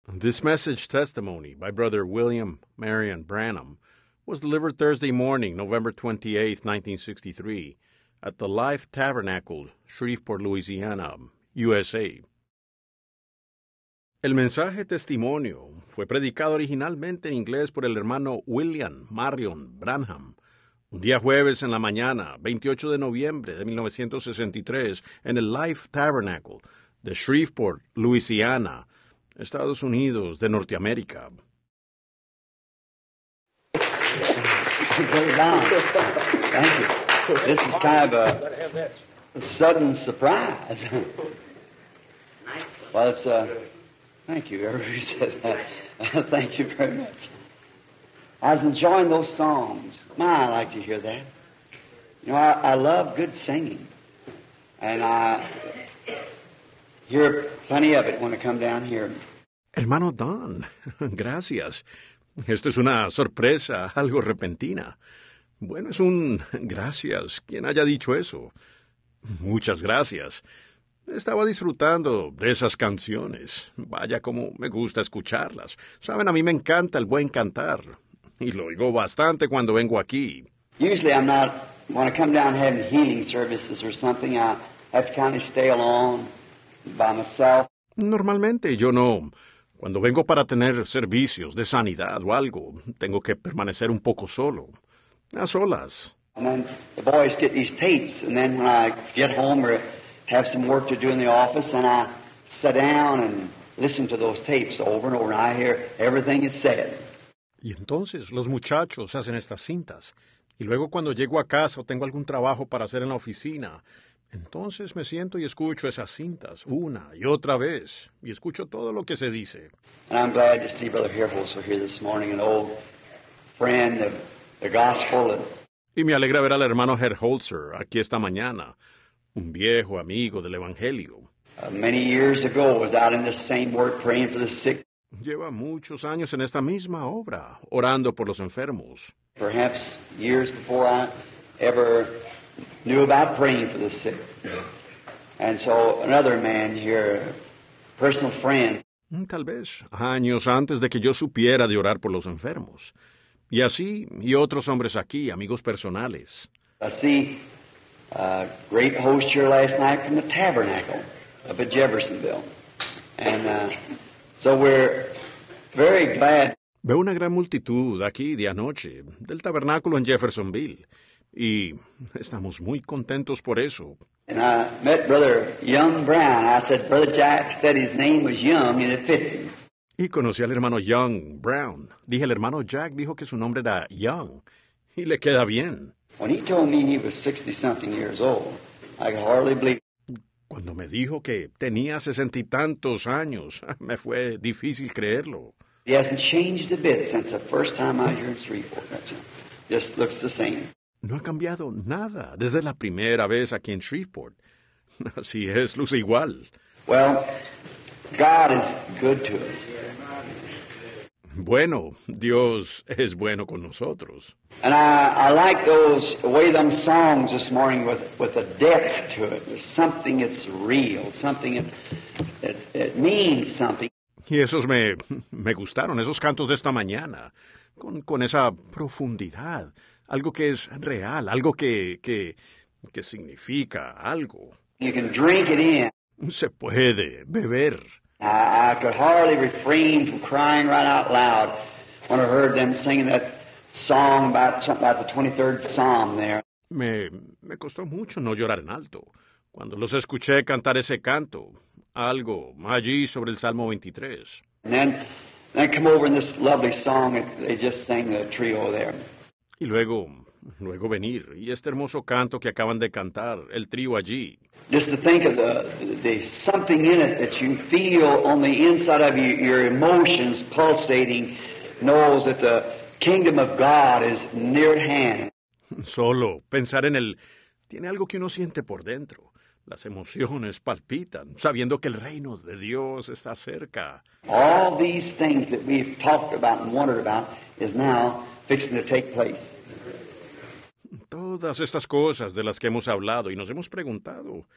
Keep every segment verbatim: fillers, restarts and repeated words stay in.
This message testimony by Brother William Marion Branham was delivered Thursday morning, November twenty-eighth, nineteen sixty-three, at the Life Tabernacle, Shreveport, Louisiana, U S A. El mensaje testimonio fue predicado originalmente en inglés por el hermano William Marion Branham, un día jueves en la mañana, veintiocho de noviembre de mil novecientos sesenta y tres, en el Life Tabernacle de Shreveport, Louisiana, Estados Unidos de Norteamérica. Thank you. This is kind of a, a sudden surprise. Well, it's uh, thank you. Everybody said that. Thank you very much. I was enjoying those songs. My, I like to hear that. You know, I, I love good singing, and I hear plenty of it when I come down here. Hermano Don, gracias. Esto es una sorpresa, algo repentina. Bueno, es un gracias, quien haya dicho eso. Muchas gracias. Estaba disfrutando de esas canciones. Vaya como me gusta escucharlas. Saben, a mí me encanta el buen cantar. Y lo oigo bastante cuando vengo aquí. Usually I'm not, when I come down having healing services or something, I have to kind of stay alone by myself. Normalmente yo no. Cuando vengo para tener servicios de sanidad o algo, tengo que permanecer un poco solo. A solas. And then the boys get these tapes, and then when I get home or have some work to do in the office, and I sit down and listen to those tapes over and over, and I hear everything it's said. Y entonces los muchachos hacen estas cintas. Y luego cuando llego a casa o tengo algún trabajo para hacer en la oficina, entonces me siento y escucho esas cintas una y otra vez. Y escucho todo lo que se dice. And I'm glad to see Brother Herholzer here this morning, an old friend of the gospel. And Y me alegra ver al hermano Herholzer aquí esta mañana, un viejo amigo del Evangelio. uh, many years ago was out in this same work praying for the sick. Lleva muchos años en esta misma obra, orando por los enfermos. Perhaps years before I ever knew about praying for the sick. And so another man here, a personal friend, Tal vez años antes de que yo supiera de orar por los enfermos. Y así, y otros hombres aquí, amigos personales. I see a great host here last night from the Tabernacle up at Jeffersonville. And uh, so we're very glad. Veo una gran multitud aquí de anoche, del tabernáculo en Jeffersonville. Y estamos muy contentos por eso. And I met Brother Young Brown. I said, Brother Jack said his name was Young and it fits him. Y conocí al hermano Young Brown. Dije, el hermano Jack dijo que su nombre era Young. Y le queda bien. When he told me he was sixty-something years old, I could hardly believe. Cuando me dijo que tenía sesenta y tantos años, me fue difícil creerlo. He hasn't changed a bit since the first time I was here in Shreveport. That's it. Just looks the same. No ha cambiado nada desde la primera vez aquí en Shreveport. Así es, luce igual. Well, God is good to us. Bueno, Dios es bueno con nosotros. And I, I like those, the way them songs this morning with, with a depth to it. There's something that's real, something that, that, that means something. Y esos me, me gustaron, esos cantos de esta mañana, con, con esa profundidad, algo que es real, algo que, que, que significa algo. You can drink it in. Se puede beber. I, I could hardly refrain from crying right out loud when I heard them singing that song about something about the twenty-third Psalm there. Me, me costó mucho no llorar en alto cuando los escuché cantar ese canto, algo allí sobre el Salmo veintitrés. And then, then come over in this lovely song that they just sang, the trio there. Y luego, luego venir, y este hermoso canto que acaban de cantar, el trío allí. Just to think of the, the something in it that you feel on the inside of you, your emotions pulsating, knows that the kingdom of God is near at hand. Solo pensar en el... Tiene algo que uno siente por dentro. Las emociones palpitan, sabiendo que el reino de Dios está cerca. All these things that we've talked about and wondered about is now fixing to take place. Todas estas cosas de las que hemos hablado y nos hemos preguntado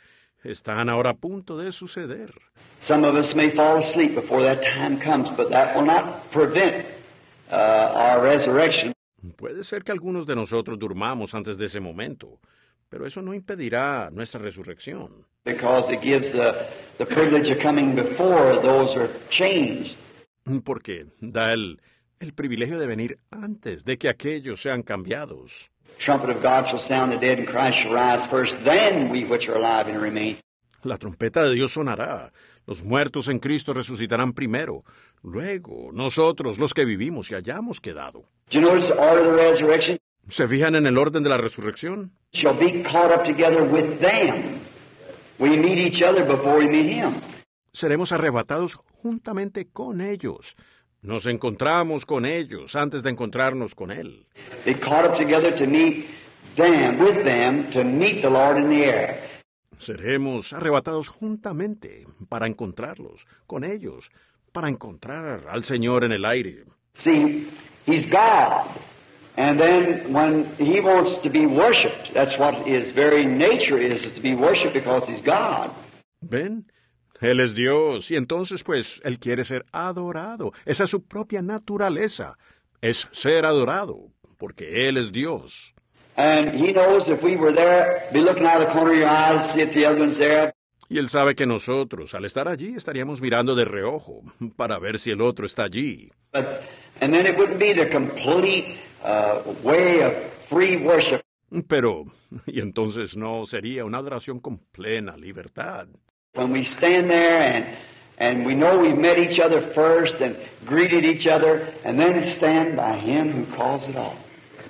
están ahora a punto de suceder. Some of us may fall asleep before that time comes, but that will not prevent uh, our resurrection. Puede ser que algunos de nosotros durmamos antes de ese momento, pero eso no impedirá nuestra resurrección. Because it gives uh, the privilege of coming before those are changed. Porque da el, el privilegio de venir antes de que aquellos sean cambiados. Trumpet of God shall sound, the dead in Christ shall rise first, then we which are alive and remain. La trompeta de Dios sonará, los muertos en Cristo resucitarán primero, luego nosotros los que vivimos y hayamos quedado. Do you notice the order of the resurrection? ¿Se fijan en el orden de la resurrección? Shall be caught up together with them. We meet each other before we meet him. Seremos arrebatados juntamente con ellos. Nos encontramos con ellos antes de encontrarnos con Él. Be caught up together to meet them, with them, to meet the Lord in the air. Seremos arrebatados juntamente para encontrarlos con ellos, para encontrar al Señor en el aire. See, he's God. And then when he wants to be worshipped, that's what his very nature is, is to be worshipped because he's God. ¿Ven? Él es Dios, y entonces, pues, Él quiere ser adorado. Esa es su propia naturaleza, es ser adorado, porque Él es Dios. And he knows if we were there, be looking out of the corner of your eyes, see if the other one's there. Y Él sabe que nosotros, al estar allí, estaríamos mirando de reojo para ver si el otro está allí. But, and then it wouldn't be the complete uh, way of free worship. Pero, y entonces no sería una adoración con plena libertad. When we stand there and, and we know we've met each other first and greeted each other, and then stand by him who calls it all.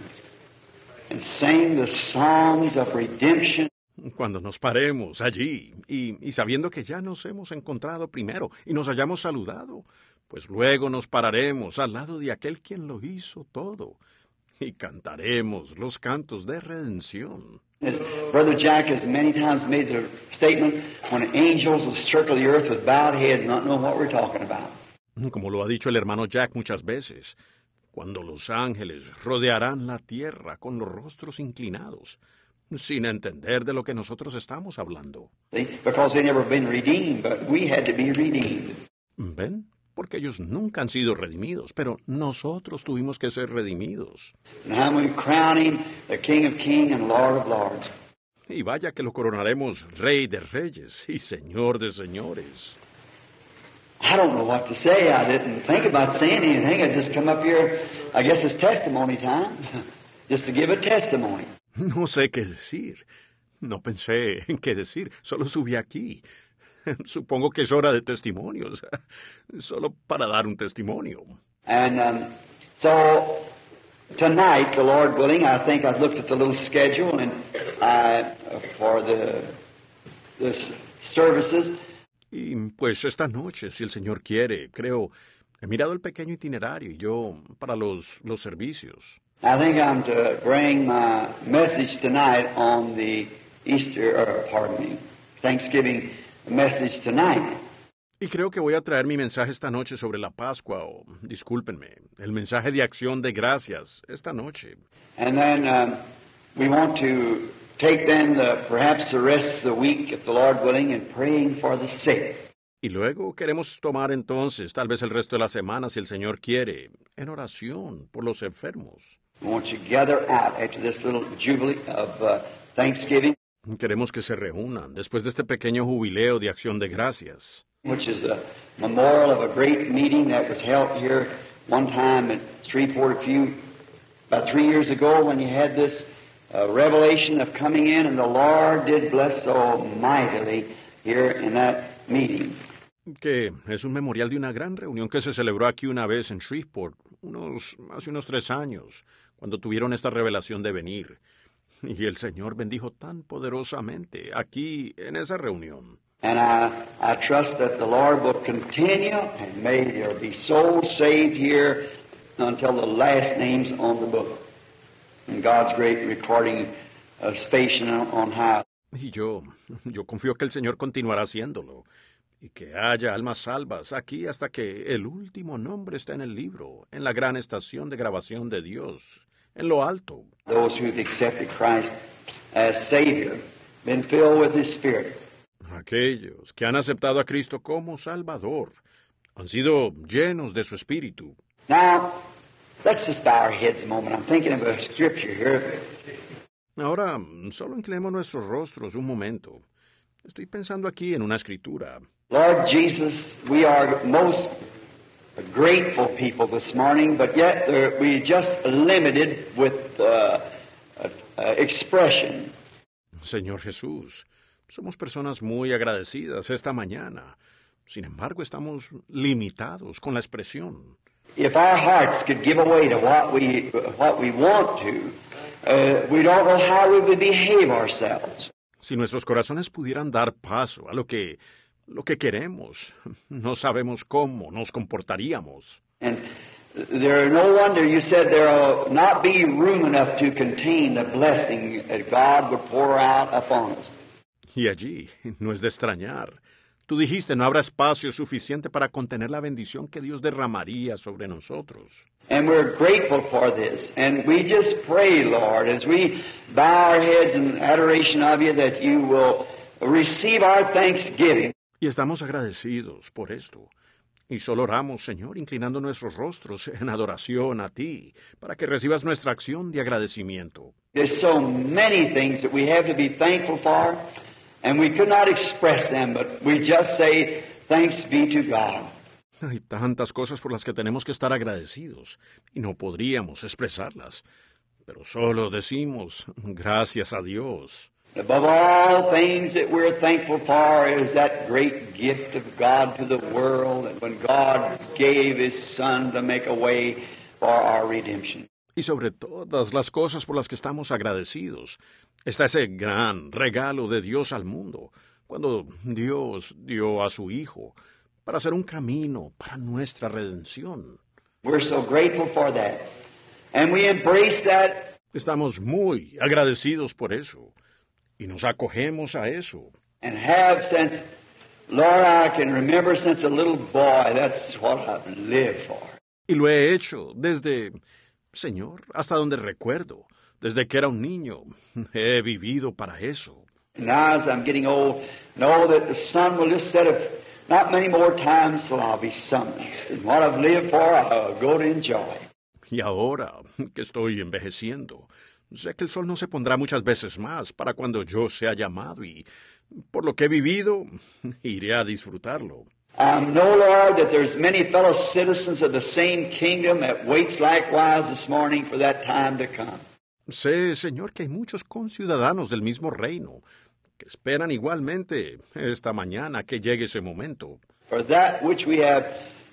And sing the songs of redemption. Cuando nos paremos allí y, y sabiendo que ya nos hemos encontrado primero y nos hayamos saludado, pues luego nos pararemos al lado de aquel quien lo hizo todo y cantaremos los cantos de redención. As Brother Jack has many times made the statement, when angels will circle the earth with bowed heads, not knowing what we're talking about. Como lo ha dicho el hermano Jack muchas veces, cuando los ángeles rodearán la tierra con los rostros inclinados, sin entender de lo que nosotros estamos hablando. See? Because they never been redeemed, but we had to be redeemed. ¿Ven? Porque ellos nunca han sido redimidos, pero nosotros tuvimos que ser redimidos. And how we crown him the King of Kings and Lord of Lords. Y vaya que lo coronaremos Rey de Reyes y Señor de Señores. I don't know what to say. I didn't think about saying anything. I just come up here, I guess it's testimony time, just to give a testimony. No sé qué decir. No pensé en qué decir. Solo subí aquí. Supongo que es hora de testimonios. Solo para dar un testimonio. And um, so tonight, the Lord willing, I think I've looked at the little schedule and I, for the, the services. Y pues esta noche, si el Señor quiere, creo, he mirado el pequeño itinerario y yo para los, los servicios. I think I'm to bring my message tonight on the Easter, or pardon me, Thanksgiving message tonight. Y creo que voy a traer mi mensaje esta noche sobre la Pascua, o, discúlpenme, el mensaje de acción de gracias esta noche. And then um, we want to take then the, perhaps the rest of the week, if the Lord willing, in praying for the sick. Y luego queremos tomar entonces, tal vez el resto de la semana, si el Señor quiere, en oración por los enfermos. We want you to gather out after this little jubilee of uh, Thanksgiving, Queremos que se reúnan después de este pequeño jubileo de acción de gracias, which is a memorial of a great meeting that was held here one time at Shreveport a few, about three years ago when you had this uh, revelation of coming in, and the Lord did bless so mightily here in that meeting. que es un memorial de una gran reunión que se celebró aquí una vez en Shreveport, unos, hace unos tres años, cuando tuvieron esta revelación de venir. Y el Señor bendijo tan poderosamente aquí en esa reunión. And I, I trust that the Lord will continue, and may there be souls saved here until the last names on the book in God's great recording uh, station on high. Y yo, yo confío que el Señor continuará haciéndolo, y que haya almas salvas aquí hasta que el último nombre esté en el libro, en la gran estación de grabación de Dios, en lo alto. Those who've accepted Christ as Savior, been filled with His Spirit. Aquellos que han aceptado a Cristo como Salvador han sido llenos de su Espíritu. Now, let's just bow our heads a moment. I'm thinking of a scripture here. Ahora, solo inclinemos nuestros rostros un momento. Estoy pensando aquí en una escritura. Lord Jesus, we are most grateful people this morning, but yet uh, we just limited with uh, uh, uh, expression. Señor Jesús, somos personas muy agradecidas esta mañana. Sin embargo, estamos limitados con la expresión. If our hearts could give away to what we what we want to, uh, we don't know how we would behave ourselves. Si nuestros corazones pudieran dar paso a lo que lo que queremos, no sabemos cómo nos comportaríamos. And there, no wonder you said there will not be room enough to contain the blessing that God would pour out upon us. Y allí, no es de extrañar. Tú dijiste, no habrá espacio suficiente para contener la bendición que Dios derramaría sobre nosotros. And we're grateful for this. And we just pray, Lord, as we bow our heads in adoration of you, that you will receive our thanksgiving. Y estamos agradecidos por esto. Y solo oramos, Señor, inclinando nuestros rostros en adoración a ti, para que recibas nuestra acción de agradecimiento. There's so many things that we have to be thankful for, and we could not express them, but we just say, thanks be to God. Hay tantas cosas por las que tenemos que estar agradecidos, y no podríamos expresarlas. Pero solo decimos, gracias a Dios. Above all things that we're thankful for is that great gift of God to the world, and when God gave His Son to make a way for our redemption. Y sobre todas las cosas por las que estamos agradecidos, está ese gran regalo de Dios al mundo, cuando Dios dio a su Hijo para hacer un camino para nuestra redención. We're so grateful for that. And we embrace that. Estamos muy agradecidos por eso, y nos acogemos a eso. And have since, Lord, I can remember since a little boy, that's what I've lived for. Y lo he hecho desde, Señor, hasta donde recuerdo, desde que era un niño. He vivido para eso. Now as I'm getting old, know that the sun will just set of not many more times till I'll be summoned. And what I've lived for, I'll go to enjoy. Y ahora que estoy envejeciendo, sé que el sol no se pondrá muchas veces más para cuando yo sea llamado y, por lo que he vivido, iré a disfrutarlo. I know, Lord, that there's many fellow citizens of the same kingdom that waits likewise this morning for that time to come. Sé, Señor, que hay muchos conciudadanos del mismo reino que esperan igualmente esta mañana que llegue ese momento. For that which we have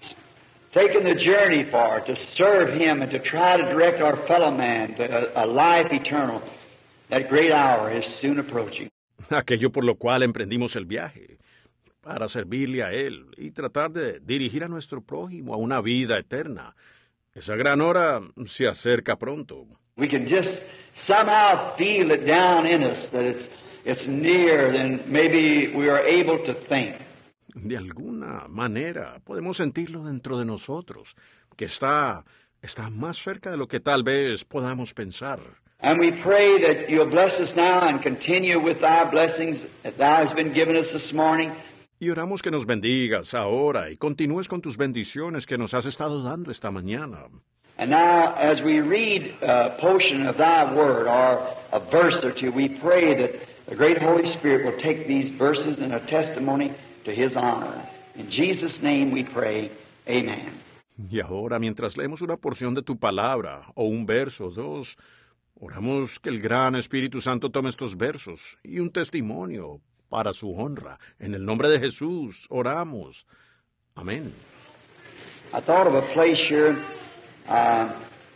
taken the journey for, to serve Him and to try to direct our fellow man to a, a life eternal, that great hour is soon approaching. Aquello por lo cual emprendimos el viaje, para servirle a Él y tratar de dirigir a nuestro prójimo a una vida eterna. Esa gran hora se acerca pronto. We can just somehow feel it down in us that it's, it's near than maybe we are able to think. De alguna manera podemos sentirlo dentro de nosotros, que está, está más cerca de lo que tal vez podamos pensar. And we pray that you'll bless us now and continue with thy blessings that thou hast been given us this morning. Y oramos que nos bendigas ahora y continúes con tus bendiciones que nos has estado dando esta mañana. And now, as we read a portion of thy word, or a verse or two, we pray that the great Holy Spirit will take these verses and a testimony to His honor. In Jesus' name we pray, amen. Y ahora, mientras leemos una porción de tu palabra, o un verso o dos, oramos que el gran Espíritu Santo tome estos versos y un testimonio para su honra. En el nombre de Jesús oramos. Amén. I thought of a place here, uh,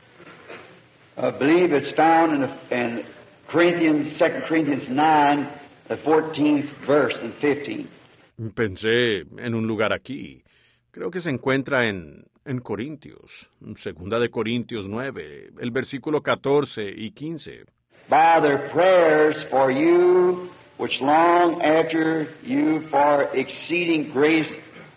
I believe it's found in, the, in Corinthians, Second Corinthians nine, the fourteenth verse and fifteenth. Pensé en un lugar aquí. Creo que se encuentra en, en Corintios, segunda de Corintios nueve, el versículo catorce y quince. By their prayers for you, which long after you for exceeding grace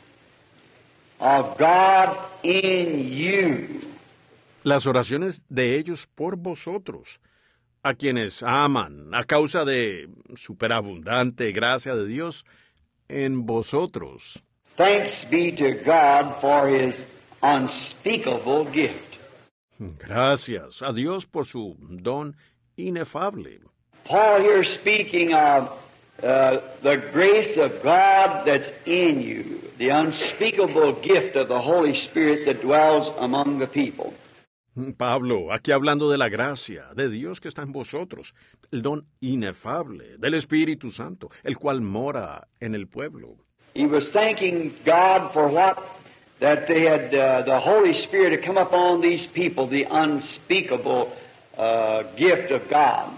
of God in you. Las oraciones de ellos por vosotros, a quienes aman a causa de superabundante gracia de Dios en vosotros. Thanks be to God for his unspeakable gift. Gracias a Dios por su don inefable. Paul here speaking of uh, the grace of God that's in you, the unspeakable gift of the Holy Spirit that dwells among the people. Pablo, aquí hablando de la gracia de Dios que está en vosotros, el don inefable del Espíritu Santo, el cual mora en el pueblo. He was thanking God for what that they had, uh, the Holy Spirit had come upon these people, the unspeakable uh, gift of God,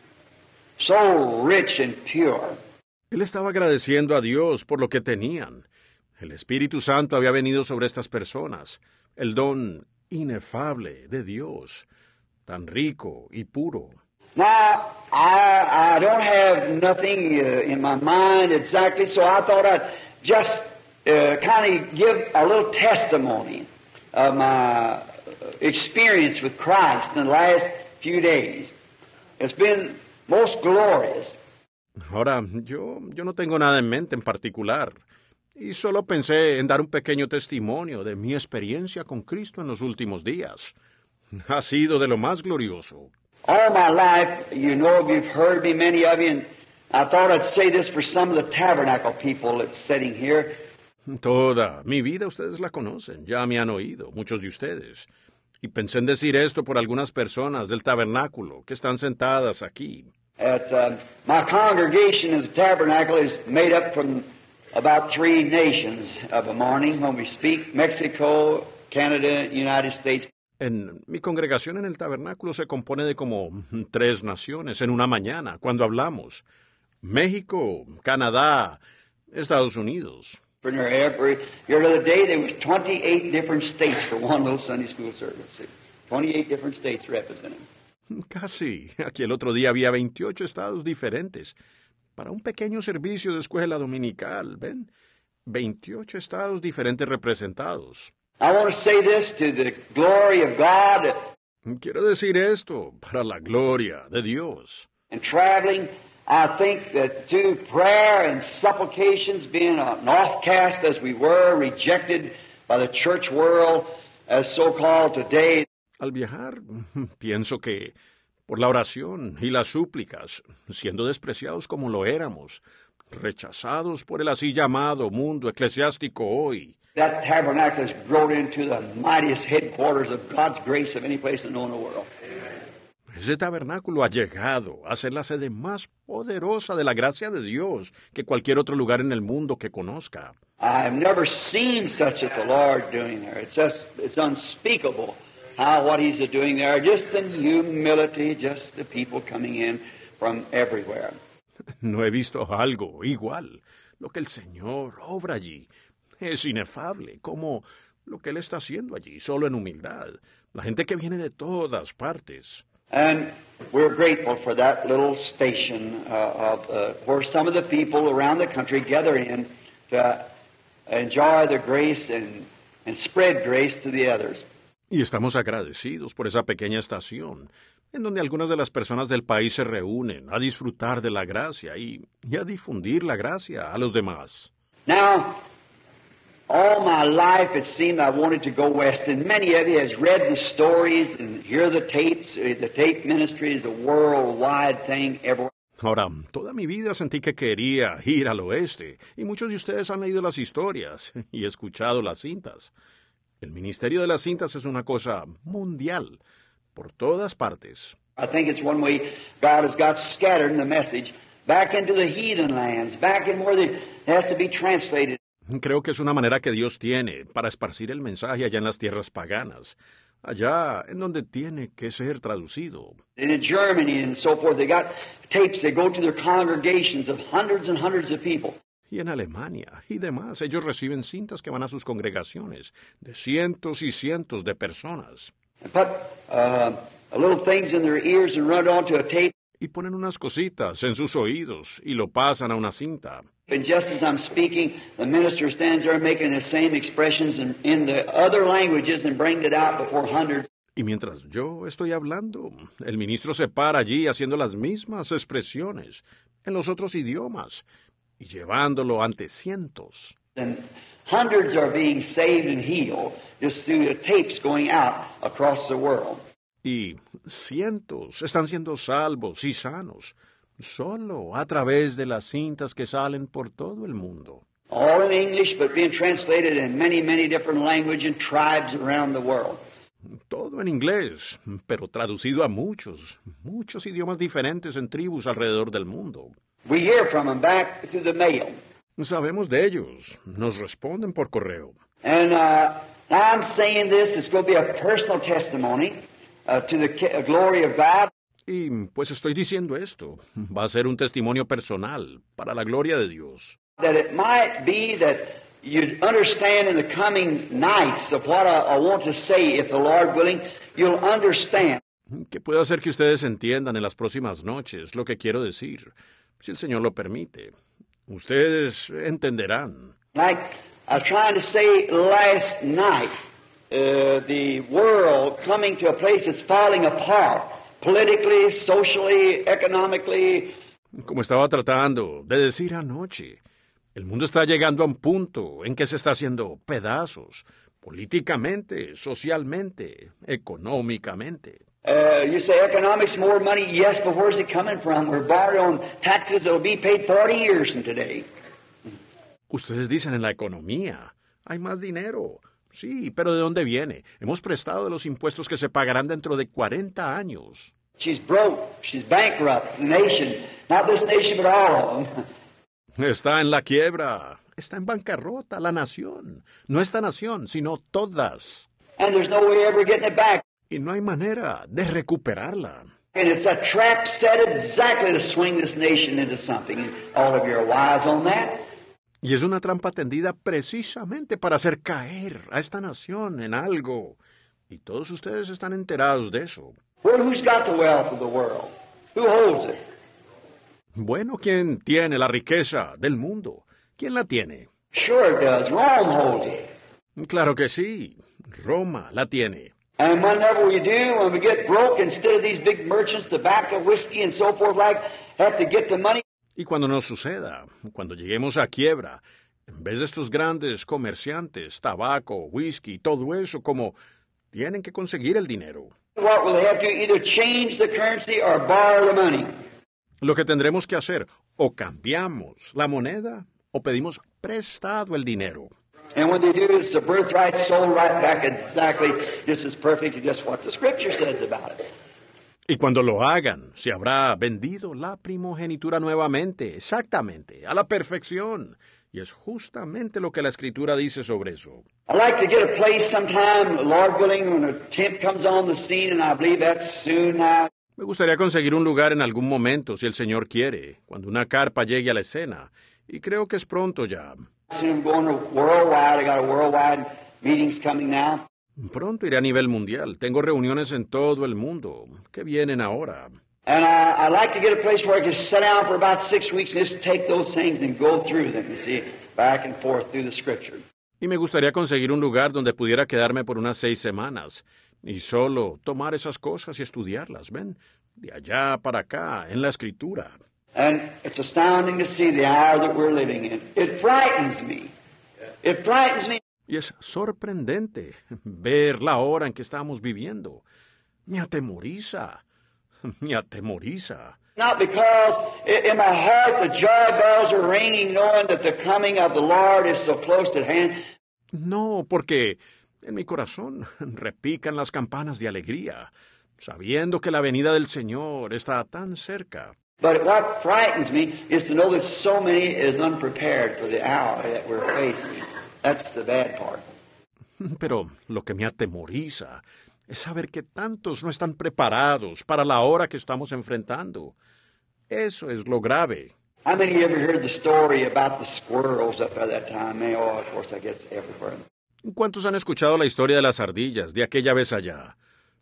so rich and pure. Él estaba agradeciendo a Dios por lo que tenían. El Espíritu Santo había venido sobre estas personas, el don inefable de Dios, tan rico y puro. Now, I, I don't have nothing uh, in my mind exactly, so I thought I'd just uh, kind of give a little testimony of my experience with Christ in the last few days. It's been most glorious. Ahora, yo, yo no tengo nada en mente en particular, y solo pensé en dar un pequeño testimonio de mi experiencia con Cristo en los últimos días. Ha sido de lo más glorioso. All my life, you know, you've heard me, many of you, and I thought I'd say this for some of the tabernacle people that's sitting here. Toda mi vida ustedes la conocen, ya me han oído, muchos de ustedes. Y pensé en decir esto por algunas personas del tabernáculo que están sentadas aquí. At, uh, my congregation of the tabernacle is made up from about three nations of a morning when we speak: Mexico, Canada, United States. En mi congregación en el tabernáculo se compone de como tres naciones en una mañana cuando hablamos: México, Canadá, Estados Unidos. For every, here the other day there was twenty-eight different states for one little Sunday school service. twenty-eight different states represented. Casi. Aquí el otro día había veintiocho estados diferentes para un pequeño servicio de escuela dominical, ¿ven? veintiocho estados diferentes representados. I want to say this to the glory of God. Quiero decir esto para la gloria de Dios. And traveling, I think that through prayer and supplications, being an offcast as we were, rejected by the church world as so-called today. Al viajar, pienso que por la oración y las súplicas, siendo despreciados como lo éramos, rechazados por el así llamado mundo eclesiástico hoy. That tabernacle has grown into the mightiest headquarters of God's grace of any place in the known world. Ese tabernáculo ha llegado a ser la sede más poderosa de la gracia de Dios que cualquier otro lugar en el mundo que conozca. I have never seen such as the Lord doing there. It's just, it's unspeakable how what He's doing there, just in humility, just the people coming in from everywhere. No he visto algo igual. Lo que el Señor obra allí es inefable, como lo que Él está haciendo allí, solo en humildad. La gente que viene de todas partes. And we're grateful for that little station uh, of uh, where some of the people around the country gather in to enjoy the grace and, and spread grace to the others. Y estamos agradecidos por esa pequeña estación, en donde algunas de las personas del país se reúnen a disfrutar de la gracia y, y a difundir la gracia a los demás. Now, all my life it seemed I wanted to go west, and many of you has read the stories and hear the tapes. The tape ministry is a worldwide thing everywhere. Ahora, toda mi vida sentí que quería ir al oeste, y muchos de ustedes han leído las historias y escuchado las cintas. El ministerio de las cintas es una cosa mundial, por todas partes. I think it's one way God has got scattered the message back into the heathen lands, back in where it has to be translated. Creo que es una manera que Dios tiene para esparcir el mensaje allá en las tierras paganas, allá en donde tiene que ser traducido. And in Germany and so forth, they got tapes that go to their congregations of hundreds and hundreds of people. Y en Alemania y demás, ellos reciben cintas que van a sus congregaciones de cientos y cientos de personas. And put uh, little things in their ears and run it onto a tape. Y ponen unas cositas en sus oídos y lo pasan a una cinta. And just as I'm speaking, the minister stands there making the same expressions in, in the other languages and brings it out before hundreds. Y mientras yo estoy hablando, el ministro se para allí haciendo las mismas expresiones en los otros idiomas y llevándolo ante cientos. And hundreds are being saved and healed just through the tapes going out across the world. Y cientos están siendo salvos y sanos solo a través de las cintas que salen por todo el mundo. All in English, but being translated in many, many different languages and tribes around the world. Todo en inglés, pero traducido a muchos, muchos idiomas diferentes en tribus alrededor del mundo. We hear from them back through the mail. Sabemos de ellos, nos responden por correo. And uh, I'm saying this, it's going to be a personal testimony uh, to the ca- glory of God. Y pues estoy diciendo esto, va a ser un testimonio personal para la gloria de Dios. That it might be that you understand in the coming nights of what I, I want to say, if the Lord willing, you'll understand. Que pueda hacer que ustedes entiendan en las próximas noches lo que quiero decir, si el Señor lo permite. Ustedes entenderán. Like I was trying to say last night, uh, the world coming to a place that's falling apart, politically, socially, economically. Como estaba tratando de decir anoche, el mundo está llegando a un punto en que se está haciendo pedazos, políticamente, socialmente, económicamente. Uh, you say economics, more money, yes, but where's it coming from? We're borrowing on taxes that will be paid forty years from today. Ustedes dicen en la economía, hay más dinero. Sí, pero ¿de dónde viene? Hemos prestado de los impuestos que se pagarán dentro de cuarenta años. She's broke. She's bankrupt. The nation, not this nation, but all of them. Está en la quiebra, está en bancarrota la nación. No esta nación, sino todas. And there's no way ever getting it back. Y no hay manera de recuperarla. And it's a trap set exactly to swing this nation into something. And all of you are wise on that. Y es una trampa tendida precisamente para hacer caer a esta nación en algo. Y todos ustedes están enterados de eso. Well, who's got the wealth of the world? Who holds it? Bueno, ¿quién tiene la riqueza del mundo? ¿Quién la tiene? Sure it does. Rome holds it. Claro que sí. Roma la tiene. And whenever we do, when we get broke, instead of these big merchants, tobacco, whiskey, and so forth, like, have to get the money. Y cuando nos suceda, cuando lleguemos a quiebra, en vez de estos grandes comerciantes, tabaco, whisky, todo eso, como tienen que conseguir el dinero. What will they have to do? Either change the currency or borrow the money. Lo que tendremos que hacer, o cambiamos la moneda, o pedimos prestado el dinero. And when they do, it's the birthright sold right back exactly just as perfect as just what the Scripture says about it. Y cuando lo hagan, se habrá vendido la primogenitura nuevamente, exactamente, a la perfección. Y es justamente lo que la Escritura dice sobre eso. I'd like to get a place sometime, Lord willing, when a tent comes on the scene, and I believe that's soon now. Me gustaría conseguir un lugar en algún momento, si el Señor quiere, cuando una carpa llegue a la escena. Y creo que es pronto ya. Soon I'm going to worldwide. I got a worldwide meetings coming now. Pronto iré a nivel mundial. Tengo reuniones en todo el mundo que vienen ahora. And I, I'd like to get a place where I can sit down for about six weeks and just take those things and go through them, you see, back and forth through the Scripture. Y me gustaría conseguir un lugar donde pudiera quedarme por unas seis semanas y solo tomar esas cosas y estudiarlas, ¿ven? De allá para acá, en la Escritura. And it's astounding to see the hour that we're living in. It frightens me. It frightens me. Y es sorprendente ver la hora en que estamos viviendo. Me atemoriza, me atemoriza. Not because in my heart the joy bells are ringing, knowing that the coming of the Lord is so close at hand. No, porque en mi corazón repican las campanas de alegría, sabiendo que la venida del Señor está tan cerca. But what frightens me is to know that so many is unprepared for the hour that we're facing. That's the bad part. Pero lo que me atemoriza es saber que tantos no están preparados para la hora que estamos enfrentando. Eso es lo grave. How many of you ever heard the story about the squirrels up at that time? Man, oh, of course, I guess everywhere. ¿Cuántos han escuchado la historia de las ardillas de aquella vez allá?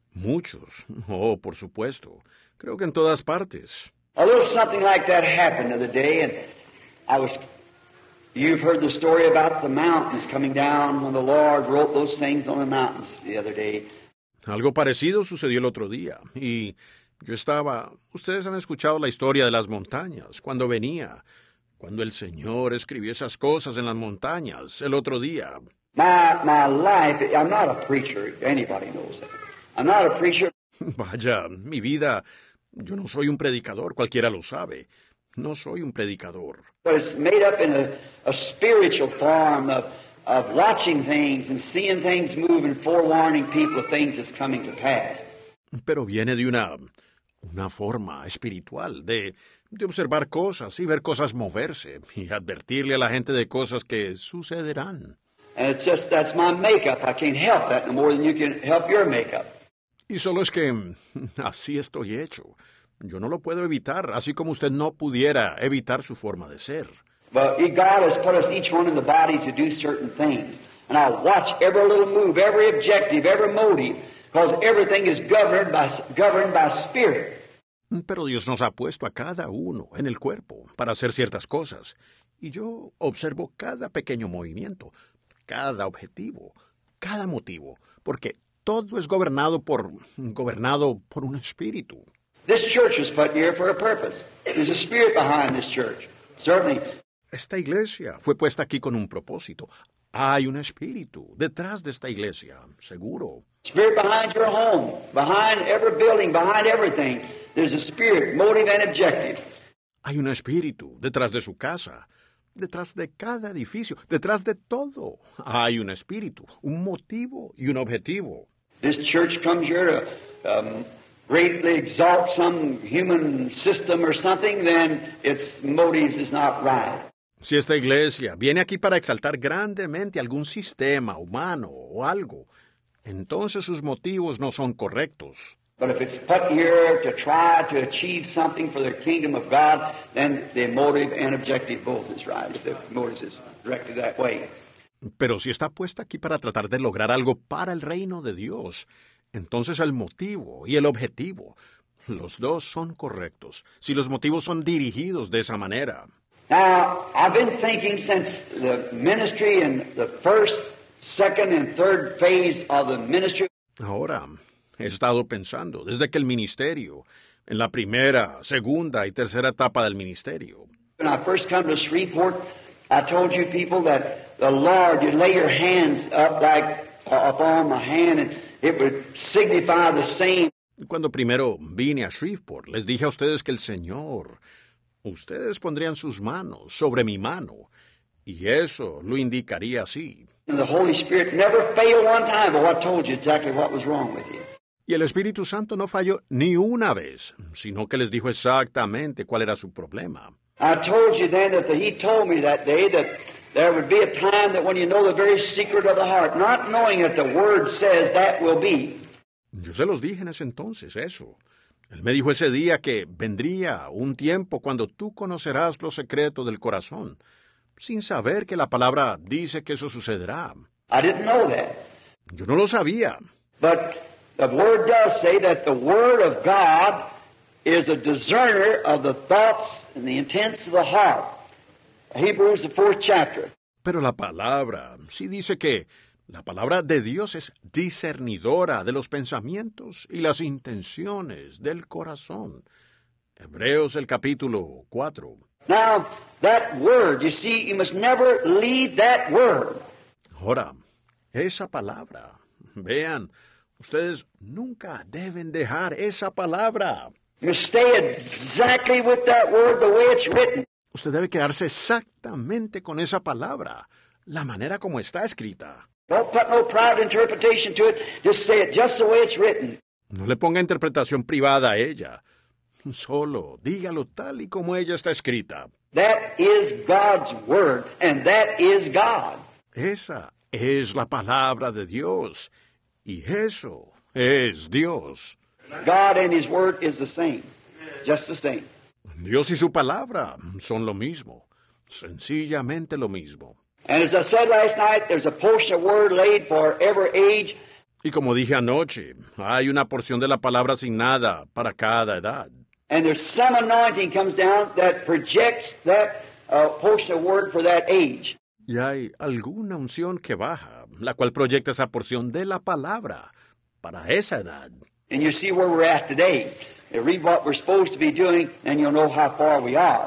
Muchos. Oh, por supuesto. Creo que en todas partes. A little something like that happened the other day, and I was... You've heard the story about the mountains coming down when the Lord wrote those things on the mountains the other day. Algo parecido sucedió el otro día, y yo estaba... Ustedes han escuchado la historia de las montañas, cuando venía, Cuando el Señor escribió esas cosas en las montañas el otro día. My, my life, I'm not a preacher. Anybody knows that. I'm not a preacher. Vaya, mi vida, yo no soy un predicador, cualquiera lo sabe. No soy un predicador. But it's made up in a, a spiritual form of, of watching things and seeing things move and forewarning people of things that's coming to pass. Pero viene de una, una forma espiritual, de, de observar cosas y ver cosas moverse y advertirle a la gente de cosas que sucederán. And it's just, that's my makeup. I can't help that no more than you can help your makeup. Y solo es que así estoy hecho. Yo no lo puedo evitar, así como usted no pudiera evitar su forma de ser. But God has put us each one in the body to do certain things. And I watch every little move, every objective, every motive, because everything is governed by, governed by spirit. Pero Dios nos ha puesto a cada uno en el cuerpo para hacer ciertas cosas. Y yo observo cada pequeño movimiento, cada objetivo, cada motivo, porque todo es gobernado por, gobernado por un espíritu. This church was put here for a purpose. There's a spirit behind this church. Certainly. Esta iglesia fue puesta aquí con un propósito. Hay un espíritu detrás de esta iglesia, seguro. Spirit behind your home, behind every building, behind everything. There's a spirit, motive and objective. Hay un espíritu detrás de su casa, detrás de cada edificio, detrás de todo. Hay un espíritu, un motivo y un objetivo. This church comes here to um, greatly exalt some human system or something, then its motives is not right. Si esta iglesia viene aquí para exaltar grandemente algún sistema humano o algo, entonces sus motivos no son correctos. But if it's put here to try to achieve something for the kingdom of God, then the motive and objective both is right, if the motive is directed that way. Pero si está puesta aquí para tratar de lograr algo para el reino de Dios, entonces el motivo y el objetivo, los dos son correctos, si los motivos son dirigidos de esa manera. Now, I've been thinking since the ministry in the first, second, and third phase of the ministry. Ahora, he estado pensando desde que el ministerio, en la primera, segunda y tercera etapa del ministerio. When I first come to Shreveport, I told you people that the Lord, you'd lay your hands up like uh, upon my hand, and it would signify the same. Cuando primero vine a Shreveport, les dije a ustedes que el Señor, ustedes pondrían sus manos sobre mi mano, y eso lo indicaría así. And the Holy Spirit never failed one time, but I told you exactly what was wrong with you. Y el Espíritu Santo no falló ni una vez, sino que les dijo exactamente cuál era su problema. I told you then that the, He told me that day that there would be a time that when you know the very secret of the heart, not knowing that the Word says that will be. Yo se los dije en ese entonces, eso. Él me dijo ese día que vendría un tiempo cuando tú conocerás los secretos del corazón, sin saber que la palabra dice que eso sucederá. I didn't know that. Yo no lo sabía. But the Word does say that the Word of God is a discerner of the thoughts and the intents of the heart. Hebrews, the fourth chapter. Pero la palabra sí dice que la palabra de Dios es discernidora de los pensamientos y las intenciones del corazón. Hebreos el capítulo cuatro. Now, that word, you see, you must never leave that word. Ahora, esa palabra, vean, ustedes nunca deben dejar esa palabra. You must stay exactly with that word the way it's written. Usted debe quedarse exactamente con esa palabra, la manera como está escrita. Don't put no private interpretation to it. Just say it just the way it's written. No le ponga interpretación privada a ella. Solo dígalo tal y como ella está escrita. That is God's word, and that is God. Esa es la palabra de Dios, y eso es Dios. God and His word is the same, just the same. Dios y su palabra son lo mismo, sencillamente lo mismo. And as I said last night, there's a portion of word laid for every age. Y como dije anoche, hay una porción de la palabra asignada para cada edad. And there's some anointing comes down that projects that uh, portion of word for that age. Y hay alguna unción que baja, la cual proyecta esa porción de la palabra para esa edad. And you see where we're at today. You read what we're supposed to be doing, and you'll know how far we are.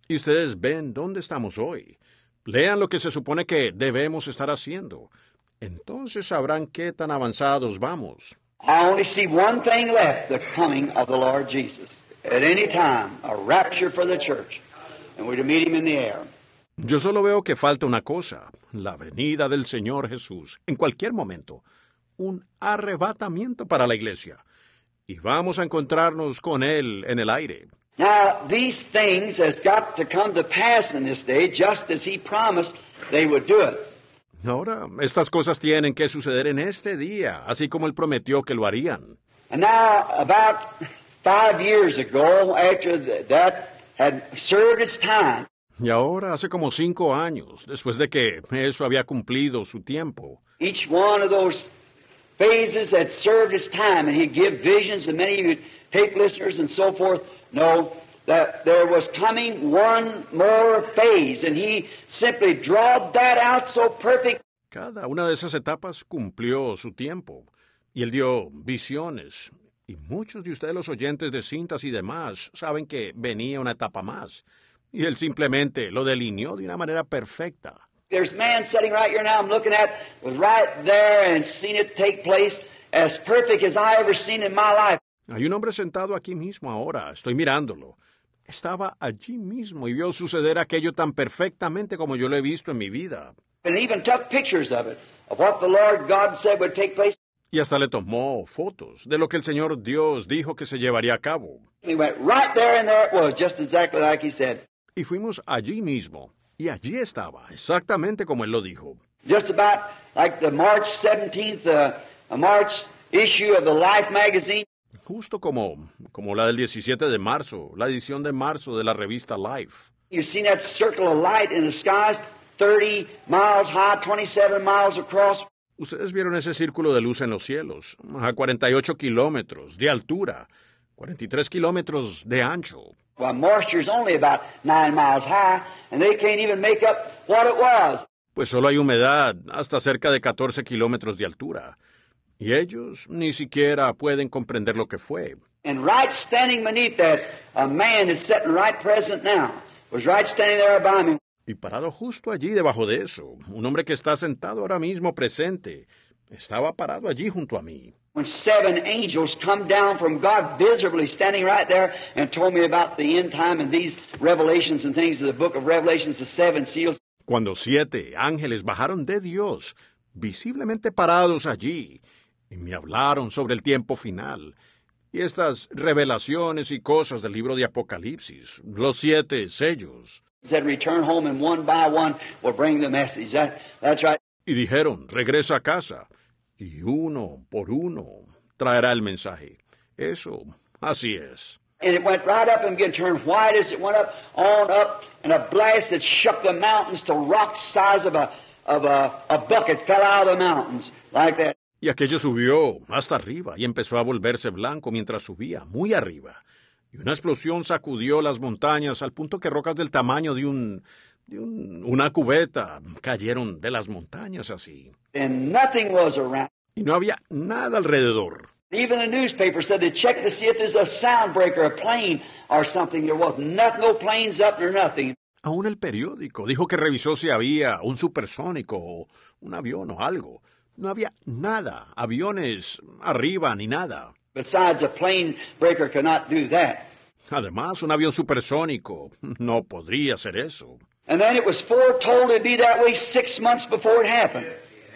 Y ustedes ven dónde estamos hoy. Lean lo que se supone que debemos estar haciendo. Entonces sabrán qué tan avanzados vamos. I only see one thing left, the coming of the Lord Jesus. At any time, a rapture for the church. And we're to meet him in the air. Yo solo veo que falta una cosa, la venida del Señor Jesús, en cualquier momento. Un arrebatamiento para la iglesia. Y vamos a encontrarnos con Él en el aire. Now, these things has got to come to pass in this day, just as he promised they would do it. Ahora, estas cosas tienen que suceder en este día, así como Él prometió que lo harían. And now, about five years ago, after th- that had served its time, Y ahora, hace como cinco años, después de que eso había cumplido su tiempo, each one of those phases had served its time, and he'd give visions, and many of you would take listeners and so forth, know that there was coming one more phase, and he simply drawed that out so perfect. cada una de esas etapas cumplió su tiempo, y Él dio visiones, y muchos de ustedes los oyentes de cintas y demás saben que venía una etapa más, y Él simplemente lo delineó de una manera perfecta. There's man sitting right here now I'm looking at, was right there and seen it take place as perfect as I ever seen in my life. Hay un hombre sentado aquí mismo ahora, estoy mirándolo. Estaba allí mismo y vio suceder aquello tan perfectamente como yo lo he visto en mi vida. And even took pictures of it, of what the Lord God said would take place. Y hasta le tomó fotos de lo que el Señor Dios dijo que se llevaría a cabo. And he went right there and there it was, just exactly like he said. Y fuimos allí mismo, y allí estaba, exactamente como Él lo dijo. Just about like the March seventeenth, uh, a March issue of the Life magazine. Justo como, como la del diecisiete de marzo, la edición de marzo de la revista Life. You've seen that circle of light in the skies, thirty miles high, twenty-seven miles across. Ustedes vieron ese círculo de luz en los cielos, a cuarenta y ocho kilómetros de altura, cuarenta y tres kilómetros de ancho. Well, moisture's only about nine miles high, and they can't even make up what it was. Pues solo hay humedad hasta cerca de catorce kilómetros de altura. Y ellos ni siquiera pueden comprender lo que fue. And right standing beneath that, a man that's sitting right present now, was right standing there by me. Y parado justo allí debajo de eso, un hombre que está sentado ahora mismo presente, estaba parado allí junto a mí. When seven angels come down from God visibly standing right there and told me about the end time and these revelations and things of the book of Revelations, the seven seals. Cuando siete ángeles bajaron de Dios, visiblemente parados allí, y me hablaron sobre el tiempo final, y estas revelaciones y cosas del libro de Apocalipsis, los siete sellos. Said, return home and one by one will bring the message. That, that's right. Y dijeron, regresa a casa, y uno por uno traerá el mensaje. Eso, así es. And it went right up and began to turn white as it went up, on up, and a blast that shook the mountains to rock size of a of a, a bucket fell out of the mountains, like that. Y aquello subió hasta arriba y empezó a volverse blanco mientras subía, muy arriba. Y una explosión sacudió las montañas al punto que rocas del tamaño de un de un, una cubeta cayeron de las montañas así. And nothing was around. Y no había nada alrededor. Even the newspaper said they checked to see if there's a sound breaker, a plane or something. There was nothing, no planes up or nothing. Aún el periódico dijo que revisó si había un supersónico o un avión o algo. No había nada, aviones arriba ni nada. Besides, a plane breaker could not do that. Además, un avión supersónico no podría hacer eso. And then it was foretold it'd be that way six months before it happened.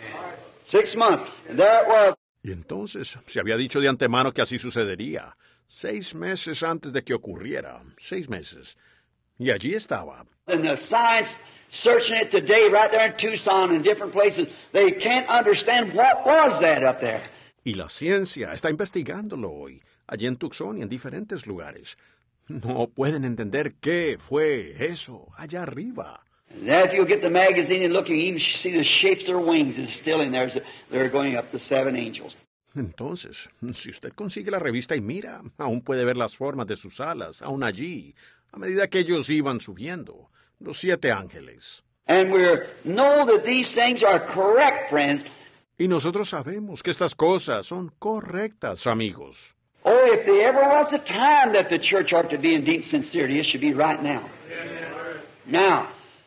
Six months. And there it was. Y entonces se había dicho de antemano que así sucedería. Seis meses antes de que ocurriera. Seis meses. Y allí estaba. And the science searching it today right there in Tucson and different places, they can't understand what was that up there. Y la ciencia está investigándolo hoy, allí en Tucson y en diferentes lugares. No pueden entender qué fue eso allá arriba. And then if you get the magazine and look, you even see the shapes of their wings is still in there as they're going up, the seven angels. Entonces, si usted consigue la revista y mira, aún puede ver las formas de sus alas, aún allí, a medida que ellos iban subiendo, los siete ángeles. And we know that these things are correct, friends. Y nosotros sabemos que estas cosas son correctas, amigos. Oh, if there ever was a time that the church ought to be in deep sincerity, it should be right now. Now,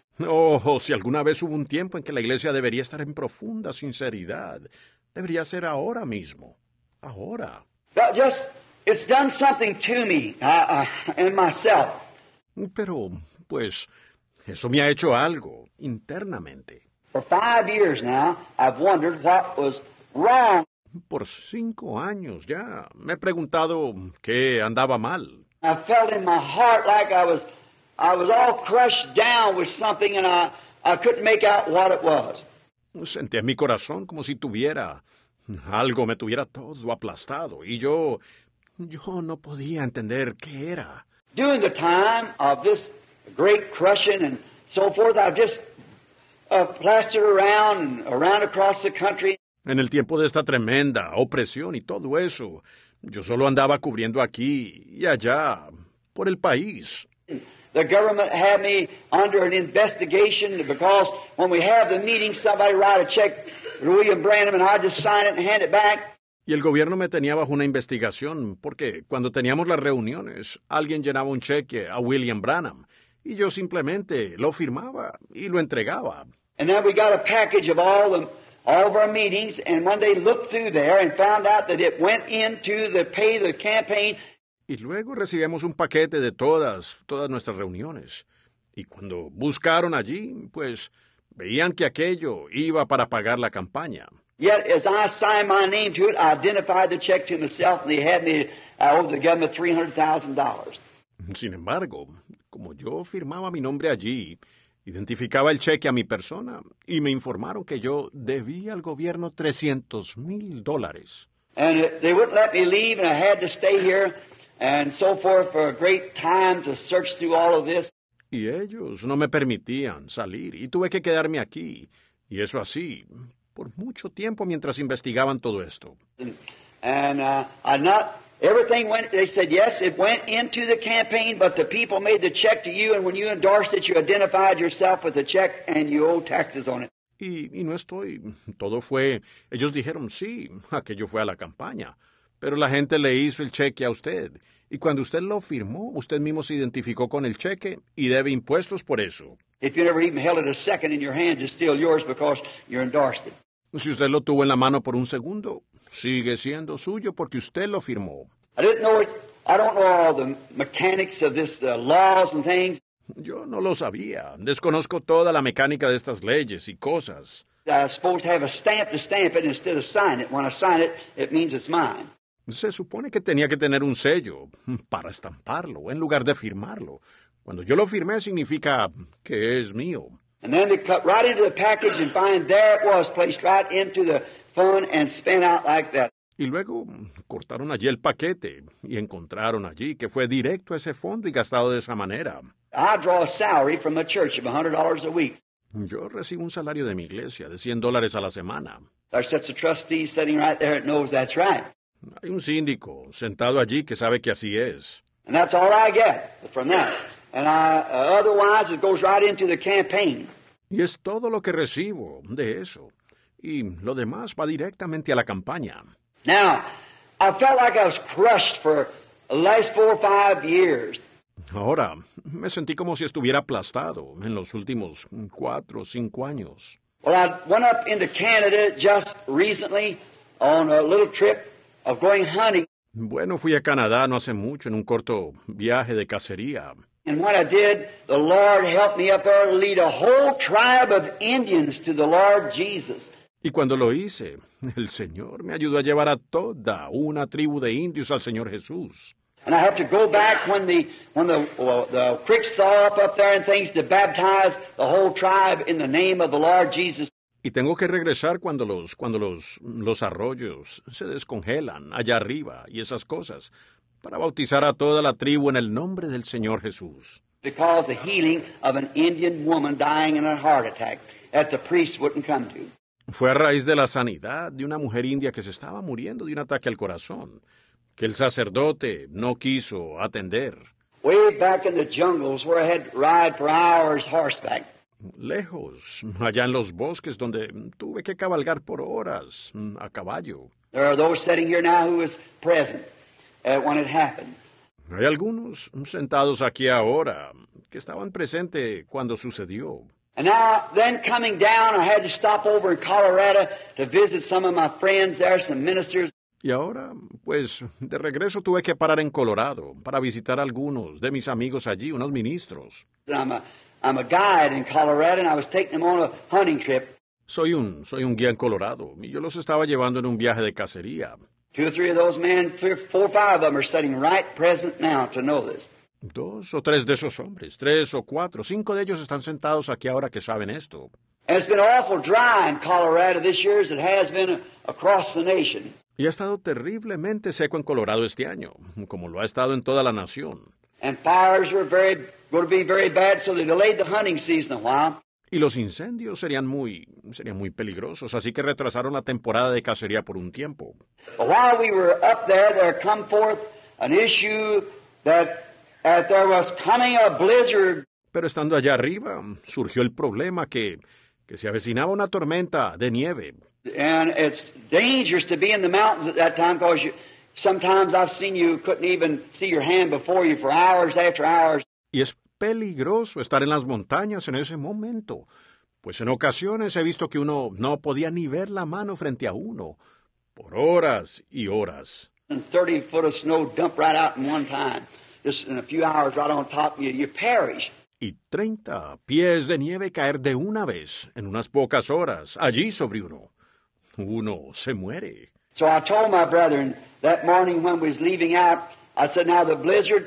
Oh, si alguna vez hubo un tiempo en que la iglesia debería estar en profunda sinceridad, debería ser ahora mismo. Ahora. but just, it's done something to me uh, uh, and myself. Pero, pues, eso me ha hecho algo internamente. For five years now, I've wondered what was wrong. Por cinco años ya me he preguntado qué andaba mal. I felt in my heart like I was, I was all crushed down with something, and I, I couldn't make out what it was. Sentí en mi corazón como si tuviera algo, me tuviera todo aplastado, y yo, yo no podía entender qué era. During the time of this great crushing and so forth, I just uh, plastered around and around across the country. En el tiempo de esta tremenda opresión y todo eso, yo solo andaba cubriendo aquí y allá por el país. The government had me under an investigation because when we have the meeting, somebody write a check to William Branham and I just sign it and hand it back. Y el gobierno me tenía bajo una investigación porque cuando teníamos las reuniones, alguien llenaba un cheque a William Branham y yo simplemente lo firmaba y lo entregaba. And then we got a package of all the all of our meetings, and when they looked through there and found out that it went into the pay the campaign. Y luego recibimos un paquete de todas, todas nuestras reuniones. Y cuando buscaron allí, pues veían que aquello iba para pagar la campaña. Yet, as I signed my name to it, I identified the check to myself, and they had me uh, over the government three hundred thousand dollars. Sin embargo, como yo firmaba mi nombre allí, identificaba el cheque a mi persona y me informaron que yo debía al gobierno trescientos mil dólares. And uh, they wouldn't let me leave, and I had to stay here and so forth for a great time to search through all of this. Y ellos no me permitían salir y tuve que quedarme aquí. Y eso así, por mucho tiempo mientras investigaban todo esto. And, and uh, I not everything went. They said yes, it went into the campaign, but the people made the check to you, and when you endorsed it, you identified yourself with the check, and you owe taxes on it. Y, y no estoy, todo fue, ellos dijeron sí, aquello fue a la campaña, pero la gente le hizo el cheque a usted, y cuando usted lo firmó, usted mismo se identificó con el cheque y debe impuestos por eso. If you never even held it a second in your hands, it's still yours because you endorsed it. Si usted lo tuvo en la mano por un segundo, sigue siendo suyo porque usted lo firmó. I didn't know it. I don't know all the mechanics of this uh, laws and things. Yo no lo sabía. Desconozco toda la mecánica de estas leyes y cosas. I'm supposed to have a stamp to stamp it instead of sign it. When I sign it, it means it's mine. Se supone que tenía que tener un sello para estamparlo en lugar de firmarlo. Cuando yo lo firmé significa que es mío. And then they cut right into the package and find there it was placed right into the fund and spent out like that. Y luego cortaron allí el paquete y encontraron allí que fue directo a ese fondo y gastado de esa manera. I draw a salary from a church of one hundred dollars a week. Yo recibo un salario de mi iglesia de cien dólares a la semana. There's sets of trustees sitting right there that knows that's right. Hay un síndico sentado allí que sabe que así es. And that's all I get from that. And I, uh, otherwise it goes right into the campaign. Y es todo lo que recibo de eso. Y lo demás va directamente a la campaña. Now, I felt like I was crushed for the last four or five years. Ahora, me sentí como si estuviera aplastado en los últimos cuatro o cinco años. Well, I went up into Canada just recently on a little trip of going hunting. Bueno, fui a Canadá no hace mucho en un corto viaje de cacería. And when I did, the Lord helped me up there to lead a whole tribe of Indians to the Lord Jesus. Y cuando lo hice, el Señor me ayudó a llevar a toda una tribu de indios al Señor Jesús. And I had to go back when the when the well, the creeks thaw up up there and things to baptize the whole tribe in the name of the Lord Jesus. Y tengo que regresar cuando los cuando los los arroyos se descongelan allá arriba y esas cosas para bautizar a toda la tribu en el nombre del Señor Jesús. Because the healing of an Indian woman dying in a heart attack that the priest wouldn't come to. Fue a raíz de la sanidad de una mujer india que se estaba muriendo de un ataque al corazón, que el sacerdote no quiso atender. Way back in the jungles where I had to ride for hours horseback. Lejos, allá en los bosques donde tuve que cabalgar por horas a caballo. There are those sitting here now who was present uh, when it happened. Hay algunos sentados aquí ahora que estaban presentes cuando sucedió. And now, then coming down, I had to stop over in Colorado to visit some of my friends there, some ministers. Y ahora, pues, de regreso tuve que parar en Colorado para visitar a algunos de mis amigos allí, unos ministros. I'm a, I'm a guide in Colorado, and I was taking them on a hunting trip. Soy un, soy un guía en Colorado, y yo los estaba llevando en un viaje de cacería. Two or three of those men, three or four or five of them are sitting right present now to know this. Dos o tres de esos hombres, tres o cuatro, cinco de ellos están sentados aquí ahora que saben esto. And it's been awful dry in Colorado this year as it has been across the nation. Y ha estado terriblemente seco en Colorado este año, como lo ha estado en toda la nación. And fires were very, going to be very bad, so they delayed the hunting season a while. Y los incendios serían muy, serían muy peligrosos, así que retrasaron la temporada de cacería por un tiempo. But while we were up there, there come forth an issue that, that there was coming a blizzard. Pero estando allá arriba, surgió el problema que, que se avecinaba una tormenta de nieve. And it's dangerous to be in the mountains at that time because you, sometimes I've seen you couldn't even see your hand before you for hours after hours. Y es peligroso estar en las montañas en ese momento, pues en ocasiones he visto que uno no podía ni ver la mano frente a uno, por horas y horas. And thirty foot of snow dumped right out in one time. Just in a few hours right on top of you, you perish. Y treinta pies de nieve caer de una vez, en unas pocas horas, allí sobre uno. Uno se muere. So I told my brethren that morning when we was leaving out, I said, now the blizzard...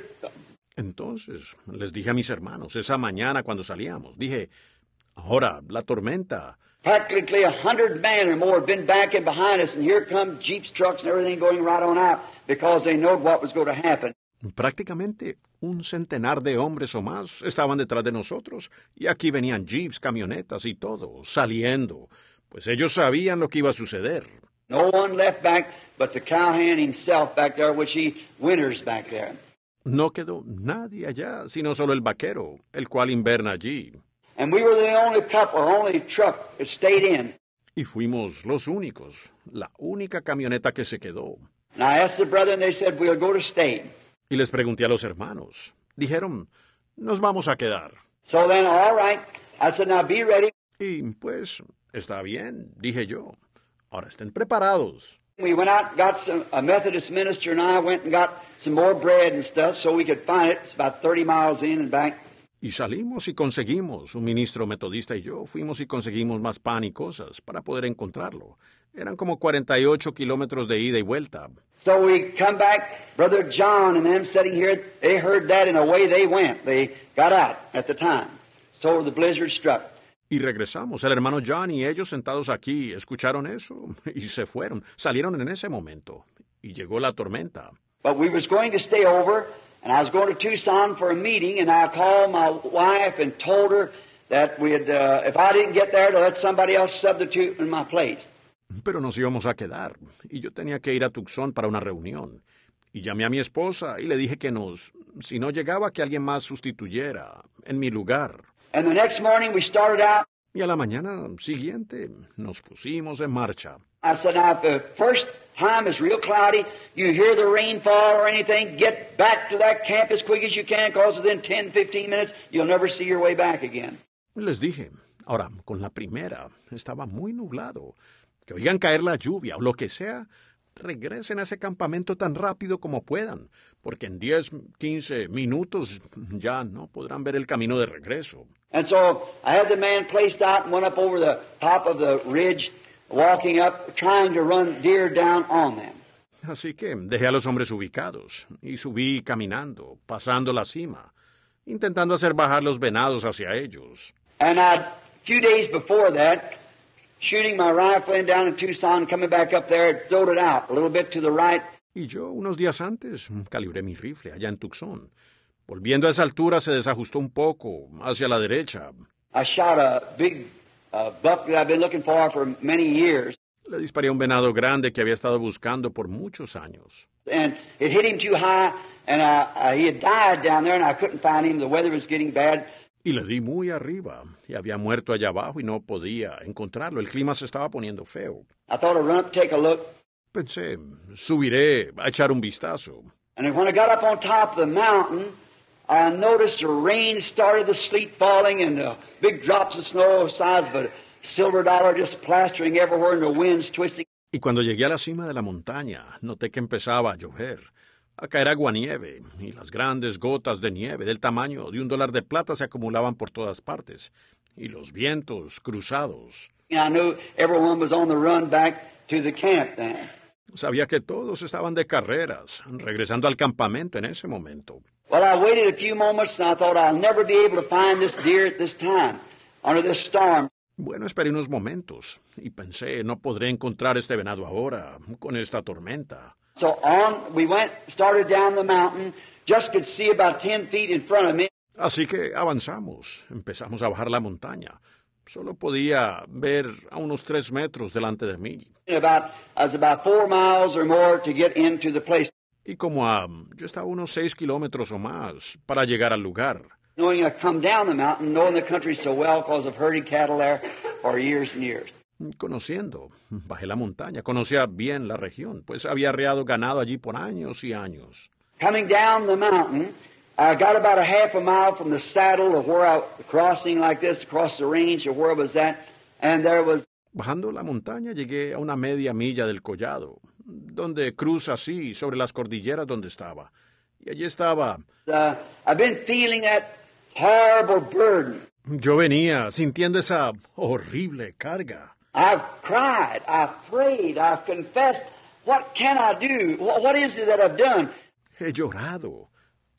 Entonces, les dije a mis hermanos, esa mañana cuando salíamos, dije, ahora, la tormenta. Practically a hundred men or more have been backing behind us, and here come jeeps, trucks, and everything going right on out because they know what was going to happen. Prácticamente un centenar de hombres o más estaban detrás de nosotros, y aquí venían jeeps, camionetas y todo, saliendo, pues ellos sabían lo que iba a suceder. No one left back but the cowhand himself back there, which he winters back there. No quedó nadie allá, sino solo el vaquero, el cual inverna allí. And we were the only couple, or only truck that stayed in. Y fuimos los únicos, la única camioneta que se quedó. And I asked the brother, and they said, we'll go to stay. Y les pregunté a los hermanos. Dijeron, nos vamos a quedar. So then, all right. I said, now be ready. Y pues, está bien, dije yo. Ahora estén preparados. We went out and got some, a Methodist minister and I went and got some more bread and stuff so we could find it. It's about thirty miles in and back. Y salimos y conseguimos, un ministro metodista y yo, fuimos y conseguimos más pan y cosas para poder encontrarlo. Eran como cuarenta y ocho kilómetros de ida y vuelta. So we come back, Brother John and them sitting here, they heard that and away they went. They got out at the time. So the blizzard struck. Y regresamos, el hermano John y ellos sentados aquí, escucharon eso y se fueron, salieron en ese momento. Y llegó la tormenta. But we was going to stay over, and I was going to Tucson for a meeting, and I called my wife and told her that we'd, uh, if I didn't get there, to let somebody else substitute in my place. Pero nos íbamos a quedar, y yo tenía que ir a Tucson para una reunión. Y llamé a mi esposa y le dije que nos, si no llegaba, que alguien más sustituyera en mi lugar. And the next morning we started out. Y a la mañana siguiente nos pusimos en marcha. I said, now, if the first time is real cloudy, you hear the rainfall or anything, get back to that camp as quick as you can, because within ten, fifteen minutes, you'll never see your way back again. Les dije, ahora, con la primera, estaba muy nublado. Que oigan caer la lluvia o lo que sea, regresen a ese campamento tan rápido como puedan, porque en diez, quince minutos ya no podrán ver el camino de regreso. And so I had the man placed out and went up over the top of the ridge, walking up, trying to run deer down on them. Así que dejé a los hombres ubicados y subí caminando, pasando la cima, intentando hacer bajar los venados hacia ellos. And I, a few days before that, shooting my rifle in down in Tucson, coming back up there, throwed it out a little bit to the right. Y yo, unos días antes, calibré mi rifle allá en Tucson. Volviendo a esa altura, se desajustó un poco hacia la derecha. I shot a big uh, buck that I've been looking for for many years. Le disparé a un venado grande que había estado buscando por muchos años. And it hit him too high, and uh, uh, he had died down there, and I couldn't find him. The weather was getting bad. Y le di muy arriba, y había muerto allá abajo y no podía encontrarlo. El clima se estaba poniendo feo. I thought I'd run up, take a look. Pensé, subiré a echar un vistazo. And when I got up on top of the mountain, I noticed the rain started, the sleet falling, and the big drops of snow the size of a silver dollar just plastering everywhere, and the winds twisting. Y cuando llegué a la cima de la montaña, noté que empezaba a llover, a caer aguanieve, y las grandes gotas de nieve del tamaño de un dólar de plata se acumulaban por todas partes, y los vientos cruzados. I knew everyone was on the run back to the camp then. Sabía que todos estaban de carreras, regresando al campamento en ese momento. Well, I waited a few moments, and I thought I'll never be able to find this deer at this time, under this storm. Bueno, esperé unos momentos, y pensé, no podré encontrar este venado ahora, con esta tormenta. So on we went, started down the mountain, just could see about ten feet in front of me. Así que avanzamos, empezamos a bajar la montaña. Solo podía ver a unos tres metros delante de mí. About, I was about four miles or more to get into the place. Y como a, yo estaba a unos seis kilómetros o más para llegar al lugar. Knowing I come down the mountain, knowing the country so well because I've herded cattle there for years and years. Conociendo, bajé la montaña, conocía bien la región, pues había arreado ganado allí por años y años. Coming down the mountain, I got about a half a mile from the saddle of where I was crossing like this, across the range of where I was at, and there was... Bajando la montaña llegué a una media milla del collado, donde cruza así sobre las cordilleras donde estaba. Y allí estaba... Uh, I've been feeling that horrible burden. Yo venía sintiendo esa horrible carga. I've cried, I've prayed, I've confessed. What can I do? What, what is it that I've done? He llorado,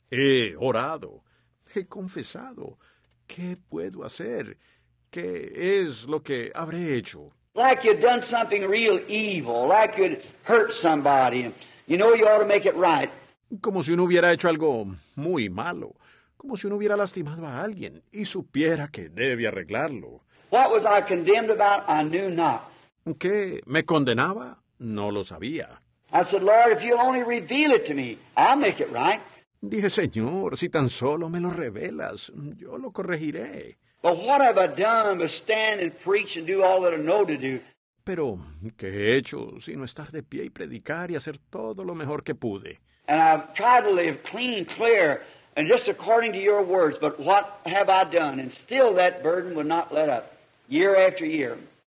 he orado, he confesado. ¿Qué puedo hacer? ¿Qué es lo que habré hecho? Like you'd done something real evil, like you'd hurt somebody, and you know you ought to make it right. Como si uno hubiera hecho algo muy malo, como si uno hubiera lastimado a alguien y supiera que debe arreglarlo. What was I condemned about? I knew not. ¿Qué me condenaba? No lo sabía. I said, Lord, if you'll only reveal it to me, I'll make it right. Dije, Señor, si tan solo me lo revelas, yo lo corregiré. But what have I done but stand and preach and do all that I know to do? Pero, ¿qué he hecho sino estar de pie y predicar y hacer todo lo mejor que pude? And I've tried to live clean, clear, and just according to your words. But what have I done? And still that burden would not let up, year after year.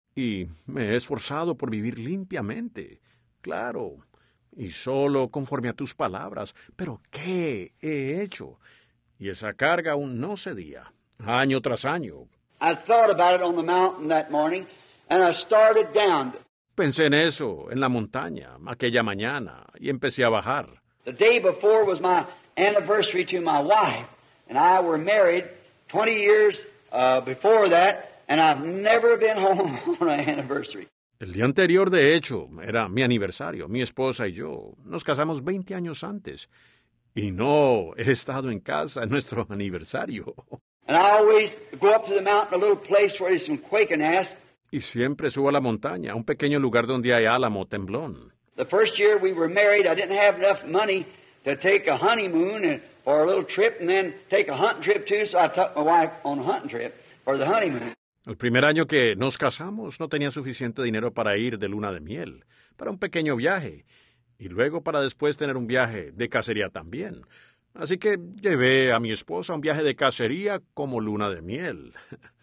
Y me he esforzado por vivir limpiamente, claro, y solo conforme a tus palabras. Pero, ¿qué he hecho? Y esa carga aún no cedía, año tras año. I thought about it on the mountain that morning, and I started down. Pensé en eso, en la montaña, aquella mañana, y empecé a bajar. The day before was my anniversary to my wife, and I were married twenty years uh, before that, and I've never been home on an anniversary. El día anterior, de hecho, era mi aniversario. Mi esposa y yo nos casamos veinte años antes, y no he estado en casa en nuestro aniversario. And I always go up to the mountain, a little place where there's some quaking ass. Y siempre subo a la montaña, a un pequeño lugar donde hay álamo temblón. The first year we were married, I didn't have enough money to take a honeymoon and, or a little trip and then take a hunting trip too, so I took my wife on a hunting trip for the honeymoon. El primer año que nos casamos no tenía suficiente dinero para ir de luna de miel, para un pequeño viaje, y luego para después tener un viaje de cacería también. Así que llevé a mi esposa a un viaje de cacería como luna de miel.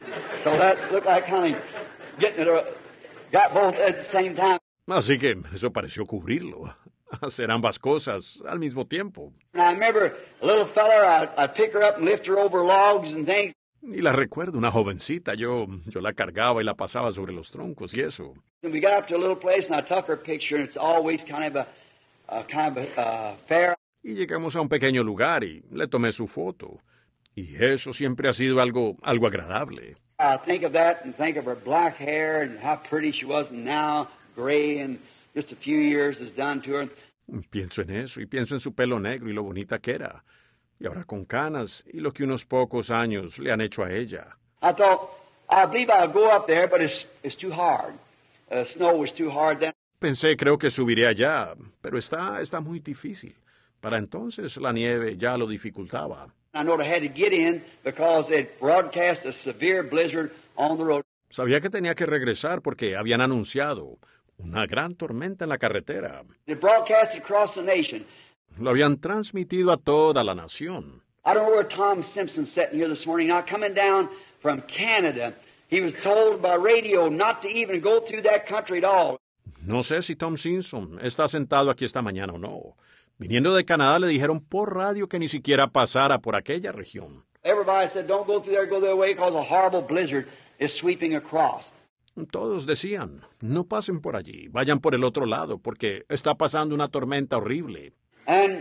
So that looked like kind of getting it, uh, got both at the same time. Así que eso pareció cubrirlo, hacer ambas cosas al mismo tiempo. And I remember a little feller, I'd, I'd pick her up and lift her over logs and things. Y la recuerdo, una jovencita, yo, yo la cargaba y la pasaba sobre los troncos y eso. And we got up to a little place and I took her picture, and it's always kind of a, a kind of a uh, fair. Y llegamos a un pequeño lugar y le tomé su foto. Y eso siempre ha sido algo, algo agradable. I think of that and think of her black hair and how pretty she was, and now gray and just a few years has done to her. Pienso en eso y pienso en su pelo negro y lo bonita que era. Y ahora con canas y lo que unos pocos años le han hecho a ella. I thought, I believe I'll go up there, but it's, it's too hard. Uh, snow was too hard then. Pensé, creo que subiré allá, pero está, está muy difícil. Para entonces la nieve ya lo dificultaba. I know I had to get in because it broadcast a severe blizzard on the road. Sabía que tenía que regresar porque habían anunciado una gran tormenta en la carretera. It broadcast across the nation. lo habían transmitido a toda la nación. I don't know where Tom Simpson's sitting here this morning. Now, coming down from Canada, he was told by radio not to even go through that country at all. No sé si Tom Simpson está sentado aquí esta mañana o no. Viniendo de Canadá le dijeron por radio que ni siquiera pasara por aquella región. Everybody said, don't go through there, go their way, because a horrible blizzard is sweeping across. Todos decían, no pasen por allí, vayan por el otro lado, porque está pasando una tormenta horrible. And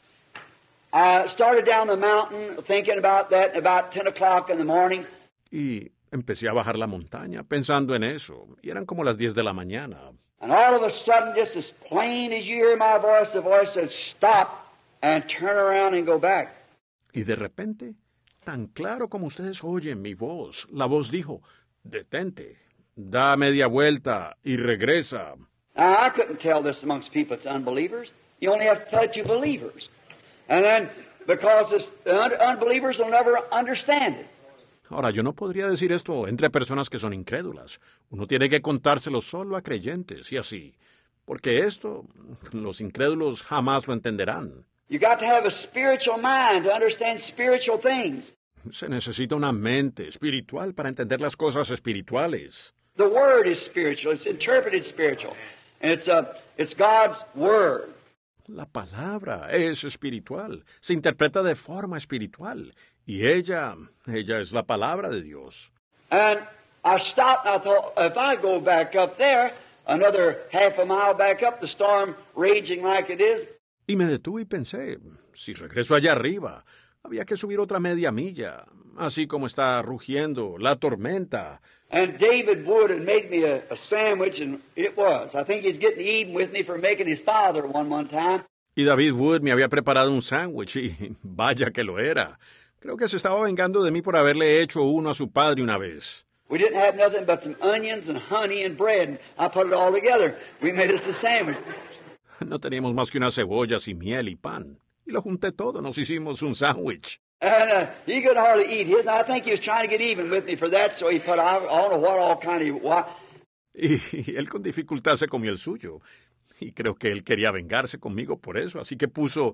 I started down the mountain thinking about that at about ten o'clock in the morning. Y empecé a bajar la montaña pensando en eso, y eran como las diez de la mañana. And all of a sudden, just as plain as you hear my voice, the voice says, stop and turn around and go back. Y de repente, tan claro como ustedes oyen mi voz, la voz dijo, detente, da media vuelta y regresa. Now, I couldn't tell this amongst people that's unbelievers. You only have to tell it to believers. And then, because this, the un- unbelievers will never understand it. Ahora, yo no podría decir esto entre personas que son incrédulas. Uno tiene que contárselo solo a creyentes y así. Porque esto, los incrédulos jamás lo entenderán. You got to have a spiritual mind to understand spiritual things. Se necesita una mente espiritual para entender las cosas espirituales. The Word is spiritual. It's interpreted spiritual. And it's, uh, it's God's Word. La palabra es espiritual, se interpreta de forma espiritual, y ella, ella es la palabra de Dios. And I stopped and I thought, if I go back up there, another half a mile back up, the storm raging like it is. Y me detuve y pensé, si regreso allá arriba, había que subir otra media milla, así como está rugiendo la tormenta. And David Wood had made me a, a sandwich, and it was. I think he's getting even with me for making his father one one time. Y David Wood me había preparado un sándwich, y vaya que lo era. Creo que se estaba vengando de mí por haberle hecho uno a su padre una vez. We didn't have nothing but some onions and honey and bread, and I put it all together. We made us a sandwich. No teníamos más que unas cebollas y miel y pan. Y lo junté todo, nos hicimos un sándwich. And uh, he could hardly eat his. And I think he was trying to get even with me for that, so he put, I, I don't know what all kind of... What. Y, y él con dificultad se comió el suyo. Y creo que él quería vengarse conmigo por eso. Así que puso...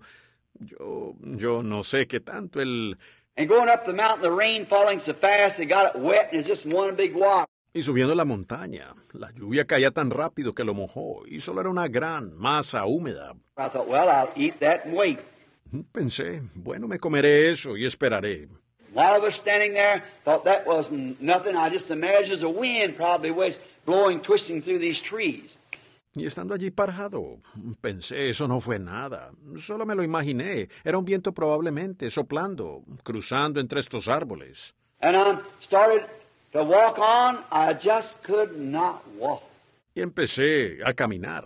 Yo, yo no sé qué tanto él... And going up the mountain, the rain falling so fast, they got it wet, and it's just one big water. Y subiendo la montaña, la lluvia caía tan rápido que lo mojó, y solo era una gran masa húmeda. I thought, well, I'll eat that and wait. Pensé, bueno, me comeré eso y esperaré. While I was standing there, thought that wasn't nothing. I just imagined as a wind probably was blowing, twisting through these trees. Y estando allí parado, pensé, eso no fue nada. Solo me lo imaginé. Era un viento probablemente soplando, cruzando entre estos árboles. And I started to walk on. I just could not walk. Y empecé a caminar.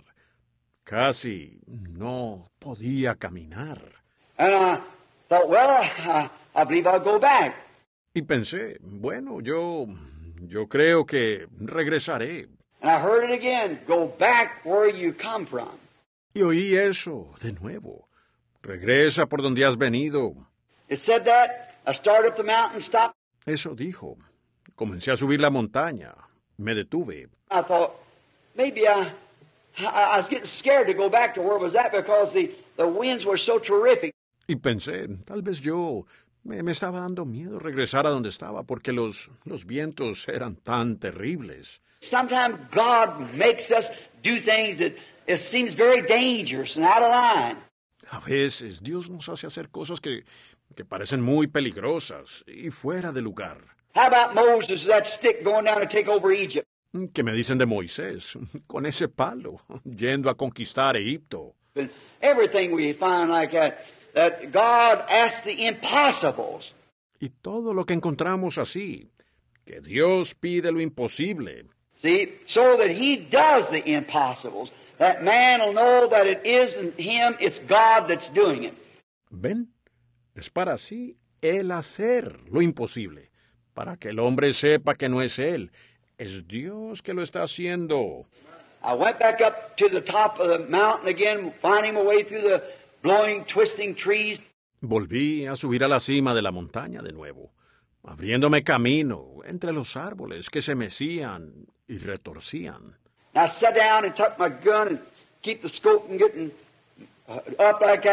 Casi no podía caminar. And I thought, well, I, I believe I'll go back. Y pensé, bueno, yo, yo creo que regresaré. And I heard it again, go back where you come from. Y oí eso de nuevo. Regresa por donde has venido. It said that. I started up the mountain, stopped. Eso dijo. Comencé a subir la montaña. Me detuve. I thought, maybe I, I, I was getting scared to go back to where I was at because the, the winds were so terrific. Y pensé, tal vez yo me, me estaba dando miedo regresar a donde estaba porque los, los vientos eran tan terribles. Sometimes God makes us do things that it seems very dangerous and out of line. A veces Dios nos hace hacer cosas que, que parecen muy peligrosas y fuera de lugar. How about Moses with that stick going down to take over Egypt? ¿Qué me dicen de Moisés? Con ese palo, yendo a conquistar Egipto. And everything we find like that, that God asks the impossibles. Y todo lo que encontramos así, que Dios pide lo imposible. See, so that he does the impossibles, that man will know that it isn't him, it's God that's doing it. ¿Ven? Es para así él hacer lo imposible, para que el hombre sepa que no es él, es Dios que lo está haciendo. I went back up to the top of the mountain again, finding my way through the blowing, twisting trees. Volví a subir a la cima de la montaña de nuevo, abriéndome camino entre los árboles que se mecían y retorcían. I sat down and tucked my gun and keep the scope and getting uh, up like that.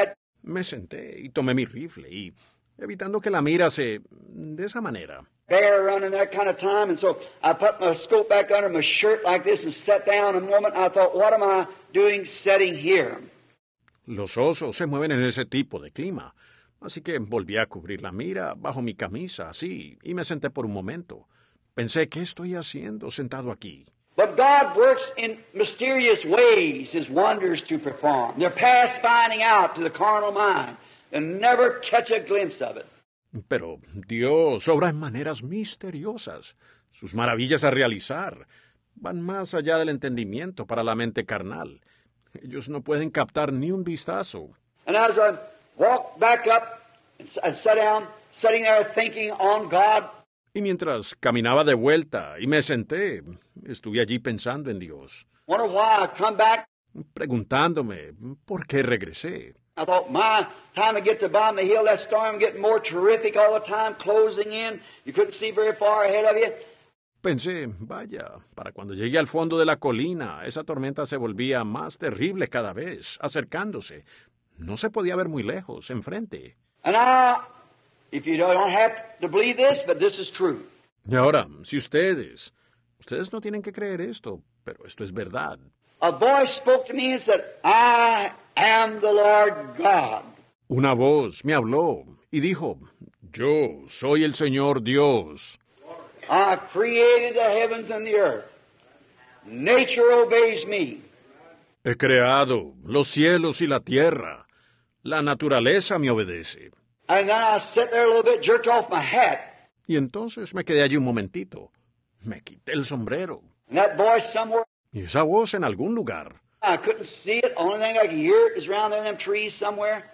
Me senté y tomé mi rifle y, evitando que la mira se... de esa manera. Bear running that kind of time, and so I put my scope back under my shirt like this and sat down a moment. I thought, what am I doing sitting here? Los osos se mueven en ese tipo de clima, así que volví a cubrir la mira bajo mi camisa, así, y me senté por un momento. Pensé, ¿qué estoy haciendo sentado aquí? But God works in mysterious ways, His wonders to perform. They're past finding out to the carnal mind, and never catch a glimpse of it. Pero Dios obra en maneras misteriosas. Sus maravillas a realizar van más allá del entendimiento para la mente carnal. Ellos no pueden captar ni un vistazo. And as I walked back up and sat down, sitting there thinking on God, Y mientras caminaba de vuelta y me senté, estuve allí pensando en Dios, wonder why I come back. preguntándome por qué regresé. I thought, my time to get to the bottom of the hill, that storm getting more terrific all the time, closing in. You couldn't see very far ahead of you. Pensé, vaya, para cuando llegué al fondo de la colina, esa tormenta se volvía más terrible cada vez, acercándose. No se podía ver muy lejos, enfrente. And now, if you don't have to believe this, but this is true. Y ahora, si ustedes, ustedes no tienen que creer esto, pero esto es verdad. A voice spoke to me and said, I am the Lord God. Una voz me habló y dijo, yo soy el Señor Dios. I created the heavens and the earth. Nature obeys me. He creado los cielos y la tierra. La naturaleza me obedece. And then I sat there a little bit, jerked off my hat. Y entonces me quedé allí un momentito. Me quité el sombrero. And that voice somewhere, Y esa voz en algún lugar. I couldn't see it. Only thing I could hear it is around there in them trees somewhere.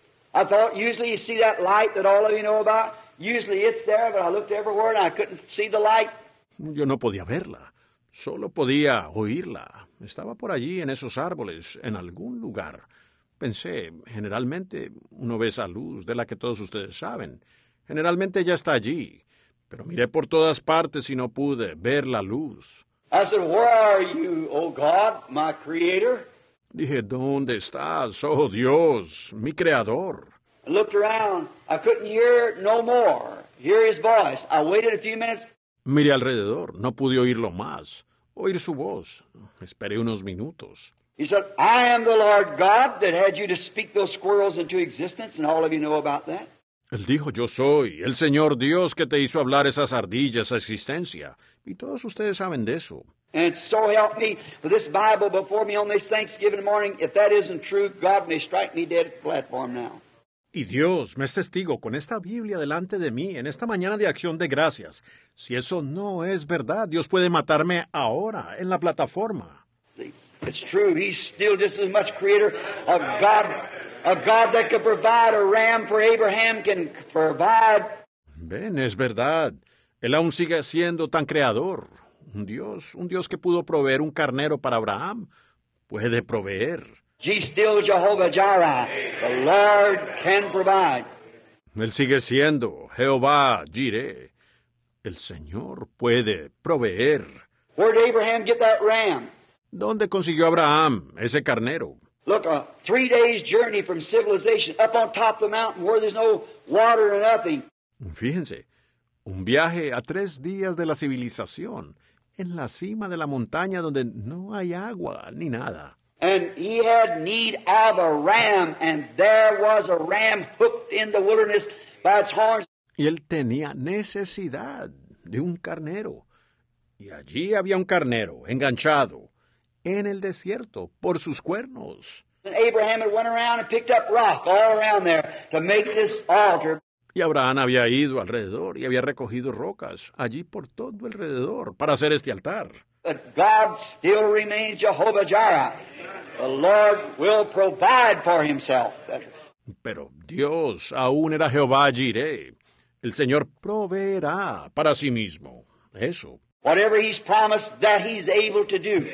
I thought usually you see that light that all of you know about. Usually it's there, but I looked everywhere and I couldn't see the light. Yo no podía verla. Solo podía oírla. Estaba por allí en esos árboles, en algún lugar. Pensé, generalmente uno ve esa luz de la que todos ustedes saben. Generalmente ella está allí. Pero miré por todas partes y no pude ver la luz. I said, where are you, O God, my creator? Dije, ¿dónde estás, oh Dios, mi creador? I looked around. I couldn't hear no more. Hear his voice. I waited a few minutes. Miré alrededor, no pude oírlo más. Oír su voz. Esperé unos minutos. He said, I am the Lord God that had you to speak those squirrels into existence, and all of you know about that. Él dijo, yo soy el Señor Dios que te hizo hablar esas ardillas a existencia. Y todos ustedes saben de eso. And so help me, with this Bible before me on this Thanksgiving morning, if that isn't true, God may strike me dead at the platform now. Y Dios me es testigo con esta Biblia delante de mí en esta mañana de acción de gracias. Si eso no es verdad, Dios puede matarme ahora en la plataforma. See, it's true. He's still just as much creator. A God, a God that could provide a ram for Abraham can provide. Ven, es verdad. Él aún sigue siendo tan creador. Un Dios, un Dios que pudo proveer un carnero para Abraham, puede proveer. He's still Jehovah Jireh. The Lord can provide. Él sigue siendo Jehová Jireh. El Señor puede proveer. Where did Abraham get that ram? ¿Dónde consiguió Abraham ese carnero? Look, a three days journey from civilization up on top of the mountain where there's no water or nothing. Fíjense, un viaje a tres días de la civilización, en la cima de la montaña donde no hay agua ni nada. And he had need of a ram, and there was a ram hooked in the wilderness by its horns. Y él tenía necesidad de un carnero. Y allí había un carnero enganchado en el desierto por sus cuernos. And Abraham had went around and picked up rock all around there to make this altar. Y Abraham había ido alrededor y había recogido rocas allí por todo alrededor para hacer este altar. But God still remains Jehovah Jireh. The Lord will provide for himself. Pero Dios aún era Jehová Jireh. El Señor proveerá para sí mismo. Eso. Whatever he's promised, that he's able to do.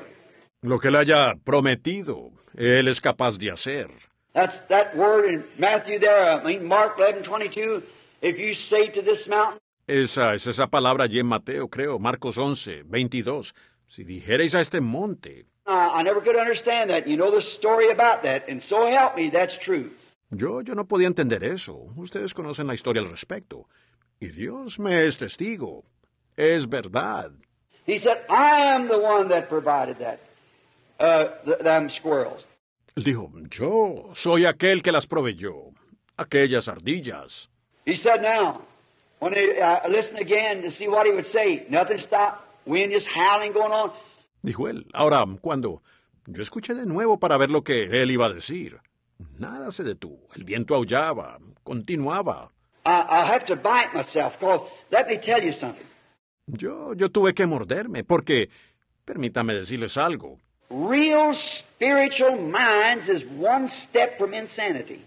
Lo que él haya prometido, él es capaz de hacer. That's that word in Matthew there, I mean Mark eleven twenty-two. If you say to this mountain, Esa es esa palabra allí en Mateo, creo, Marcos once, veintidós. Si dijerais a este monte. uh, I never could understand that. You know the story about that, and so help me, that's true. Yo, yo no podía entender eso. Ustedes conocen la historia al respecto. Y Dios me es testigo. Es verdad. He said, I am the one that provided that, uh, th- them squirrels. Él dijo, yo soy aquel que las proveyó. Aquellas ardillas. He said, now, when they uh, listened again to see what he would say, nothing stopped, wind just howling going on. Dijo él. Ahora, cuando yo escuché de nuevo para ver lo que él iba a decir, nada se detuvo. El viento aullaba, continuaba. I, I have to bite myself, because let me tell you something. Yo, yo tuve que morderme, porque, permítame decirles algo, Real spiritual minds is one step from insanity.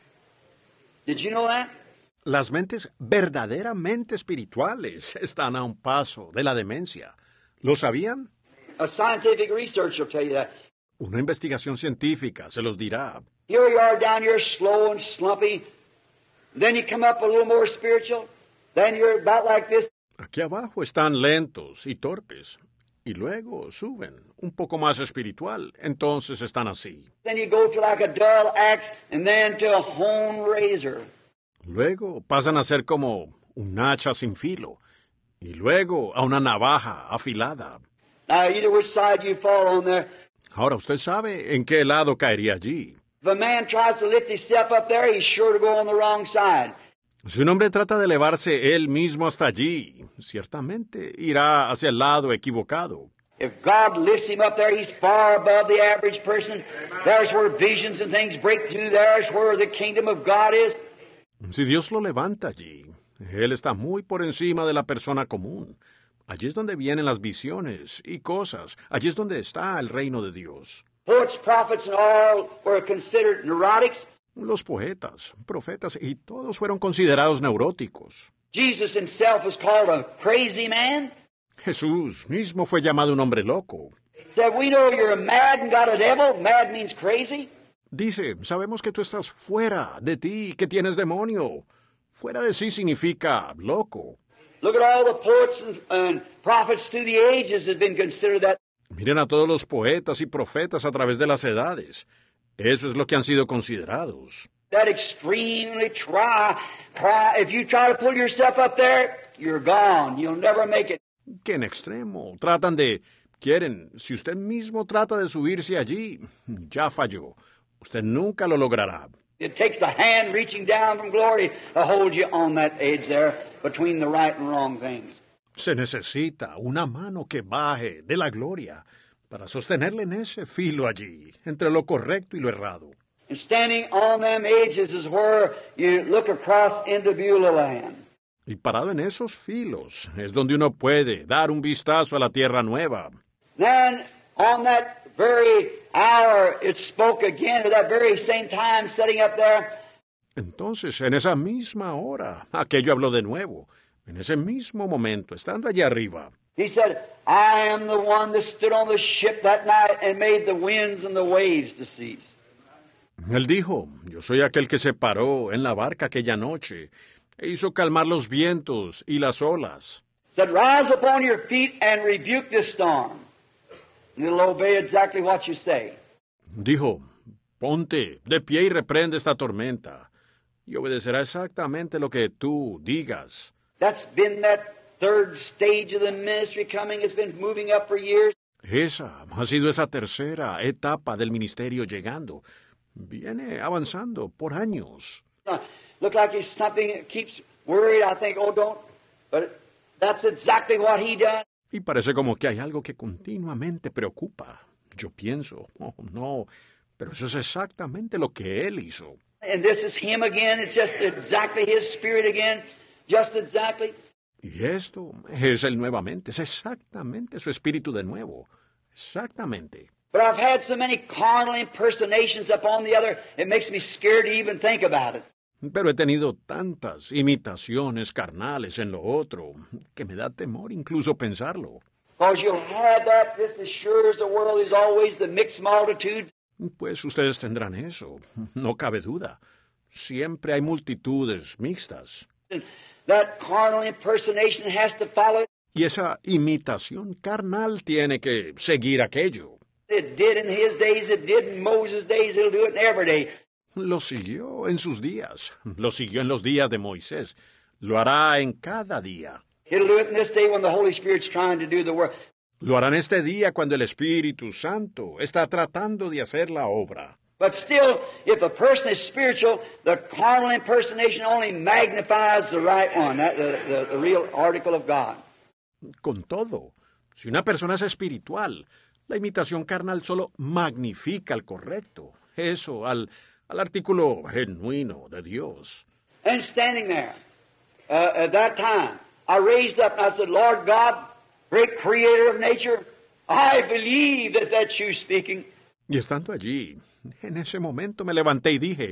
Did you know that? las mentes verdaderamente espirituales están a un paso de la demencia. ¿Lo sabían? A scientific research will tell you that. Una investigación científica se los dirá. Here you are down here slow and slumpy. Then you come up a little more spiritual. Then you're about like this. Aquí abajo están lentos y torpes. Y luego suben, un poco más espiritual. Entonces están así. Then you go to like a dull axe and then to a honed razor. Luego pasan a ser como un hacha sin filo. Y luego a una navaja afilada. Now, either which side you fall on there. Ahora usted sabe en qué lado caería allí. If a man tries to lift himself up there, he's sure to go on the wrong side. Si un hombre trata de elevarse él mismo hasta allí, ciertamente irá hacia el lado equivocado. If God lifts him up there, he's far above the average person. There's where visions and things break through. There's where the kingdom of God is. Si Dios lo levanta allí, él está muy por encima de la persona común. Allí es donde vienen las visiones y cosas. Allí es donde está el reino de Dios. Poets, prophets, and all were considered neurotics. Los poetas, profetas y todos fueron considerados neuróticos. Jesus himself was called a crazy man. Jesús mismo fue llamado un hombre loco. Said, we know you're mad and got a devil. Mad means crazy. Dice, sabemos que tú estás fuera de ti, que tienes demonio. Fuera de sí significa loco. Look at all the poets and, and prophets through the ages have been considered that. Miren a todos los poetas y profetas a través de las edades. Eso es lo que han sido considerados. That extremely try, try. If you try to pull yourself up there, you're gone. You'll never make it. Que en extremo tratan de... Quieren, si usted mismo trata de subirse allí, ya falló. Usted nunca lo logrará. It takes a hand reaching down from glory to hold you on that edge there between the right and wrong things. Se necesita una mano que baje de la gloria para sostenerle en ese filo allí, entre lo correcto y lo errado. And standing on them edges is where you look across into Beulah land. Y parado en esos filos es donde uno puede dar un vistazo a la tierra nueva. Then on that very hour it spoke again at that very same time setting up there. Entonces, en esa misma hora, aquello habló de nuevo. En ese mismo momento, estando allá arriba. He said, I am the one that stood on the ship that night and made the winds and the waves to cease. Él dijo, yo soy aquel que se paró en la barca aquella noche e hizo calmar los vientos y las olas. Said, rise upon your feet and rebuke this storm. And it'll obey exactly what you say. Dijo, ponte de pie y reprende esta tormenta, y obedecerá exactamente lo que tú digas. That's been that third stage of the ministry coming. It's been moving up for years. Esa ha sido esa tercera etapa del ministerio llegando. Viene avanzando por años. Uh, look like it's something that keeps worried. I think, oh, don't. But that's exactly what he done. Y parece como que hay algo que continuamente preocupa. Yo pienso, oh, no, pero eso es exactamente lo que él hizo. And this is him again. It's just exactly his spirit again. Just exactly. Y esto es él nuevamente, es exactamente su espíritu de nuevo. Exactamente. But I've had so many carnal impersonations upon the other, it makes me scared to even think about it. Pero he tenido tantas imitaciones carnales en lo otro que me da temor incluso pensarlo. Because you'll have that just as sure as the world is always the mixed multitudes. Pues ustedes tendrán eso, no cabe duda. Siempre hay multitudes mixtas. And that carnal impersonation has to follow it. Y esa imitación carnal tiene que seguir aquello. It did in his days, it did in Moses' days, it'll do it in every day. Lo siguió en sus días, lo siguió en los días de Moisés, lo hará en cada día. He'll do it in this day when the Holy Spirit's trying to do the work. Lo hará en este día cuando el Espíritu Santo está tratando de hacer la obra. But still, if a person is spiritual, the carnal impersonation only magnifies the right one, that, the, the, the real article of God. Con todo, si una persona es espiritual, la imitación carnal solo magnifica al correcto, eso, al, al artículo genuino de Dios. And standing there, uh, at that time, I raised up and I said, Lord God, great creator of nature, I believe that that's you speaking. Y estando allí, en ese momento me levanté y dije,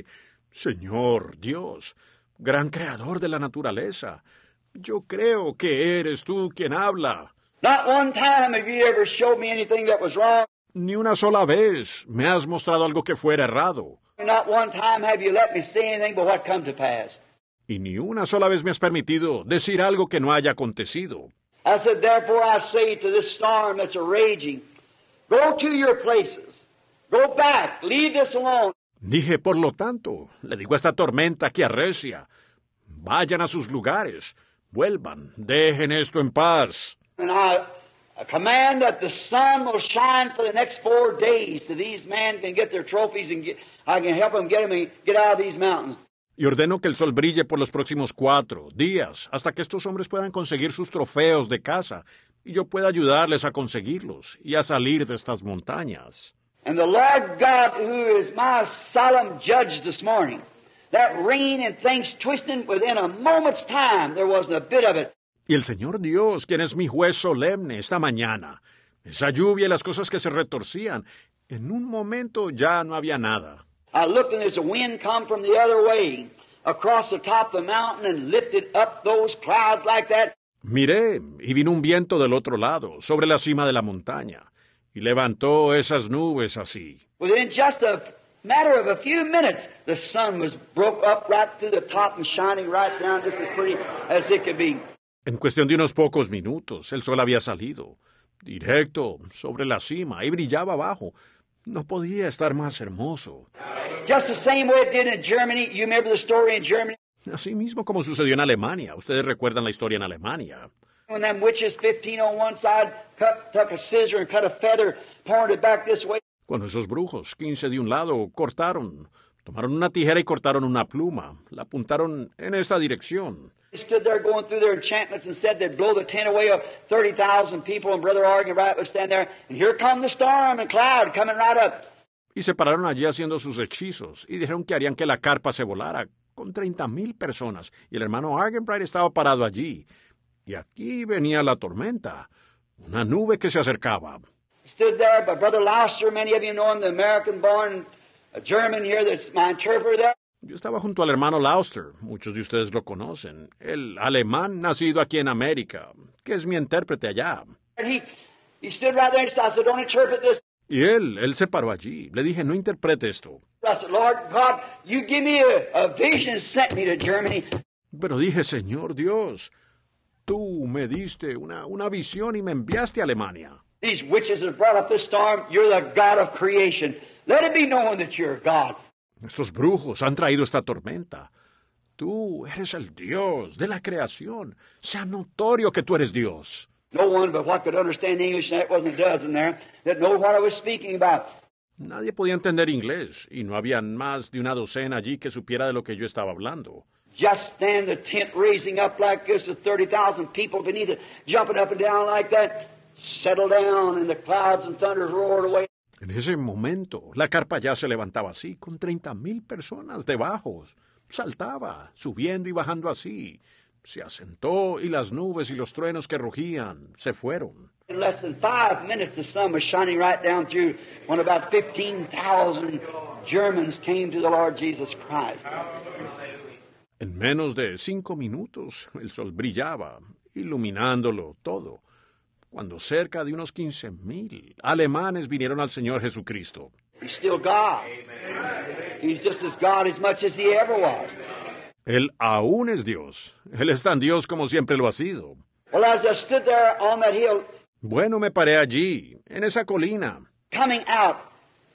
Señor Dios, gran creador de la naturaleza, yo creo que eres tú quien habla. Not one time have you ever showed me anything that was wrong. Ni una sola vez me has mostrado algo que fuera errado. Not one time have you let me say anything but what come to pass. Y ni una sola vez me has permitido decir algo que no haya acontecido. I said, therefore I say to this storm that's a-raging, go to your places. Go back. Leave this alone. Dije, por lo tanto, le digo a esta tormenta que arrecia, vayan a sus lugares, vuelvan, dejen esto en paz. And I, I command that the sun will shine for the next four days so these men can get their trophies and get, I can help them get them and get out of these mountains. Y ordeno que el sol brille por los próximos cuatro días, hasta que estos hombres puedan conseguir sus trofeos de caza, y yo pueda ayudarles a conseguirlos y a salir de estas montañas. And the Lord God, who is my solemn judge this morning, that rain and things twisting within a moment's time, there wasn't a bit of it. Y el Señor Dios, quien es mi juez solemne esta mañana, esa lluvia y las cosas que se retorcían, en un momento ya no había nada. I looked and there's a wind come from the other way, across the top of the mountain and lifted up those clouds like that. Miré, y vino un viento del otro lado, sobre la cima de la montaña, y levantó esas nubes así. Within just a matter of a few minutes, the sun was broke up right through the top and shining right down just as pretty as it could be. En cuestión de unos pocos minutos, el sol había salido, directo, sobre la cima, y brillaba abajo. No podía estar más hermoso. Just the same way it did in Germany. You remember the story in Germany? Así mismo como sucedió en Alemania. Ustedes recuerdan la historia en Alemania. When them witches, fifteen on one side, cut, took a scissor and cut a feather, pointed it back this way. Cuando esos brujos, quince de un lado, cortaron, tomaron una tijera y cortaron una pluma, la apuntaron en esta dirección. They stood there going through their enchantments and said they'd blow the tent away of thirty thousand people, and Brother Argan Wright would stand there, and here come the storm and cloud coming right up. Y se pararon allí haciendo sus hechizos, y dijeron que harían que la carpa se volara, con treinta mil personas, y el hermano Argenbright estaba parado allí. Y aquí venía la tormenta, una nube que se acercaba. Stood there, but Brother Lauster, many of you know him, the American-born German here that's my interpreter there. Yo estaba junto al hermano Lauster, muchos de ustedes lo conocen, el alemán nacido aquí en América, que es mi intérprete allá. And he, he stood right there and I said, don't interpret this. Y él, él se paró allí. Le dije, no interprete esto. I said, Lord God, you give me a, a vision and sent me to Germany. Pero dije, Señor Dios, tú me diste una, una visión y me enviaste a Alemania. These witches have brought up this storm. You're the God of creation. Let it be known that you're God. Estos brujos han traído esta tormenta. Tú eres el Dios de la creación. Sea notorio que tú eres Dios. No one but what could understand English, and that wasn't a dozen there, that know what I was speaking about. Nadie podía entender inglés, y no había más de una docena allí que supiera de lo que yo estaba hablando. Just stand the tent raising up like this with thirty thousand people beneath it, jumping up and down like that, settle down, and the clouds and thunders roared away. En ese momento, la carpa ya se levantaba así, con treinta mil personas debajo. Saltaba, subiendo y bajando así. Se asentó y las nubes y los truenos que rugían se fueron. In less than five minutes, the sun was shining right down through when about fifteen thousand Germans came to the Lord Jesus Christ. En menos de cinco minutos, el sol brillaba, iluminándolo todo, cuando cerca de unos quince mil alemanes vinieron al Señor Jesucristo. He's still God. He's just as God as much as he ever was. Él aún es Dios. Él es tan Dios como siempre lo ha sido. Well, as I stood there on that hill, Bueno, me paré allí, en esa colina, coming out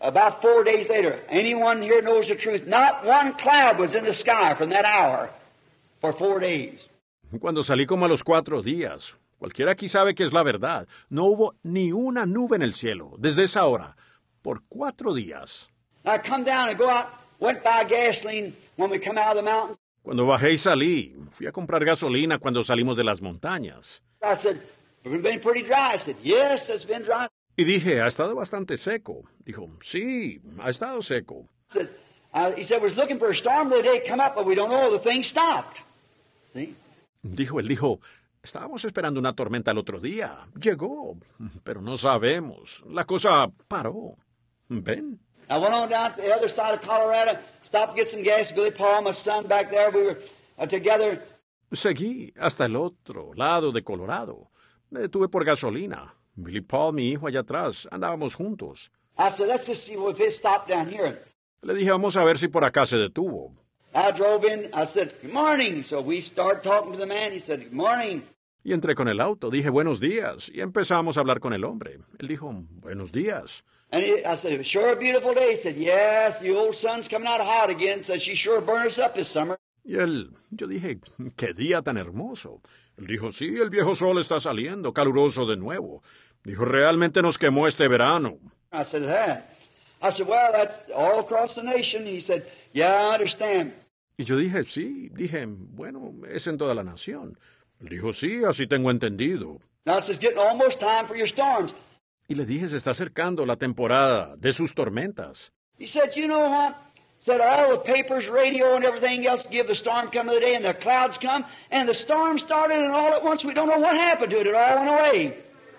about four days later, anyone here knows the truth, not one cloud was in the sky from that hour for four days. Cuando salí como a los cuatro días, cualquiera aquí sabe que es la verdad, no hubo ni una nube en el cielo, desde esa hora, por cuatro días. I come down and go out, went buy gasoline when we come out of the mountains. Cuando bajé y salí, fui a comprar gasolina cuando salimos de las montañas. I said, it's been pretty dry. I said, yes, it's been dry. Y dije, ha estado bastante seco. Dijo, sí, ha estado seco. I said, uh, he said, we was looking for a storm the other day, come up, but we don't know, the thing stopped. See? Dijo, él dijo, estábamos esperando una tormenta el otro día. Llegó, pero no sabemos. La cosa paró. ¿Ven? I went on down to the other side of Colorado, stopped to get some gas. Billy Paul, my son, back there, we were uh, together. Seguí hasta el otro lado de Colorado. Me detuve por gasolina. Billy Paul, mi hijo, allá atrás. Andábamos juntos. I said, let's just see if it stopped down here. Le dije, vamos a ver si por acá se detuvo. I drove in. I said, good morning. So we started talking to the man. He said, good morning. Y entré con el auto. Dije, buenos días. Y empezamos a hablar con el hombre. Él dijo, buenos días. And he, I said, sure a beautiful day. He said, yes, the old sun's coming out hot again. Said, she sure burned us up this summer. Y él, yo dije, qué día tan hermoso. Él dijo, sí, el viejo sol está saliendo, caluroso de nuevo. Dijo, realmente nos quemó este verano. I said, huh? I said, well, that's all across the nation. He said, yeah, I understand. Y yo dije, sí, dije, bueno, es en toda la nación. Él dijo, sí, así tengo entendido. Now it's getting almost time for your storms. Y le dije, se está acercando la temporada de sus tormentas. He said, you know what? Said all the papers, radio, and everything else give the storm come of the day, and the clouds come, and the storm started, and all at once we don't know what happened to it. It all went away.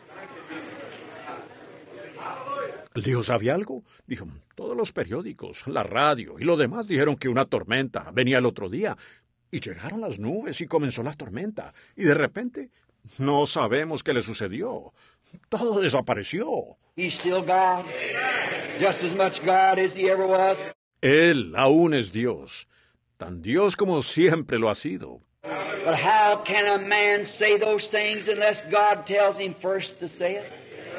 Él dijo, ¿sabe algo? Dijo, todos los periódicos, la radio y lo demás dijeron que una tormenta venía el otro día. Y llegaron las nubes y comenzó la tormenta. Y de repente, no sabemos qué le sucedió. Todo desapareció. He's still God, just as much God as he ever was. Él aún es Dios, tan Dios como siempre lo ha sido. But how can a man say those things unless God tells him first to say it?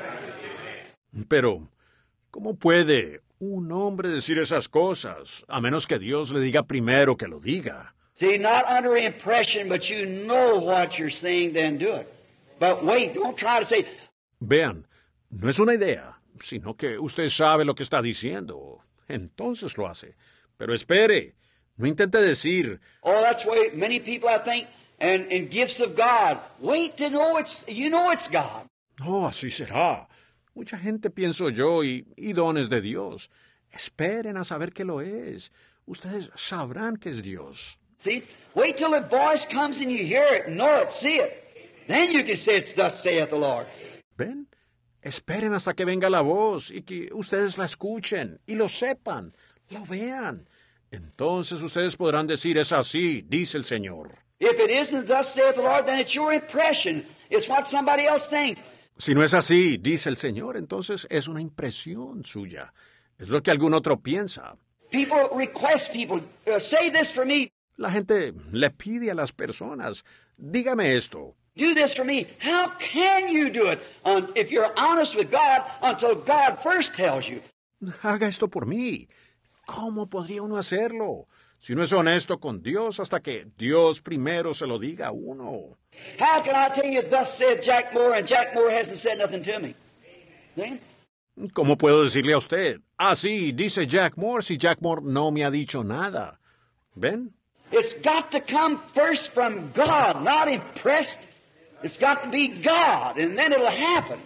Pero, ¿cómo puede un hombre decir esas cosas, a menos que Dios le diga primero que lo diga? See, not under impression, but you know what you're saying, then do it. But wait, don't try to say... Vean, no es una idea, sino que usted sabe lo que está diciendo. Entonces lo hace. Pero espere, no intente decir... Oh, that's why many people, I think, and, and gifts of God. Wait to know it's... You know it's God. Oh, así será. Mucha gente, pienso yo, y, y dones de Dios. Esperen a saber que lo es. Ustedes sabrán que es Dios. See? Wait till the voice comes and you hear it, know it, see it. Then you can say it's thus saith the Lord. ¿Ven? Esperen hasta que venga la voz y que ustedes la escuchen y lo sepan, lo vean. Entonces ustedes podrán decir, es así, dice el Señor. If it isn't thus saith the Lord, then it's your impression. It's what somebody else thinks. Si no es así, dice el Señor, entonces es una impresión suya. Es lo que algún otro piensa. People request people, uh, say this for me. La gente le pide a las personas, dígame esto. Do this for me. How can you do it um, if you're honest with God until God first tells you? Haga esto por mí. ¿Cómo podría uno hacerlo? Si no es honesto con Dios hasta que Dios primero se lo diga a uno. How can I tell you thus said Jack Moore and Jack Moore hasn't said nothing to me? See? ¿Cómo puedo decirle a usted? Así dice Jack Moore si Jack Moore no me ha dicho nada. ¿Ven? It's got to come first from God, not impressed. It's got to be God, and then it'll happen.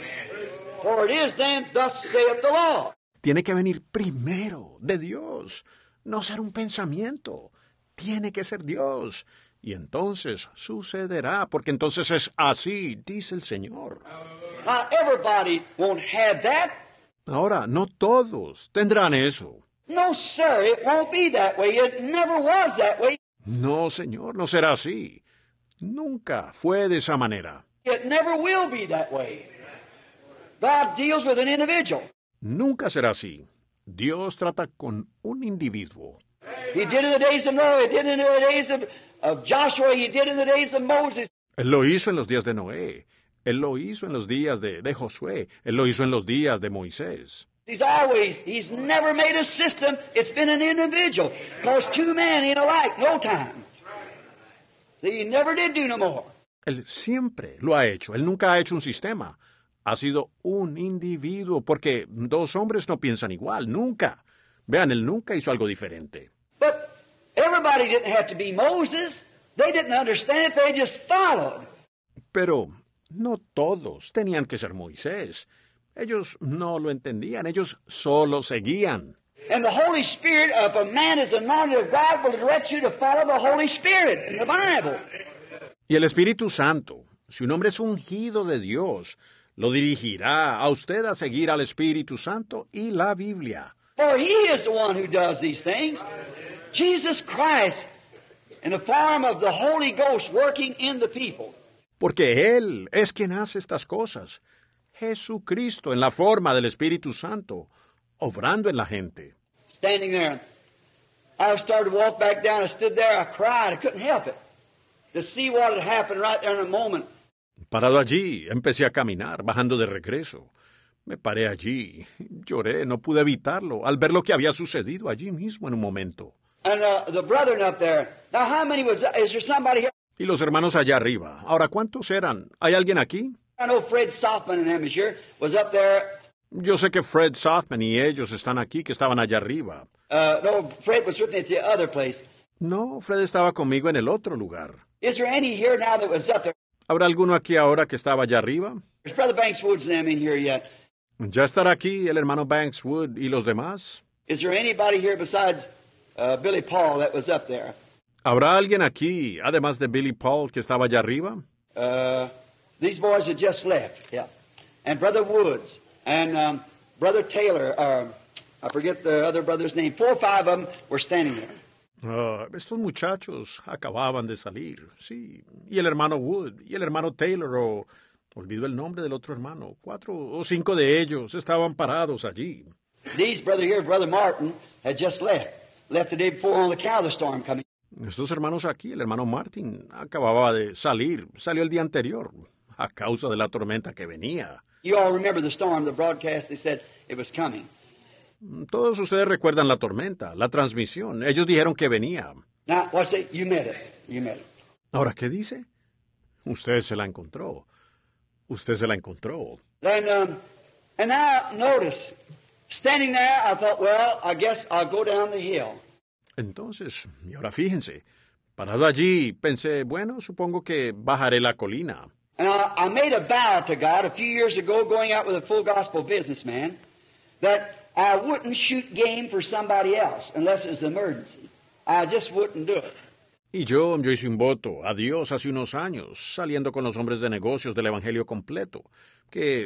For it is then, thus saith the Lord. Tiene que venir primero de Dios, no ser un pensamiento. Tiene que ser Dios. Y entonces sucederá, porque entonces es así, dice el Señor. Now, everybody won't have that. Ahora, no todos tendrán eso. No, sir, it won't be that way. It never was that way. No, Señor, no será así. Nunca fue de esa manera. It never will be that way. God deals with an individual. Nunca será así. Dios trata con un individuo. He did in the days of Noah. He did in the days of, of Joshua. He did in the days of Moses. Él lo hizo en los días de Noé. Él lo hizo en los días de, de Josué. Él lo hizo en los días de Moisés. He's always, he's never made a system. It's been an individual. Because two men ain't alike no time. He never did do no more. Él siempre lo ha hecho. Él nunca ha hecho un sistema. Ha sido un individuo, porque dos hombres no piensan igual, nunca. Vean, él nunca hizo algo diferente. But everybody didn't have to be Moses. They didn't understand it. They just followed. Pero no todos tenían que ser Moisés. Ellos no lo entendían. Ellos solo seguían. And the Holy Spirit, if a man is anointed of God, will direct you to follow the Holy Spirit in the Bible. Y el Espíritu Santo, si un hombre es ungido de Dios, lo dirigirá a usted a seguir al Espíritu Santo y la Biblia. For he is the one who does these things. Jesus Christ, in the form of the Holy Ghost working in the people. Porque Él es quien hace estas cosas. Jesucristo en la forma del Espíritu Santo, obrando en la gente. Standing there, I started to walk back down. I stood there. I cried. I couldn't help it. To see what had happened right there in a moment. Parado allí, empecé a caminar, bajando de regreso. Me paré allí, lloré, no pude evitarlo, al ver lo que había sucedido allí mismo en un momento. And uh, the brethren up there. Now, how many was that? Is there somebody here? Y los hermanos allá arriba. Ahora, ¿cuántos eran? ¿Hay alguien aquí? I know Fred Softman and them is here. Was up there. Yo sé que Fred Softman y ellos están aquí, que estaban allá arriba. Uh, no, Fred was with me at the other place. No, Fred estaba conmigo en el otro lugar. Is there any here now that was up there? ¿Habrá alguno aquí ahora que estaba allá arriba? There's Brother Banks Woods and them in here yet. ¿Ya estará aquí el hermano Banks Wood y los demás? Is there anybody here besides uh, Billy Paul that was up there? ¿Habrá alguien aquí, además de Billy Paul, que estaba allá arriba? Uh, these boys had just left, yeah. And Brother Woods and um, Brother Taylor, uh, I forget the other brother's name. Four or five of them were standing there. Uh, estos muchachos acababan de salir, sí. Y el hermano Wood, y el hermano Taylor, o... olvido el nombre del otro hermano. Cuatro o cinco de ellos estaban parados allí. These brother here, Brother Martin, had just left. Left the day before on the count of the storm coming. Estos hermanos aquí, el hermano Martin, acababa de salir. Salió el día anterior, a causa de la tormenta que venía. You all remember the storm, the broadcast, they said it was coming. Todos ustedes recuerdan la tormenta, la transmisión. Ellos dijeron que venía. Now, what's it? You met it. You met it. Ahora, ¿qué dice? Usted se la encontró. Usted se la encontró. Then, um, and now notice, standing there, I thought, well, I guess I'll go down the hill. Entonces, y ahora fíjense, parado allí, pensé, bueno, supongo que bajaré la colina. And I, I made a vow to God a few years ago, going out with a full gospel businessman, that I wouldn't shoot game for somebody else unless it was an emergency. I just wouldn't do it. Y yo, yo hice un voto a Dios hace unos años, saliendo con los hombres de negocios del Evangelio completo, que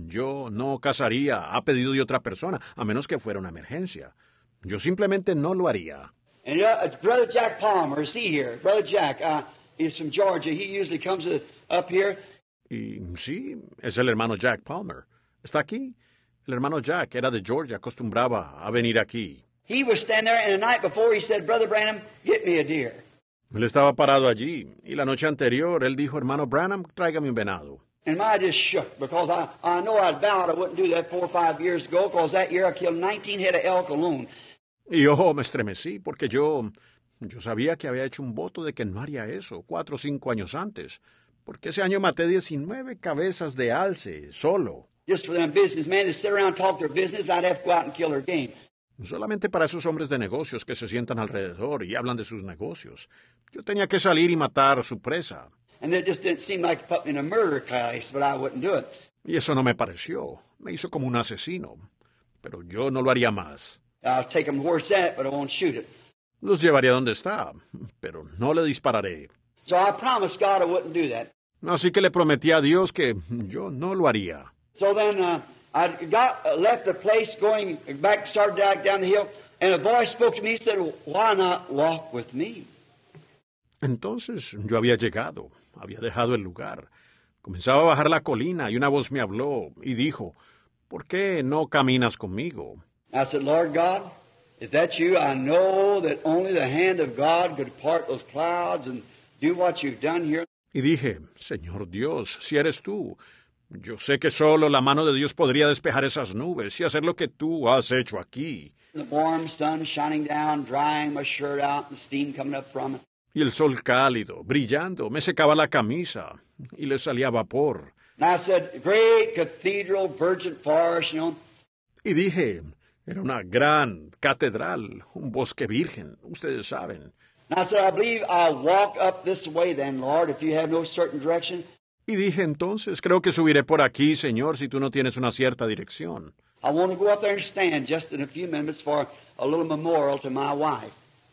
yo no casaría a pedido de otra persona, a menos que fuera una emergencia. Yo simplemente no lo haría. And uh, Brother Jack Palmer, is he here? Brother Jack, uh, he's from Georgia. He usually comes uh, up here. Y sí, es el hermano Jack Palmer. ¿Está aquí? El hermano Jack era de Georgia, acostumbraba a venir aquí. He was standing there, and the night before he said, Brother Branham, get me a deer. Él estaba parado allí, y la noche anterior él dijo, hermano Branham, tráigame un venado. And my just shook, because I, I know I'd vowed I wouldn't do that four or five years ago, because that year I killed nineteen head of elk alone. Y yo me estremecí, porque yo, yo sabía que había hecho un voto de que no haría eso, cuatro o cinco años antes, porque ese año maté diecinueve cabezas de alce, solo. Just for them businessmen to sit around and talk their business, I'd have to go out and kill their game. Solamente para esos hombres de negocios que se sientan alrededor y hablan de sus negocios. Yo tenía que salir y matar a su presa. And it just didn't seem like it put me in a murder case, but I wouldn't do it. Y eso no me pareció. Me hizo como un asesino. Pero yo no lo haría más. I'll take them where it's at, but I won't shoot it. Los llevaré a donde está, pero no le dispararé. So I promised God I wouldn't do that. Así que le prometí a Dios que yo no lo haría. So then uh, I got uh, left the place, going back, started back down the hill, and a voice spoke to me. He said, "Why not walk with me?" Entonces yo había llegado, había dejado el lugar. Comenzaba a bajar la colina y una voz me habló y dijo, ¿por qué no caminas conmigo? I said, Lord God, if that's you, I know that only the hand of God could part those clouds and do what you've done here. Y dije, Señor Dios, si eres tú, Yo sé que solo la mano de Dios podría despejar esas nubes y hacer lo que tú has hecho aquí. The warm sun shining down, drying my shirt out, the steam coming up from it. Y el sol cálido, brillando, me secaba la camisa y le salía vapor. And I said, great cathedral, virgin forest, you know. Y dije, era una gran catedral, un bosque virgen, ustedes saben. And I said, I believe I'll walk up this way then, Lord, if you have no certain direction. Y dije entonces, creo que subiré por aquí, Señor, si tú no tienes una cierta dirección. I want to go up there and stand just in a few minutes for a little memorial to my wife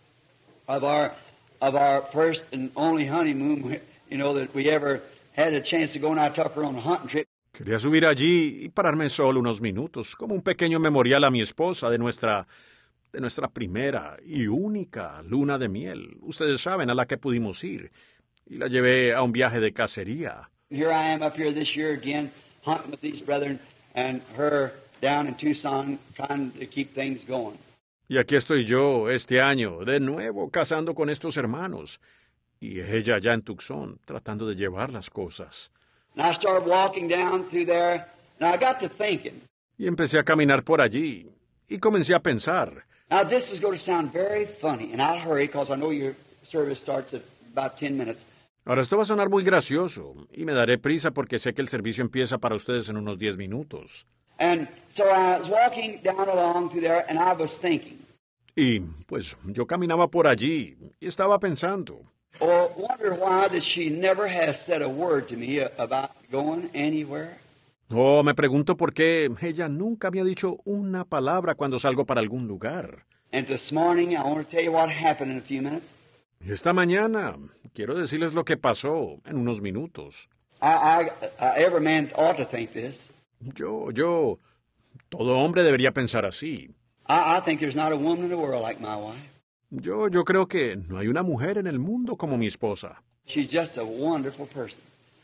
of our of our first and only honeymoon, you know, that we ever had a chance to go, and I took her on a hunting trip. Quería subir allí y pararme solo unos minutos, como un pequeño memorial a mi esposa de nuestra, de nuestra primera y única luna de miel. Ustedes saben, a la que pudimos ir. Y la llevé a un viaje de cacería. Here I am up here this year again, hunting with these brethren, and her down in Tucson, trying to keep things going. Y aquí estoy yo, este año, de nuevo, cazando con estos hermanos. Y ella allá en Tucson, tratando de llevar las cosas. And I started walking down through there, and I got to thinking. Y empecé a caminar por allí, y comencé a pensar. Now this is going to sound very funny, and I'll hurry because I know your service starts at about ten minutes. Ahora esto va a sonar muy gracioso, y me daré prisa porque sé que el servicio empieza para ustedes en unos diez minutos. And so I was walking down along through there, and I was thinking. Y, pues, yo caminaba por allí, y estaba pensando. Or wonder why that she never has said a word to me about going anywhere. Oh, me pregunto por qué ella nunca me ha dicho una palabra cuando salgo para algún lugar. And this morning, I want to tell you what happened in a few minutes. Y esta mañana, quiero decirles lo que pasó en unos minutos. I, I, uh, every man ought to think this. Yo, yo, todo hombre debería pensar así. I, I think there's not a woman in the world like my wife. Yo, yo creo que no hay una mujer en el mundo como mi esposa. She's just a wonderful person.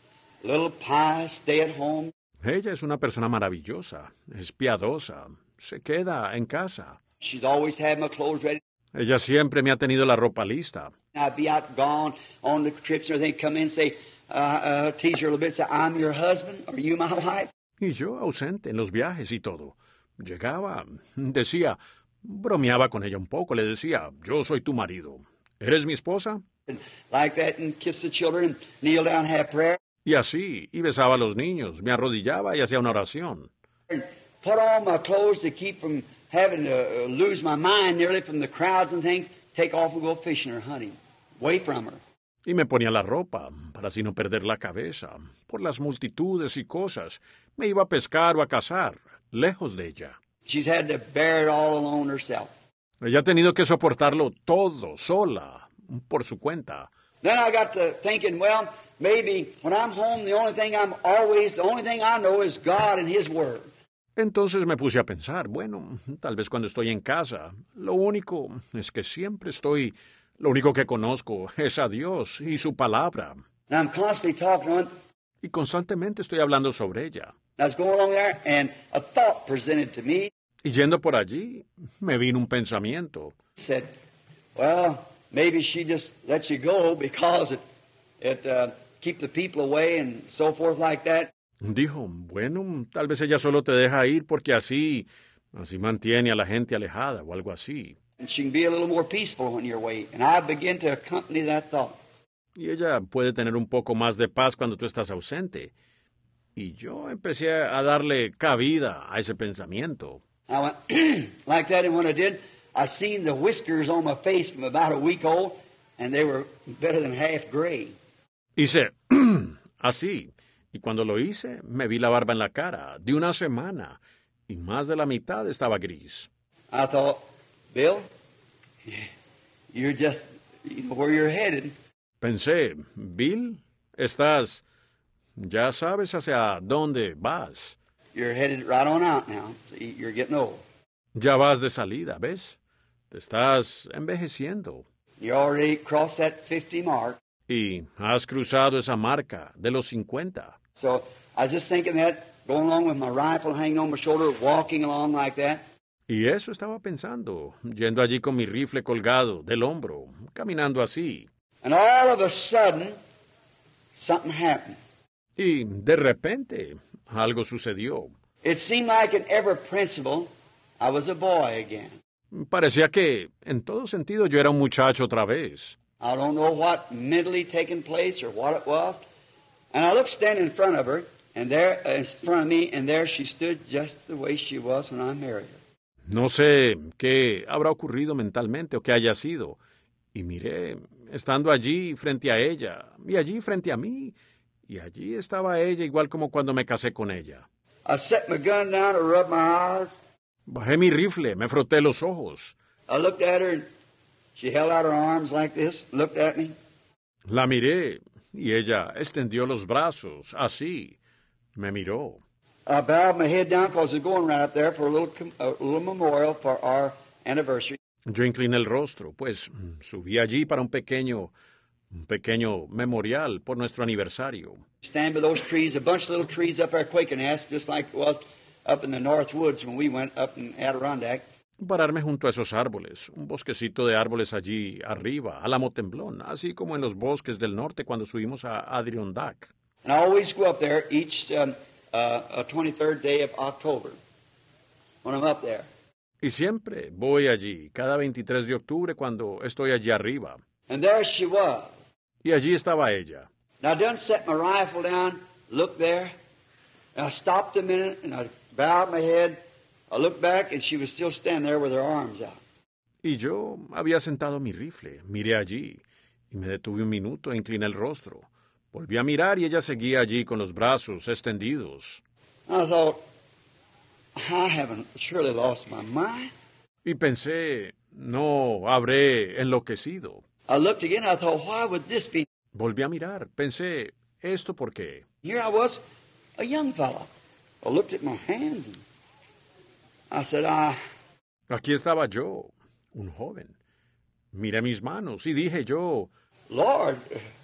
A little pious, stay at home. Ella es una persona maravillosa, es piadosa, se queda en casa. She's always had my clothes ready. Ella siempre me ha tenido la ropa lista. I'd be out gone on the trips and everything, come in and say, uh, uh, tease her a little bit, say, I'm your husband, are you my wife? Y yo ausente en los viajes y todo. Llegaba, decía, bromeaba con ella un poco, le decía, yo soy tu marido. ¿Eres mi esposa? And like that, and kiss the children, and kneel down and have prayer. Y así, y besaba a los niños, me arrodillaba y hacía una oración. And put on my clothes to keep from having to uh, lose my mind nearly from the crowds and things. Take off and go fishing or hunting, away from her. Y me ponía la ropa, para así no perder la cabeza, por las multitudes y cosas. Me iba a pescar o a cazar, lejos de ella. She's had to bear it all alone herself. Ella ha tenido que soportarlo todo, sola, por su cuenta. Then I got to thinking, well, maybe when I'm home, the only thing I'm always, the only thing I know is God and His Word. Entonces me puse a pensar, bueno, tal vez cuando estoy en casa, lo único es que siempre estoy, lo único que conozco es a Dios y su palabra. And I'm constantly talking to Him. Y constantemente estoy hablando sobre ella. I was going along there, and a thought presented to me. Y yendo por allí, me vino un pensamiento. Said, well, maybe she just lets you go because it, it uh, keep the people away and so forth like that. Dijo, bueno, tal vez ella solo te deja ir porque así, así mantiene a la gente alejada o algo así. And she can be a little more peaceful when you're away. And I begin to accompany that thought. Y ella puede tener un poco más de paz cuando tú estás ausente. Y yo empecé a darle cabida a ese pensamiento. I went like that, and when I did, I seen the whiskers on my face from about a week old, and they were better than half gray. Hice así. Y cuando lo hice, me vi la barba en la cara, de una semana, y más de la mitad estaba gris. I thought, Bill, you're just, you know where you're headed. Pensé, Bill, estás, ya sabes hacia dónde vas. You're headed right on out now. See, you're getting old. Ya vas de salida, ¿ves? Te estás envejeciendo. You already crossed that fifty mark. Y has cruzado esa marca de los cincuenta. So I was just thinking that, going along with my rifle hanging on my shoulder, walking along like that. Y eso estaba pensando, yendo allí con mi rifle colgado del hombro, caminando así. And all of a sudden, something happened. Y de repente, algo sucedió. It seemed like in every principle I was a boy again. Parecía que, en todo sentido, yo era un muchacho otra vez. I don't know what mentally taken place or what it was. And I looked standing in front of her, and there, uh, in front of me, and there she stood just the way she was when I married her. No sé qué habrá ocurrido mentalmente o qué haya sido. Y miré, estando allí frente a ella, y allí frente a mí, y allí estaba ella igual como cuando me casé con ella. I set my gun down to rub my eyes. Bajé mi rifle, me froté los ojos. I looked at her, and she held out her arms like this, looked at me. La miré, y ella extendió los brazos, así. Me miró. I bowed my head down because we're going right up there for a little, com- a little memorial for our anniversary. Yo incliné el rostro, pues subí allí para un pequeño, un pequeño memorial por nuestro aniversario. Stand by those trees, a bunch of little trees up there quaking ass, just like it was up in the North Woods when we went up in Adirondack. Pararme junto a esos árboles, un bosquecito de árboles allí arriba, a la Motemblón, así como en los bosques del norte cuando subimos a Adirondack. And I always go up there each um, uh, twenty-third day of October when I'm up there. Y siempre voy allí, cada veintitrés de octubre cuando estoy allí arriba. And there she was. Y allí estaba ella. Now I done set my rifle down, looked there, and I stopped a minute and I bowed my head. I looked back and she was still standing there with her arms out. Y yo había sentado mi rifle, miré allí, y me detuve un minuto e incliné el rostro. Volví a mirar y ella seguía allí con los brazos extendidos. I thought, I haven't surely lost my mind. Y pensé, no habré enloquecido. I looked again, I thought, why would this be? Volví a mirar, pensé, ¿esto por qué? Here I was, a young fellow. I looked at my hands and I said, I, Aquí estaba yo, un joven. Miré mis manos y dije yo, Lord,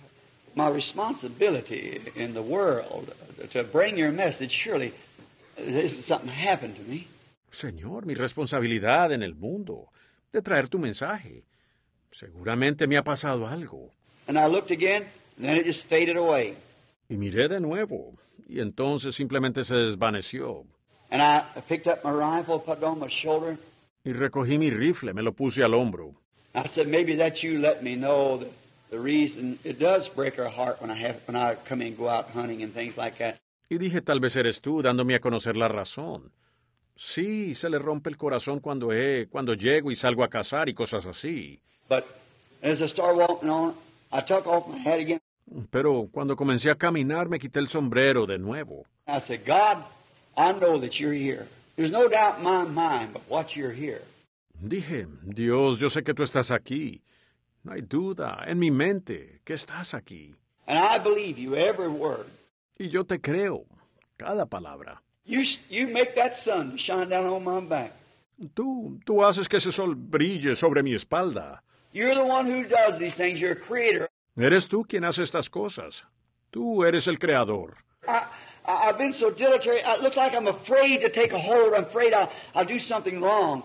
my responsibility in the world to bring your message, surely this is something happened to me. Señor, mi responsabilidad en el mundo, de traer tu mensaje. Seguramente me ha pasado algo. And I looked again, and then it just faded away. Y miré de nuevo, y entonces simplemente se desvaneció. And I picked up my rifle, put it on my shoulder. Y recogí mi rifle, me lo puse al hombro. I said, maybe that you let me know that the reason it does break her heart when I have when I come in and go out hunting and things like that. Y dije, tal vez eres tú, dándome a conocer la razón. Sí, se le rompe el corazón cuando, he, cuando llego y salgo a cazar y cosas así. But as I started walking on, I took off my hat again. Pero cuando comencé a caminar, me quité el sombrero de nuevo. I said, God, I know that you're here. There's no doubt in my mind but what you're here. Dije, Dios, yo sé que tú estás aquí. No hay duda en mi mente que estás aquí. And I believe you, every word. Y yo te creo, cada palabra. You, you make that sun to shine down on my back. Tú, tú haces que ese sol brille sobre mi espalda. You're the one who does these things. You're a creator. Eres tú quien hace estas cosas. Tú eres el creador. I, I, I've been so dilatory. It looks like I'm afraid to take a hold. I'm afraid I'll, I'll do something wrong.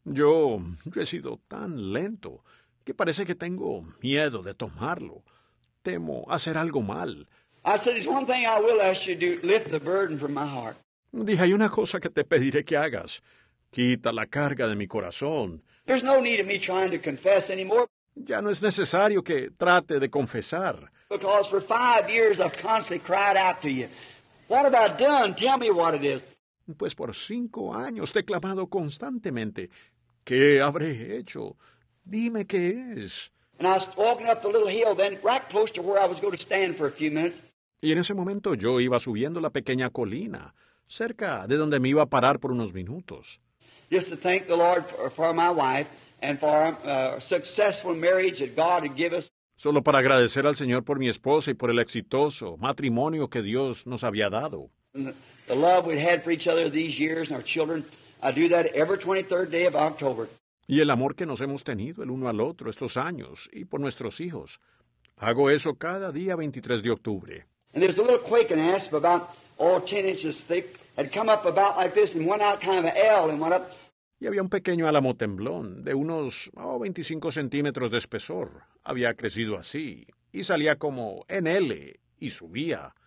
Yo, yo he sido tan lento que parece que tengo miedo de tomarlo. Temo hacer algo mal. I said, there's one thing I will ask you to do. Lift the burden from my heart. Dije, hay una cosa que te pediré que hagas. Quita la carga de mi corazón. There's no need of me trying to confess anymore. Ya no es necesario que trate de confesar. Because for five years I've constantly cried out to you. What have I done? Tell me what it is. Pues por cinco años te he clamado constantemente. ¿Qué habré hecho? Dime qué es. And I was walking up the little hill then, right close to where I was going to stand for a few minutes. Y en ese momento yo iba subiendo la pequeña colina, cerca de donde me iba a parar por unos minutos. Just to thank the Lord for, for my wife and for a uh, successful marriage that God had given us. Solo para agradecer al Señor por mi esposa y por el exitoso matrimonio que Dios nos había dado. And the, the love we'd had for each other these years and our children. I do that every twenty-third day of October. Y el amor que nos hemos tenido el uno al otro estos años y por nuestros hijos. Hago eso cada día veintitrés de octubre. And there's a little quaking asp about, oh, ten inches thick, had come up about like this and went out kind of an L and went up. Y había un pequeño álamo temblón de unos oh, veinticinco centímetros de espesor. Había crecido así y salía como en L y subía.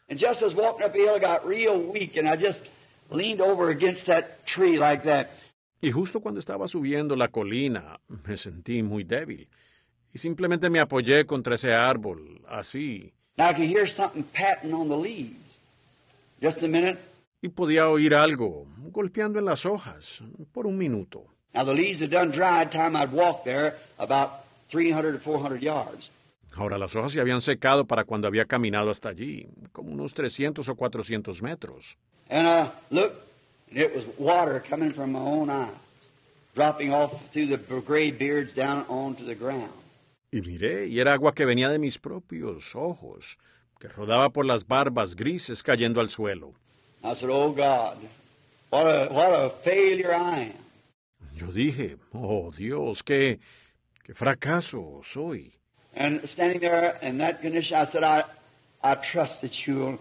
And just as walking up the hill, I got real weak, and I just leaned over against that tree like that. Y justo cuando estaba subiendo la colina, me sentí muy débil. Y simplemente me apoyé contra ese árbol, así. Now I could hear something patting on the leaves. Just a minute. Y podía oír algo golpeando en las hojas por un minuto. Now the leaves had done dried time I'd walked there about three hundred to four hundred yards. Ahora las hojas se habían secado para cuando había caminado hasta allí, como unos trescientos o cuatrocientos metros. And I looked, and it was water coming from my own eyes, dropping off through the gray beards down onto the ground. Y miré, y era agua que venía de mis propios ojos, que rodaba por las barbas grises cayendo al suelo. I said, "Oh God, what a what a failure I am." Yo dije, oh Dios, qué, qué fracaso soy. And standing there in that condition, I said, I, I trust that you'll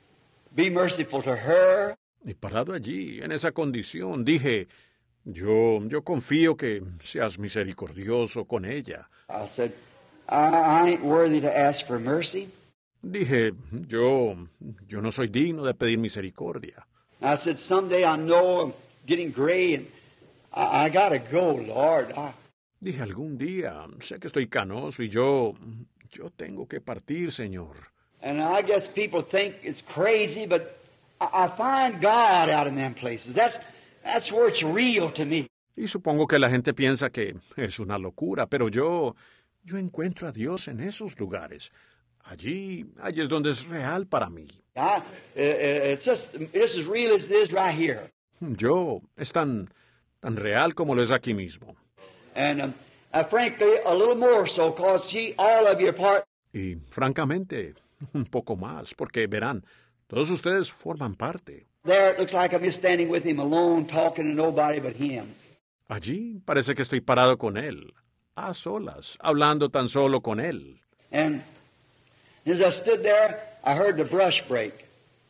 be merciful to her. Y parado allí, en esa condición, dije, yo, yo confío que seas misericordioso con ella. I said, I, I ain't worthy to ask for mercy. Dije, yo, yo no soy digno de pedir misericordia. I said, someday I know I'm getting gray and I, I gotta go, Lord. I, Dije, algún día, sé que estoy canoso y yo, yo tengo que partir, Señor. And I guess people think it's crazy, but I, I find God out in them places. That's, that's where it's real to me. Y supongo que la gente piensa que es una locura, pero yo, yo encuentro a Dios en esos lugares. Allí, allí es donde es real para mí. I, it's just, it's as real as it is right here. Yo, es tan, tan real como lo es aquí mismo. And um, uh, frankly, a little more so, because she, all of you are part. Y francamente, un poco más, porque verán, todos ustedes forman parte. There it looks like I'm just standing with him alone, talking to nobody but him. Allí parece que estoy parado con él, a solas, hablando tan solo con él. And as I stood there, I heard the brush break.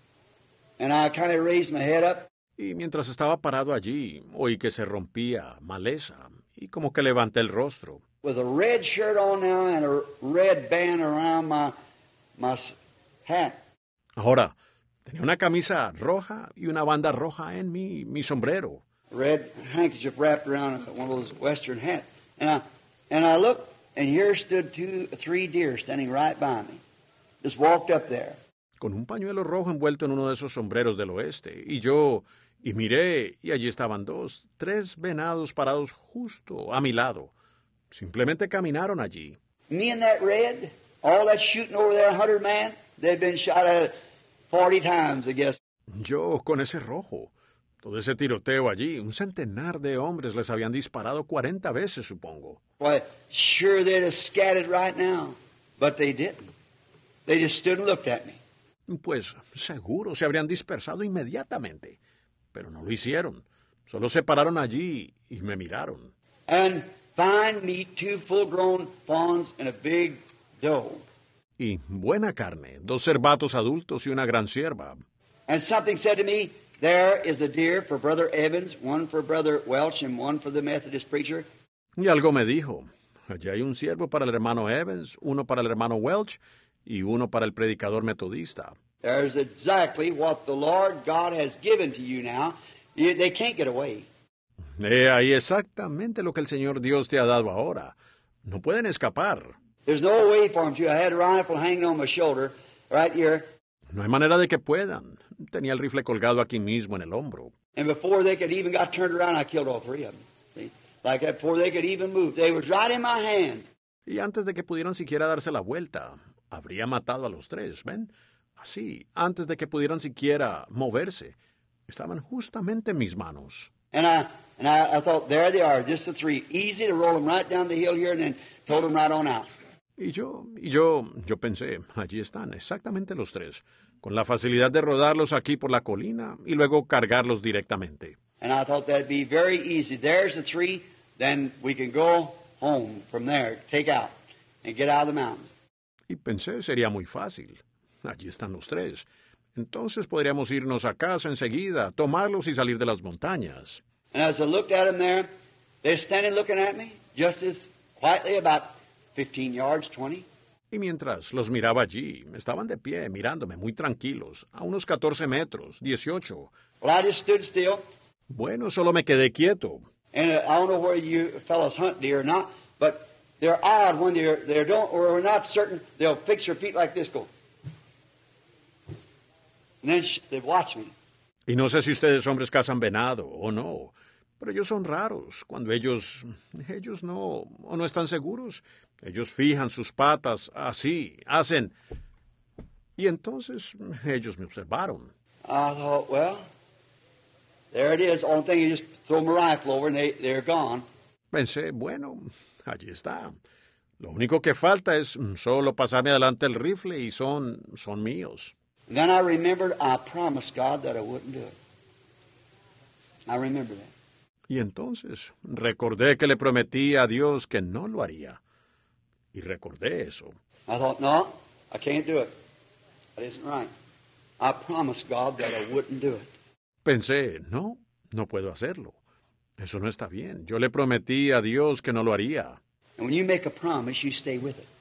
And I kind of raised my head up. Y mientras estaba parado allí, oí que se rompía maleza, y como que levanté el rostro. With a red shirt on now and a red band around my, my hat. Ahora, tenía una camisa roja y una banda roja en mi, mi sombrero. A red handkerchief wrapped around one of those western hats. And I, and I looked, and here stood two, three deer standing right by me. Just walked up there. Con un pañuelo rojo envuelto en uno de esos sombreros del oeste. Y yo, y miré, y allí estaban dos, tres venados parados justo a mi lado. Simplemente caminaron allí. Me and that red, all that shooting over there, a hundred man, they've been shot at forty times, I guess. Yo con ese rojo. Todo ese tiroteo allí, un centenar de hombres les habían disparado cuarenta veces, supongo. Why, sure they'd have scattered right now, but they didn't. They just stood and looked at me. Pues seguro se habrían dispersado inmediatamente, pero no lo hicieron. Solo se pararon allí y me miraron. And fine meat, two full-grown fawns and a big doe. Y buena carne, dos cervatos adultos y una gran cierva. And something said to me, there is a deer for Brother Evans, one for Brother Welch, and one for the Methodist preacher. Y algo me dijo, allí hay un ciervo para el hermano Evans, uno para el hermano Welch y uno para el predicador metodista. There's exactly what the Lord God has given to you now. You, they can't get away. He ahí exactamente lo que el Señor Dios te ha dado ahora. No pueden escapar. There's no way for them to. I had a rifle hanging on my shoulder right here. No hay manera de que puedan. Tenía el rifle colgado aquí mismo en el hombro. And before they could even got turned around, I killed all three of them. See? Like that, before they could even move. They was right in my hands. Y antes de que pudieran siquiera darse la vuelta, habría matado a los tres, ¿ven? Así, antes de que pudieran siquiera moverse. Estaban justamente en mis manos. And I and I, I thought, there they are, just the three. Easy to roll them right down the hill here and then told them right on out. Y yo, y yo, yo pensé, allí están, exactamente los tres, con la facilidad de rodarlos aquí por la colina y luego cargarlos directamente. And I thought that'd be very easy. There's the three, then we can go home from there, take out, and get out of the mountains. Y pensé, sería muy fácil. Allí están los tres. Entonces podríamos irnos a casa enseguida, tomarlos y salir de las montañas. And as I looked at them there, they're standing looking at me, just as quietly, about fifteen yards, twenty. Y mientras los miraba allí, estaban de pie, mirándome muy tranquilos, a unos catorce metros, dieciocho. Well, I just stood still, Bueno, solo me quedé quieto. and uh, I don't know where you fellows hunt deer or not, but they're odd when they're they don't or we're not certain. They'll fix their feet like this, go, and then sh- they watch me. Y no sé si ustedes hombres cazan venado o no, pero ellos son raros. Cuando ellos, ellos no, o no están seguros, ellos fijan sus patas así, hacen. Y entonces ellos me observaron. I thought, well, there it is. Only thing, you just throw my rifle over and they, they're gone. Pensé, bueno, allí está. Lo único que falta es solo pasarme adelante el rifle y son, son míos. And then I remembered I promised God that I wouldn't do it. I remember that. Y entonces recordé que le prometí a Dios que no lo haría. Y recordé eso. I thought, no, I can't do it. That isn't right. I promised God that I wouldn't do it. Pensé, no, no puedo hacerlo. Eso no está bien. Yo le prometí a Dios que no lo haría. And when you make a promise, you stay with it.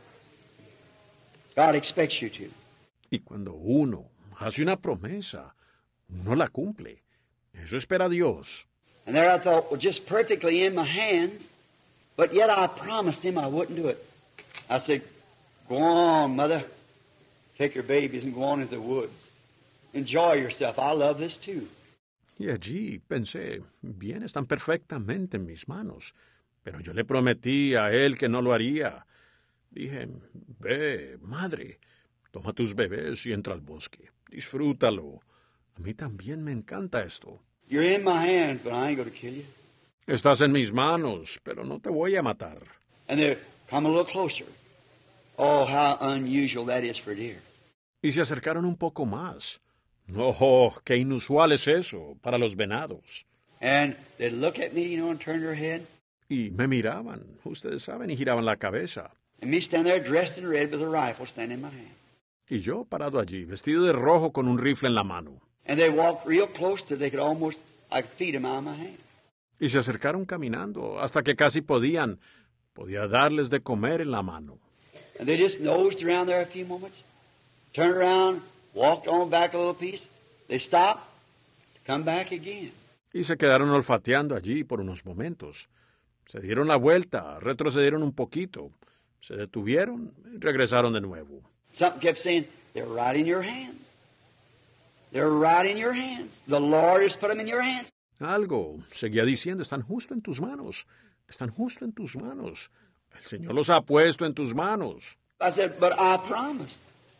God expects you to. Y cuando uno hace una promesa, uno la cumple. Eso espera Dios. And there I thought, well, just perfectly in my hands, but yet I promised him I wouldn't do it. I said, go on, mother. Take your babies and go on into the woods. Enjoy yourself. I love this too. Y allí pensé, bien, están perfectamente en mis manos. Pero yo le prometí a él que no lo haría. Dije, ve, madre, toma tus bebés y entra al bosque. Disfrútalo. A mí también me encanta esto. You're in my hands, but I ain't going to kill you. Estás en mis manos, pero no te voy a matar. And they come a little closer. Oh, how unusual that is for deer. Y se acercaron un poco más. Oh, qué inusual es eso para los venados. And they'd look at me, you know, and turn their head. Y me miraban, ustedes saben, y giraban la cabeza. And me stand there dressed in red with a rifle standing in my hand. Y yo parado allí, vestido de rojo con un rifle en la mano. And they walked real close till they could almost, I could feed them out of my hand. Y se acercaron caminando hasta que casi podían, podía darles de comer en la mano. And they just nosed around there a few moments, turned around, walked on back a little piece. They stopped, come back again. Y se quedaron olfateando allí por unos momentos. Se dieron la vuelta, retrocedieron un poquito, se detuvieron y regresaron de nuevo. Something kept saying, they're right in your hands. They're right in your hands. The Lord has put them in your hands. Algo seguía diciendo, están justo en tus manos, están justo en tus manos. El Señor los ha puesto en tus manos. I said, but I promised.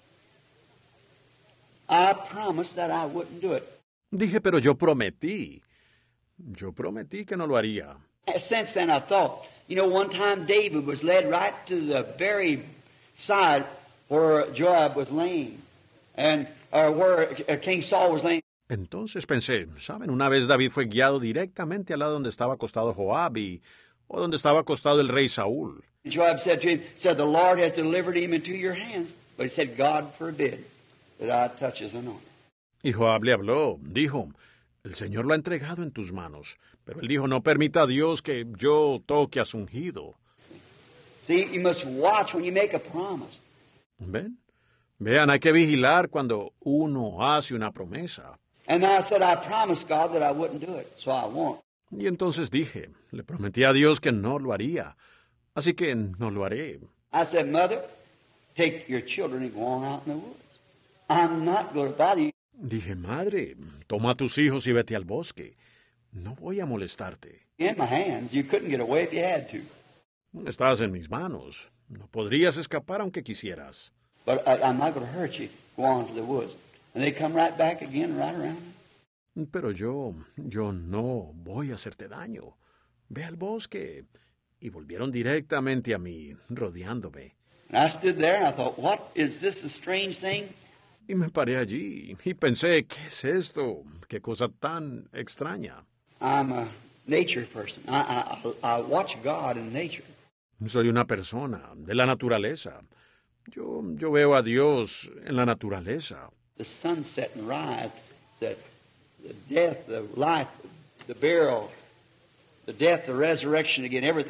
I promised that I wouldn't do it. Dije, pero yo prometí. Yo prometí que no lo haría. Since then I thought, you know, one time David was led right to the very side where Joab was laying, and or where King Saul was laying. Entonces pensé, ¿saben? Una vez David fue guiado directamente al lado donde estaba acostado Joab y, o donde estaba acostado el rey Saúl. Joab said to him, said, the Lord has delivered him into your hands. But he said, God forbid that I touch his anointing. Y Joab le habló, dijo, el Señor lo ha entregado en tus manos. Pero él dijo, no permita a Dios que yo toque a su ungido. See, you must watch when you make a promise. ¿Ven? Vean, hay que vigilar cuando uno hace una promesa. And I said, I promised God that I wouldn't do it, so I won't. Y entonces dije, le prometí a Dios que no lo haría, así que no lo haré. I said, Mother, take your children and go on out in the woods. I'm not going to bother you. Dije, madre, toma a tus hijos y vete al bosque. No voy a molestarte. In my hands, you couldn't get away if you had to. Estás en mis manos. No podrías escapar aunque quisieras. But I, I'm not going to hurt you. Go on to the woods. And they come right back again, right around. Pero yo, yo no voy a hacerte daño. Ve al bosque. Y volvieron directamente a mí, rodeándome. And I stood there and I thought, what is this a strange thing? Y me paré allí y pensé, ¿qué es esto? ¿Qué cosa tan extraña? I'm a nature person. I, I, I watch God in nature. Soy una persona de la naturaleza. Yo, yo veo a Dios en la naturaleza. The sunset and rise, the, the death, the life, the burial, the death, the resurrection again, everything.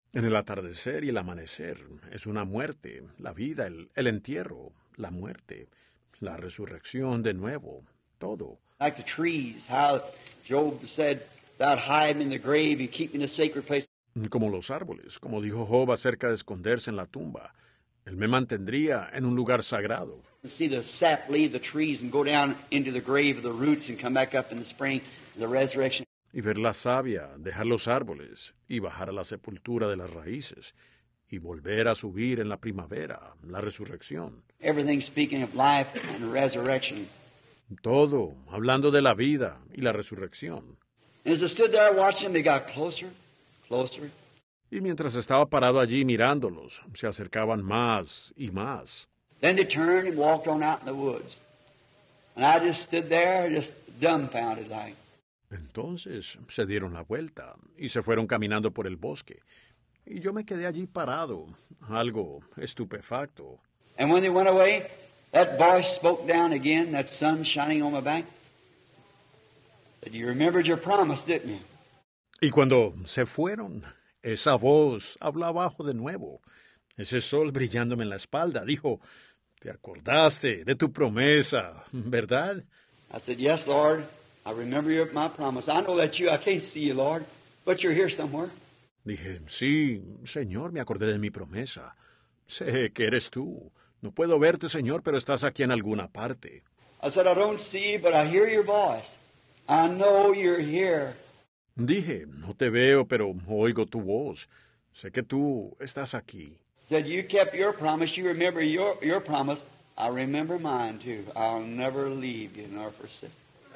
En el atardecer y el amanecer es una muerte, la vida, el, el entierro, la muerte, la resurrección de nuevo, todo. Like the trees, how Job said, "Thou hide me in the grave, you keep me in the sacred place." Como los árboles, como dijo Job acerca de esconderse en la tumba. Él me mantendría en un lugar sagrado. To see the sap leave the trees and go down into the grave of the roots and come back up in the spring, the resurrection. Y ver la savia, dejar los árboles y bajar a la sepultura de las raíces y volver a subir en la primavera, la resurrección. Everything speaking of life and resurrection. Todo hablando de la vida y la resurrección. And as I stood there watching them, they got closer, closer. Y mientras estaba parado allí mirándolos, se acercaban más y más. Then they turned and walked on out in the woods. And I just stood there, just dumbfounded like. Entonces se dieron la vuelta y se fueron caminando por el bosque. Y yo me quedé allí parado, algo estupefacto. And when they went away, that voice spoke down again, that sun shining on my back. That you remembered your promise, didn't you? Y cuando se fueron, esa voz habló abajo de nuevo. Ese sol brillándome en la espalda dijo, te acordaste de tu promesa, ¿verdad? I said, yes, Lord, I remember your, my promise. I know that you, I can't see you, Lord, but you're here somewhere. Dije, sí, Señor, me acordé de mi promesa. Sé que eres tú. No puedo verte, Señor, pero estás aquí en alguna parte. I said, I don't see you, but I hear your voice. I know you're here. Dije, no te veo, pero oigo tu voz. Sé que tú estás aquí. Said, you kept your promise. You remember your, your promise. I remember mine, too. I'll never leave you nor forsake.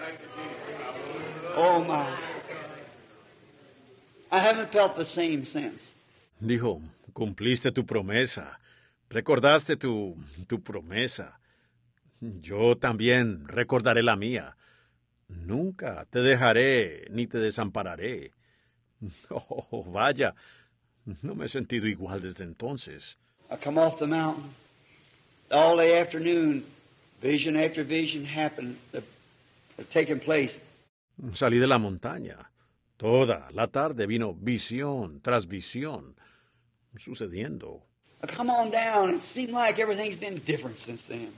Oh, my. I haven't felt the same since. Dijo, cumpliste tu promesa. Recordaste tu, tu promesa. Yo también recordaré la mía. Nunca te dejaré ni te desampararé. Oh, vaya, no me he sentido igual desde entonces. I come off the mountain. All day afternoon, vision after vision happened, uh, taking place. Salí de la montaña. Toda la tarde vino visión tras visión sucediendo. I come on down. It seemed like everything's been different since then.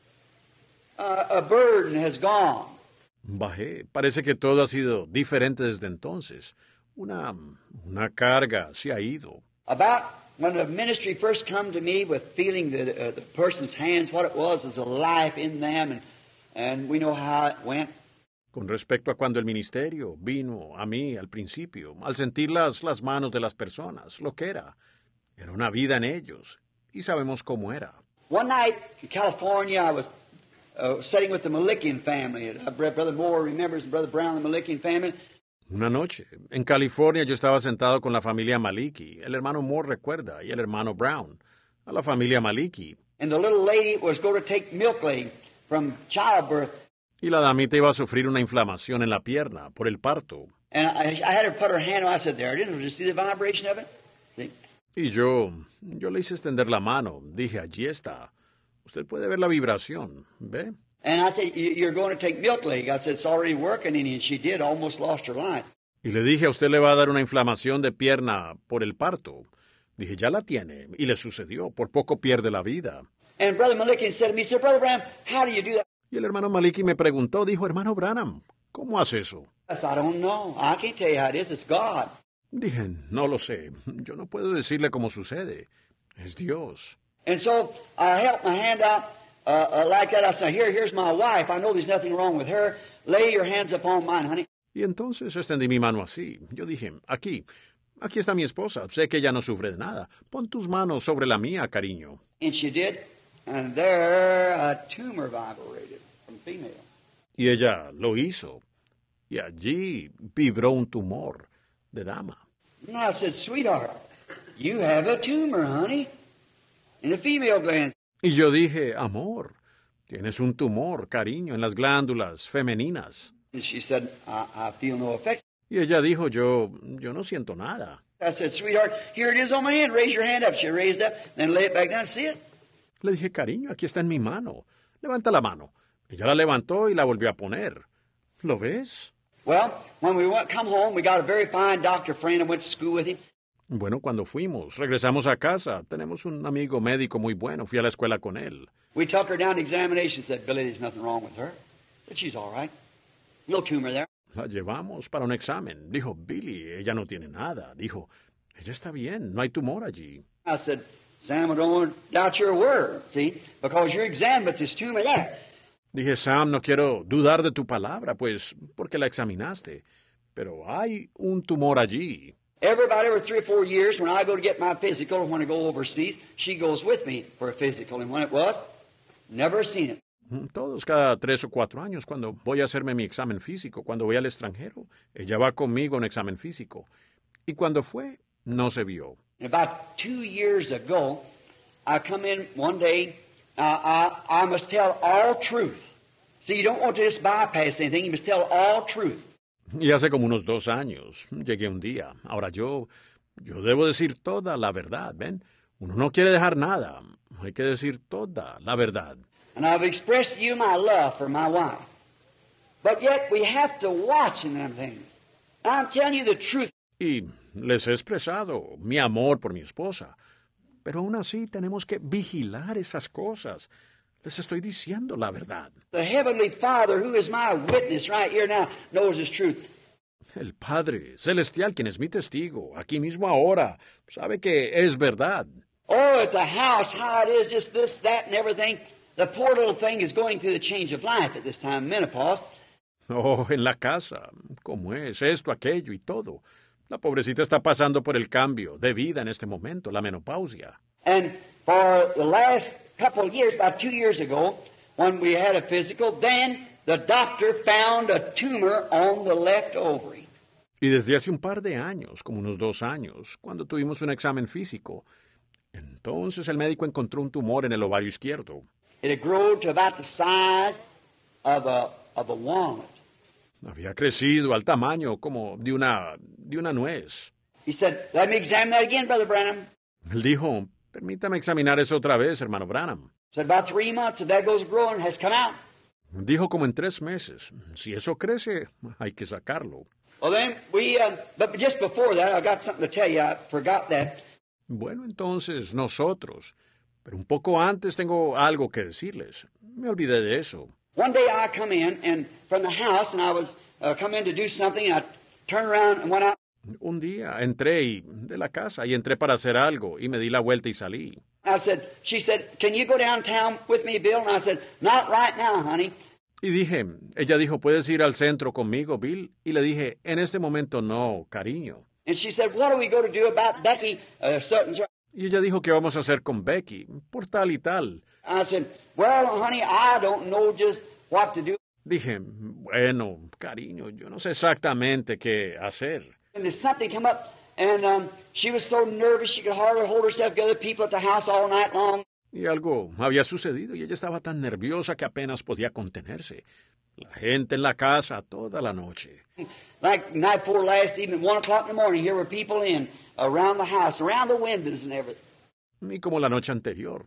Uh, a burden has gone. Bajé. Parece que todo ha sido diferente desde entonces. Una, una carga se ha ido. About when the ministry first come to me with feeling the, uh, the person's hands, what it was is a life in them, and, and we know how it went. Con respecto a cuando el ministerio vino a mí al principio, al sentir las, las manos de las personas, lo que era. Era una vida en ellos, y sabemos cómo era. One night in California, I was uh, sitting with the Malikian family. Uh, Brother Moore remembers Brother Brown, the Malikian family. Una noche, en California, yo estaba sentado con la familia Maliki. El hermano Moore recuerda, y el hermano Brown, a la familia Maliki. And the little lady was going to take milk leg from childbirth. Y la damita iba a sufrir una inflamación en la pierna por el parto. And I, I had her put her hand on. I said, there, didn't you see the vibration of it? See? Y yo, yo le hice extender la mano. Dije, allí está. Usted puede ver la vibración, ¿ve? And I said, you're going to take milk leg. I said, it's already working in you. And she did, almost lost her life. Y le dije, a usted le va a dar una inflamación de pierna por el parto. Dije, ya la tiene. Y le sucedió. Por poco pierde la vida. And Brother Malikian said to me, he said, Brother Branham, how do you do that? Y el hermano Maliki me preguntó, dijo, hermano Branham, ¿cómo hace eso? I said, I don't know. I can't tell you how it is. It's God. Dije, no lo sé. Yo no puedo decirle cómo sucede. Es Dios. And so I held my hand out uh, uh, like that. I said, here, here's my wife. I know there's nothing wrong with her. Lay your hands upon mine, honey. Y entonces extendí mi mano así. Yo dije, aquí, aquí está mi esposa. Sé que ella no sufre de nada. Pon tus manos sobre la mía, cariño. And she did. And there a tumor vibrated from female. Y ella lo hizo. Y allí vibró un tumor de dama. And I said, sweetheart, you have a tumor, honey, in the female glands. Y yo dije, amor, tienes un tumor, cariño, en las glándulas femeninas. And she said, I, I feel no effects. Y ella dijo, yo, yo no siento nada. I said, sweetheart, here it is on my hand. Raise your hand up. She raised up, then lay it back down. See it? Le dije, cariño, aquí está en mi mano. Levanta la mano. Ella la levantó y la volvió a poner. ¿Lo ves? Well, when we went, come home, we got a very fine doctor friend and went to school with him. Bueno, cuando fuimos, regresamos a casa. Tenemos un amigo médico muy bueno. Fui a la escuela con él. We took her down to examination, said, Billy, there's nothing wrong with her. Said, she's all right. No tumor there. La llevamos para un examen. Dijo, Billy, ella no tiene nada. Dijo, ella está bien, no hay tumor allí. I said, Sam, I don't want to doubt your word, see, because you're examined, but there's tumor there. Dije, Sam, no quiero dudar de tu palabra, pues, porque la examinaste. Pero hay un tumor allí. Everybody every three or four years, when I go to get my physical, when I go overseas, she goes with me for a physical. And when it was, never seen it. Todos cada tres o cuatro años, cuando voy a hacerme mi examen físico, cuando voy al extranjero, ella va conmigo en examen físico. Y cuando fue, no se vio. And about two years ago, I come in one day, uh, I, I must tell all truth. See, you don't want to just bypass anything, you must tell all truth. Y hace como unos dos años, llegué un día. Ahora yo, yo debo decir toda la verdad, ¿ven? Uno no quiere dejar nada, hay que decir toda la verdad. And I've expressed to you my love for my wife. But yet we have to watch in them things. I'm telling you the truth. Y les he expresado mi amor por mi esposa. Pero aún así tenemos que vigilar esas cosas. Les estoy diciendo la verdad. The Heavenly Father, who is my witness right here now, knows His truth. El Padre Celestial, quien es mi testigo, aquí mismo ahora, sabe que es verdad. Oh, at the house, how it is, just this, that, and everything. The poor little thing is going through the change of life at this time, menopause. Oh, en la casa, ¿cómo es? Esto, aquello y todo. La pobrecita está pasando por el cambio de vida en este momento, la menopausia. And for the last couple of years, about two years ago, when we had a physical, then the doctor found a tumor on the left ovary. Y desde hace un par de años, como unos dos años, cuando tuvimos un examen físico, entonces el médico encontró un tumor en el ovario izquierdo. It had grown to about the size of a, of a walnut. Había crecido al tamaño como de una, de una nuez. He said, let me examine that again, Brother Branham. Él dijo, permítame examinar eso otra vez, hermano Branham. Said, about three months, if that goes growing, has come out. Dijo como en tres meses. Si eso crece, hay que sacarlo. Well, then we, uh, but just before that, I got something to tell you. I forgot that. Bueno, entonces, nosotros. Pero un poco antes tengo algo que decirles. Me olvidé de eso. One day I come in and from the house, and I was uh, come in to do something, and I turned around and went out. Un día entré y, de la casa y entré para hacer algo y me di la vuelta y salí. I said, she said, can you go downtown with me, Bill? And I said, not right now, honey. Y dije, ella dijo, ¿puedes ir al centro conmigo, Bill? Y le dije, en este momento no, cariño. And she said, what are we going to do about Becky? Uh, so, so. Y ella dijo, ¿qué vamos a hacer con Becky? Por tal y tal. I said, well, honey, I don't know just what to do. Dije, bueno, cariño, yo no sé exactamente qué hacer. And there's something come up, and um, she was so nervous she could hardly hold herself together. People at the house all night long. Y algo había sucedido y ella estaba tan nerviosa que apenas podía contenerse. La gente en la casa toda la noche. Like night before last evening, one o'clock in the morning, here were people in around the house, around the windows and everything. Y como la noche anterior,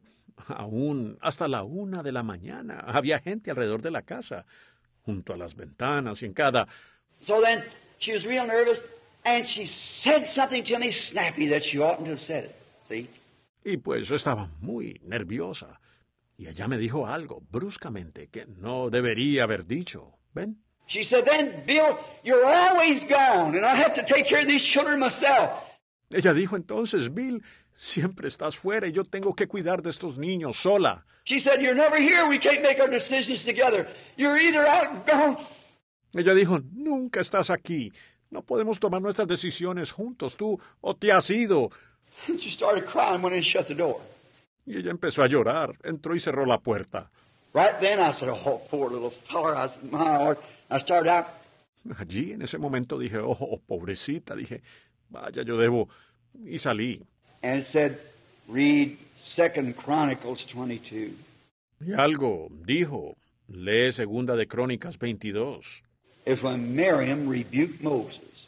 aún hasta la una de la mañana, había gente alrededor de la casa, junto a las ventanas y en cada... So then she was real nervous, and she said something to me snappy that she oughtn't to have said it. See? Y pues estaba muy nerviosa. Y ella me dijo algo bruscamente que no debería haber dicho. ¿Ven? She said, then, Bill, you're always gone, and I have to take care of these children myself. Ella dijo entonces, Bill, siempre estás fuera y yo tengo que cuidar de estos niños sola. She said, you're never here. We can't make our decisions together. You're either out and gone. Ella dijo, nunca estás aquí. No podemos tomar nuestras decisiones juntos, tú o te has ido. And she started crying when they shut the door. Y ella empezó a llorar, entró y cerró la puerta. Right then I said, oh, poor little feller. I said, my Lord. I started out. Allí, en ese momento, dije, oh, pobrecita. Dije, vaya, yo debo... Y salí. And it said, read Second Chronicles twenty-two. Y algo dijo, lee Segunda de Crónicas veintidós. It's when Miriam rebuked Moses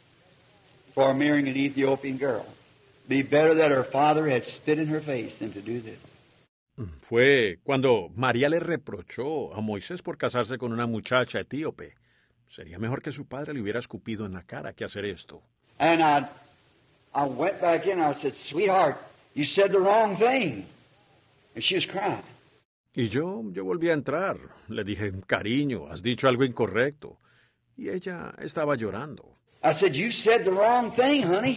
for marrying an Ethiopian girl. Be better that her father had spit in her face than to do this. Fue cuando María le reprochó a Moisés por casarse con una muchacha etíope. Sería mejor que su padre le hubiera escupido en la cara que hacer esto. And I I went back in and I said, sweetheart, you said the wrong thing. And she was crying. Y yo, yo volví a entrar. Le dije, cariño, has dicho algo incorrecto. Y ella estaba llorando. I said, you said the wrong thing, honey.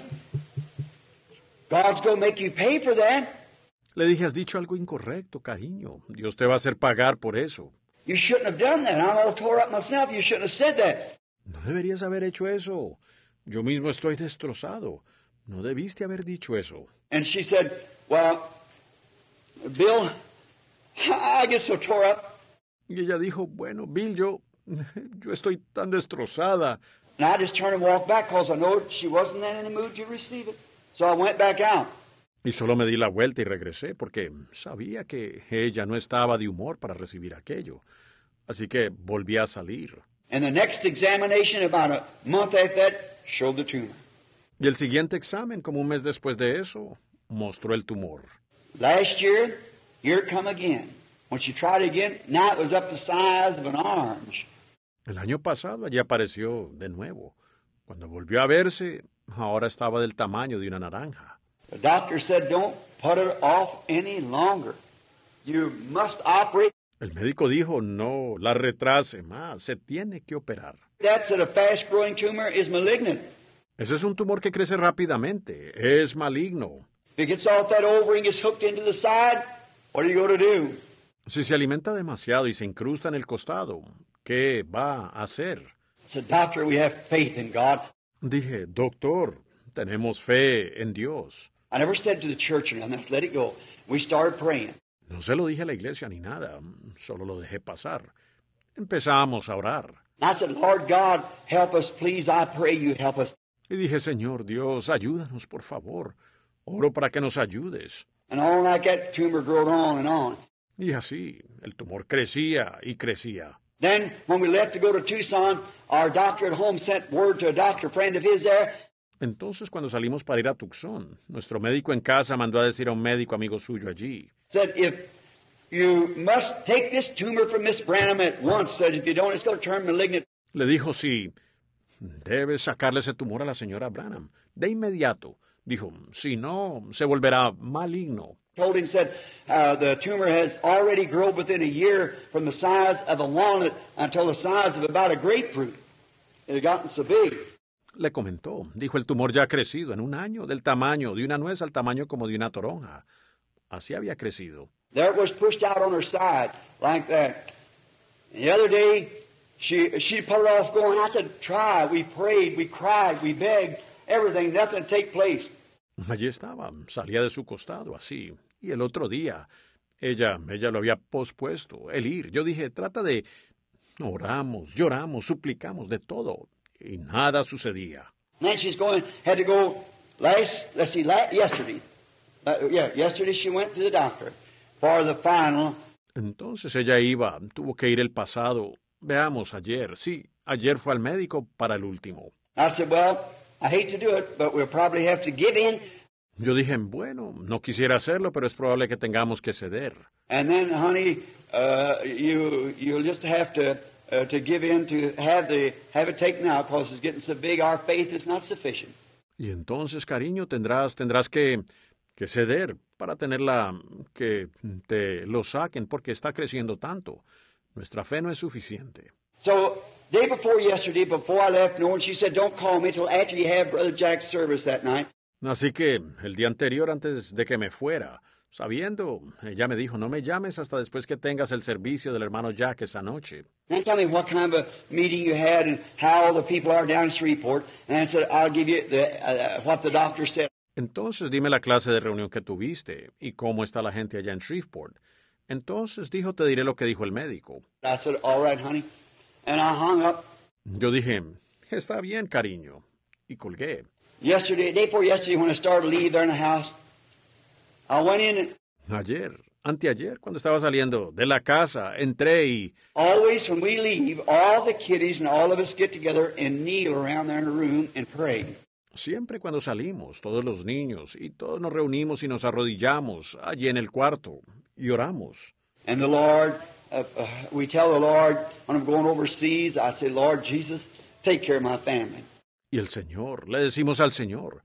God's going to make you pay for that. Le dije, has dicho algo incorrecto, cariño. Dios te va a hacer pagar por eso. You shouldn't have done that. I'm all tore up myself. You shouldn't have said that. No deberías haber hecho eso. Yo mismo estoy destrozado. No debiste haber dicho eso. And she said, well, Bill, I get so tore up. Y ella dijo, bueno, Bill, yo, yo estoy tan destrozada. And I just turned and walked back because I know she wasn't in the mood to receive it. So I went back out. Y solo me di la vuelta y regresé porque sabía que ella no estaba de humor para recibir aquello. Así que volví a salir. And the next examination, about a month after that, showed the tumor. Y el siguiente examen, como un mes después de eso, mostró el tumor. Last year, here it come again. When she tried it again, now it was up the size of an orange. El año pasado allí apareció de nuevo. Cuando volvió a verse, ahora estaba del tamaño de una naranja. The doctor said, don't put it off any longer. You must operate. El médico dijo, no, la retrase más, se tiene que operar. That's that a fast-growing tumor is malignant. Ese es un tumor que crece rápidamente, es maligno. If it gets off that ovary and gets hooked into the side, what are you going to do? Si se alimenta demasiado y se incrusta en el costado, ¿qué va a hacer? I said, doctor, we have faith in God. Dije, doctor, tenemos fe en Dios. I never said to the church or nothing, let it go. We started praying. No se lo dije a la iglesia ni nada, solo lo dejé pasar. Empezamos a orar. And I said, Lord God, help us, please, I pray you help us. Y dije, Señor Dios, ayúdanos, por favor. Oro para que nos ayudes. And all like that tumor growed on and on. Y así, el tumor crecía y crecía. Then, when we left to go to Tucson, our doctor at home sent word to a doctor friend of his there. Entonces, cuando salimos para ir a Tucson, nuestro médico en casa mandó a decir a un médico amigo suyo allí. Said, if you must take this tumor from Miss Branham at once. Said, if you don't, it's going to turn malignant. Le dijo, sí, debes sacarle ese tumor a la señora Branham. De inmediato. Dijo, si no, se volverá maligno. Told him, said, uh, the tumor has already grown within a year from the size of a walnut until the size of about a grapefruit. It had gotten so big. Le comentó, dijo, el tumor ya ha crecido en un año, del tamaño de una nuez al tamaño como de una toronja. Así había crecido. There it was pushed out on her side, like that. And the other day, she she put it off going. I said, try. We prayed, we cried, we begged, everything, nothing to take place. Allí estaba, salía de su costado, así. Y el otro día, ella, ella lo había pospuesto, el ir. Yo dije, trata de... Oramos, lloramos, suplicamos, de todo. Y nada sucedía. And then she's going, had to go last, let's see, last, yesterday. Uh, yeah, yesterday she went to the doctor for the final. Entonces ella iba, tuvo que ir el pasado. Veamos, ayer, sí, ayer fue al médico para el último. I said, well, I hate to do it, but we'll probably have to give in. Yo dije, bueno, no quisiera hacerlo, pero es probable que tengamos que ceder. And then, honey, uh, you, you'll just have to... Uh, to give in to have the have it taken out because it's getting so big. Our faith is not sufficient. Y entonces, cariño, tendrás tendrás que que ceder para tenerla que te lo saquen porque está creciendo tanto. Nuestra fe no es suficiente. So day before yesterday, before I left, Norton, she said, "Don't call me till after you have Brother Jack's service that night." Así que el día anterior, antes de que me fuera, sabiendo, ella me dijo, no me llames hasta después que tengas el servicio del hermano Jack esa noche. Then tell me what kind of a meeting you had and how all the people are down in Shreveport. And I said, I'll give you the, uh, what the doctor said. Entonces dime la clase de reunión que tuviste y cómo está la gente allá en Shreveport. Entonces dijo, te diré lo que dijo el médico. I said, all right, honey. And I hung up. Yo dije, está bien, cariño. Y colgué. Yesterday, day before yesterday, when I started to leave there in the house, I went in and... Ayer, anteayer, cuando estaba saliendo de la casa, entré y... Always when we leave, all the kiddies and all of us get together and kneel around there in the room and pray. Siempre cuando salimos, todos los niños, y todos nos reunimos y nos arrodillamos allí en el cuarto y oramos. And the Lord, uh, uh, we tell the Lord, when I'm going overseas, I say, Lord Jesus, take care of my family. Y el Señor, le decimos al Señor,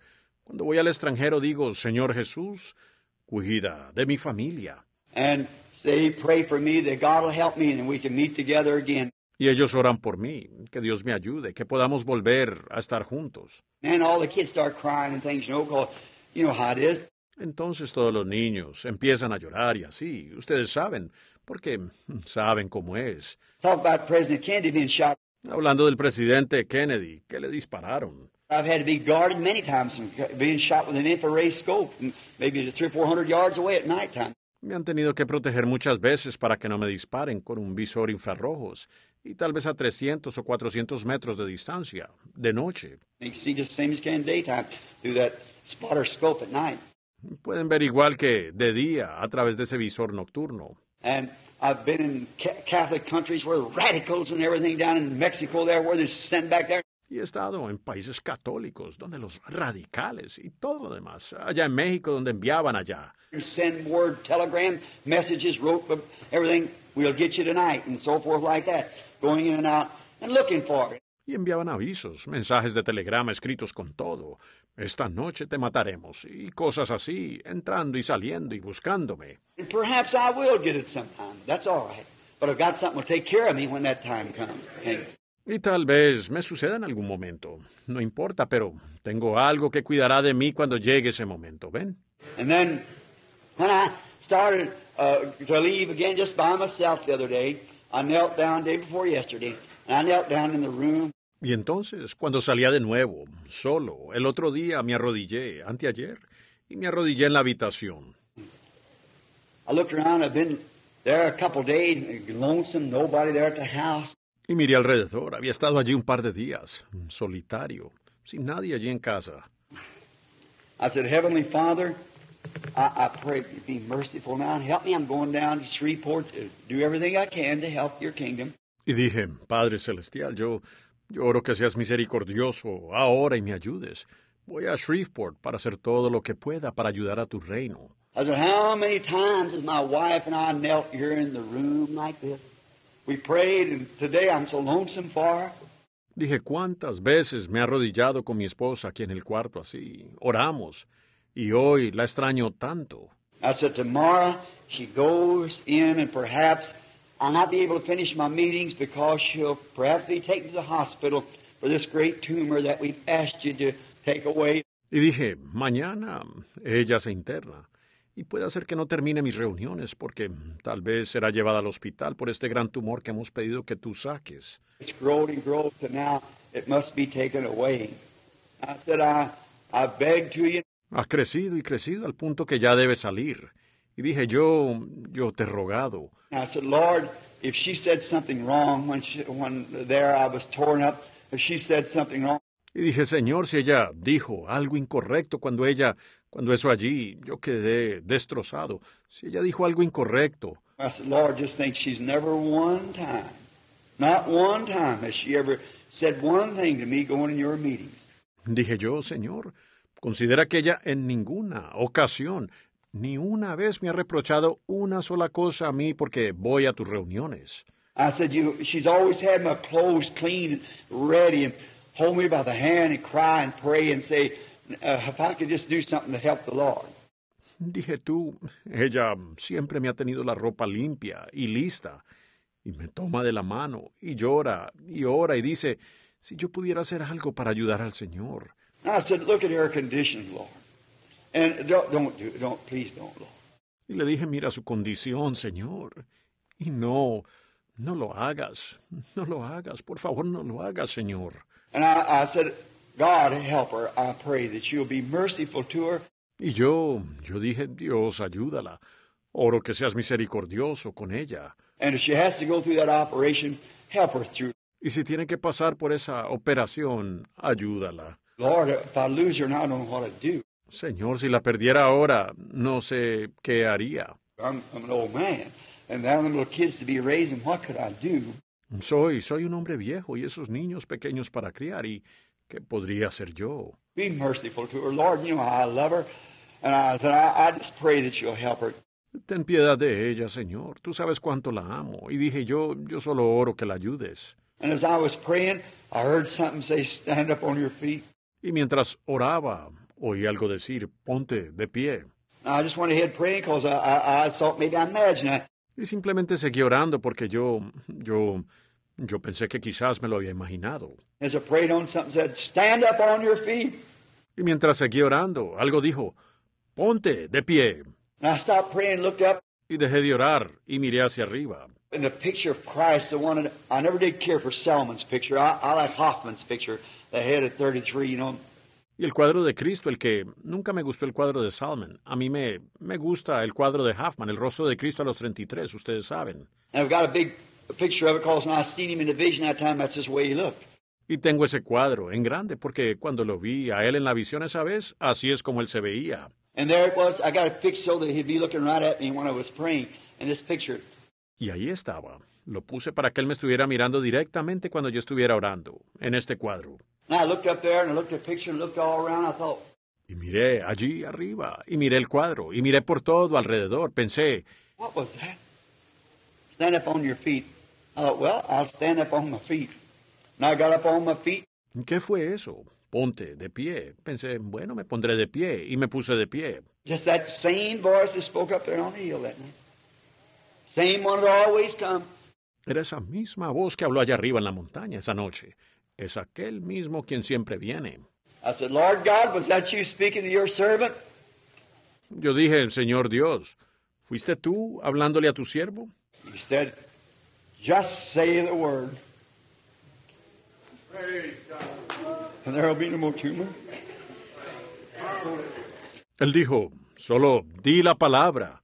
Cuando voy al extranjero digo, Señor Jesús, cuida de mi familia. And they pray for me that God will help me and we can meet together again. Y ellos oran por mí, que Dios me ayude, que podamos volver a estar juntos. And all the kids start crying and things, you know, 'cause you know how it is. Entonces todos los niños empiezan a llorar y así. Ustedes saben, porque saben cómo es. Talk about President Kennedy being shot. Hablando del presidente Kennedy, que le dispararon. I've had to be guarded many times from being shot with an infrared scope, maybe three or four hundred yards away at nighttime. Me han tenido que proteger muchas veces para que no me disparen con un visor infrarrojos y tal vez a trescientos o cuatrocientos metros de distancia, de noche. You can see just the same as you can in daytime through that spotter scope at night. Pueden ver igual que de día a través de ese visor nocturno. And I've been in ca- Catholic countries where the radicals and everything down in Mexico there, where they're sent back there. Y he estado en países católicos, donde los radicales y todo lo demás, allá en México, donde enviaban allá. Send word, telegram, messages, wrote everything, we'll get you tonight, and so forth like that, going in and out and looking for it. Y enviaban avisos, mensajes de telegrama escritos con todo. Esta noche te mataremos, y cosas así, entrando y saliendo y buscándome. And perhaps I will get it sometime. That's all right. But I've got something to take care of me when that time comes. Okay? Y tal vez me suceda en algún momento. No importa, pero tengo algo que cuidará de mí cuando llegue ese momento, ¿ven? And then when I started uh, to leave again just by myself the other day, I knelt down day before yesterday, and I knelt down in the room. Y entonces, cuando salía de nuevo, solo, el otro día me arrodillé, anteayer, y me arrodillé en la habitación. I looked around, I've been there a couple days, lonesome, nobody there at the house. Y miré alrededor, había estado allí un par de días, solitario, sin nadie allí en casa. I said, Heavenly Father, I, I pray you be merciful now and help me. I'm going down to Shreveport to do everything I can to help your kingdom. Y dije, Padre Celestial, yo, yo oro que seas misericordioso ahora y me ayudes. Voy a Shreveport para hacer todo lo que pueda para ayudar a tu reino. I said, how many times has my wife and I knelt here in the room like this? We prayed, and today I'm so lonesome for her. Dije, ¿cuántas veces me he arrodillado con mi esposa aquí en el cuarto así? Oramos, y hoy la extraño tanto. I said, tomorrow she goes in and perhaps I'll not be able to finish my meetings because she'll perhaps be taken to the hospital for this great tumor that we've asked you to take away. Y dije, mañana ella se interna. Y puede ser que no termine mis reuniones porque tal vez será llevada al hospital por este gran tumor que hemos pedido que tú saques. It's grown and grown to now it must be taken away. I said, I, I beg to you. Ha crecido y crecido al punto que ya debe salir. Y dije, yo, yo te he rogado. I said, Lord, if she said something wrong when, she, when there I was torn up, if she said something wrong. Y dije, Señor, si ella dijo algo incorrecto cuando ella, cuando eso allí, yo quedé destrozado. Si ella dijo algo incorrecto. I said, Lord, just think she's never one time, not one time has she ever said one thing to me going in your meetings. Dije yo, Señor, considera que ella en ninguna ocasión, ni una vez me ha reprochado una sola cosa a mí porque voy a tus reuniones. I said, you, she's always had my clothes clean and ready and hold me by the hand and cry and pray and say, uh, if I could just do something to help the Lord. Dije tú, ella siempre me ha tenido la ropa limpia y lista, y me toma de la mano, y llora, y ora, y dice, si yo pudiera hacer algo para ayudar al Señor. I said, look at her condition, Lord. And don't, don't do it. Don't, please don't, Lord. Y le dije, mira su condición, Señor. Y no, no lo hagas, no lo hagas, por favor no lo hagas, Señor. And I, I said, God, help her. I pray that you'll be merciful to her. Y yo, yo dije, Dios, ayúdala. Oro que seas misericordioso con ella. And if she has to go through that operation, help her through. Y si tiene que pasar por esa operación, ayúdala. Lord, if I lose her now, I don't know what to do. Señor, si la perdiera ahora, no sé qué haría. I'm, I'm an old man, and now them little kids to be raising, what could I do? Soy, soy un hombre viejo y esos niños pequeños para criar, ¿y qué podría hacer yo? Be merciful to her, Lord. You know I love her, and I said I, I just pray that you'll help her. Ten piedad de ella, Señor. Tú sabes cuánto la amo. Y dije yo, yo solo oro que la ayudes. And as I was praying, I heard something say, "Stand up on your feet." Y mientras oraba, Oí algo decir, ponte de pie. I just went ahead praying because I, I, I thought maybe I imagined it. Y simplemente seguí orando porque yo, yo, yo pensé que quizás me lo había imaginado. As I prayed on, something said, stand up on your feet. Y mientras seguí orando, algo dijo, ponte de pie. And I stopped praying and looked up. Y dejé de orar y miré hacia arriba. And the picture of Christ, the one that I never did care for Selman's picture. I, I like Hoffman's picture, the head of thirty-three, you know. Y el cuadro de Cristo, el que nunca me gustó el cuadro de Salman. A mí me, me gusta el cuadro de Hoffman, el rostro de Cristo a los treinta y tres, ustedes saben. And I've got a big picture of it because when I seen him in the vision that time, that's just the way he looked. Y tengo ese cuadro en grande porque cuando lo vi a él en la visión esa vez, así es como él se veía. And there it was. I got it fixed so that he'd be looking right at me when I was praying. And this picture. Y ahí estaba. Lo puse para que él me estuviera mirando directamente cuando yo estuviera orando, en este cuadro. And I looked up there and I looked at the picture and looked all around. I thought, Y miré allí arriba, y miré el cuadro, y miré por todo alrededor. Pensé, what was that? Stand up on your feet. I thought, well, I'll stand up on my feet. And I got up on my feet. ¿qué fue eso? Ponte de pie. Pensé, bueno, me pondré de pie, y me puse de pie. Just that same voice that spoke up there on the hill that night. Same one that always come. Era esa misma voz que habló allá arriba en la montaña esa noche. Es aquel mismo quien siempre viene. I said, Lord God, was that you speaking to your servant? Yo dije, Señor Dios, ¿fuiste tú hablándole a tu siervo? He said, just say the word. And there will be no more tumor. Él dijo, solo di la palabra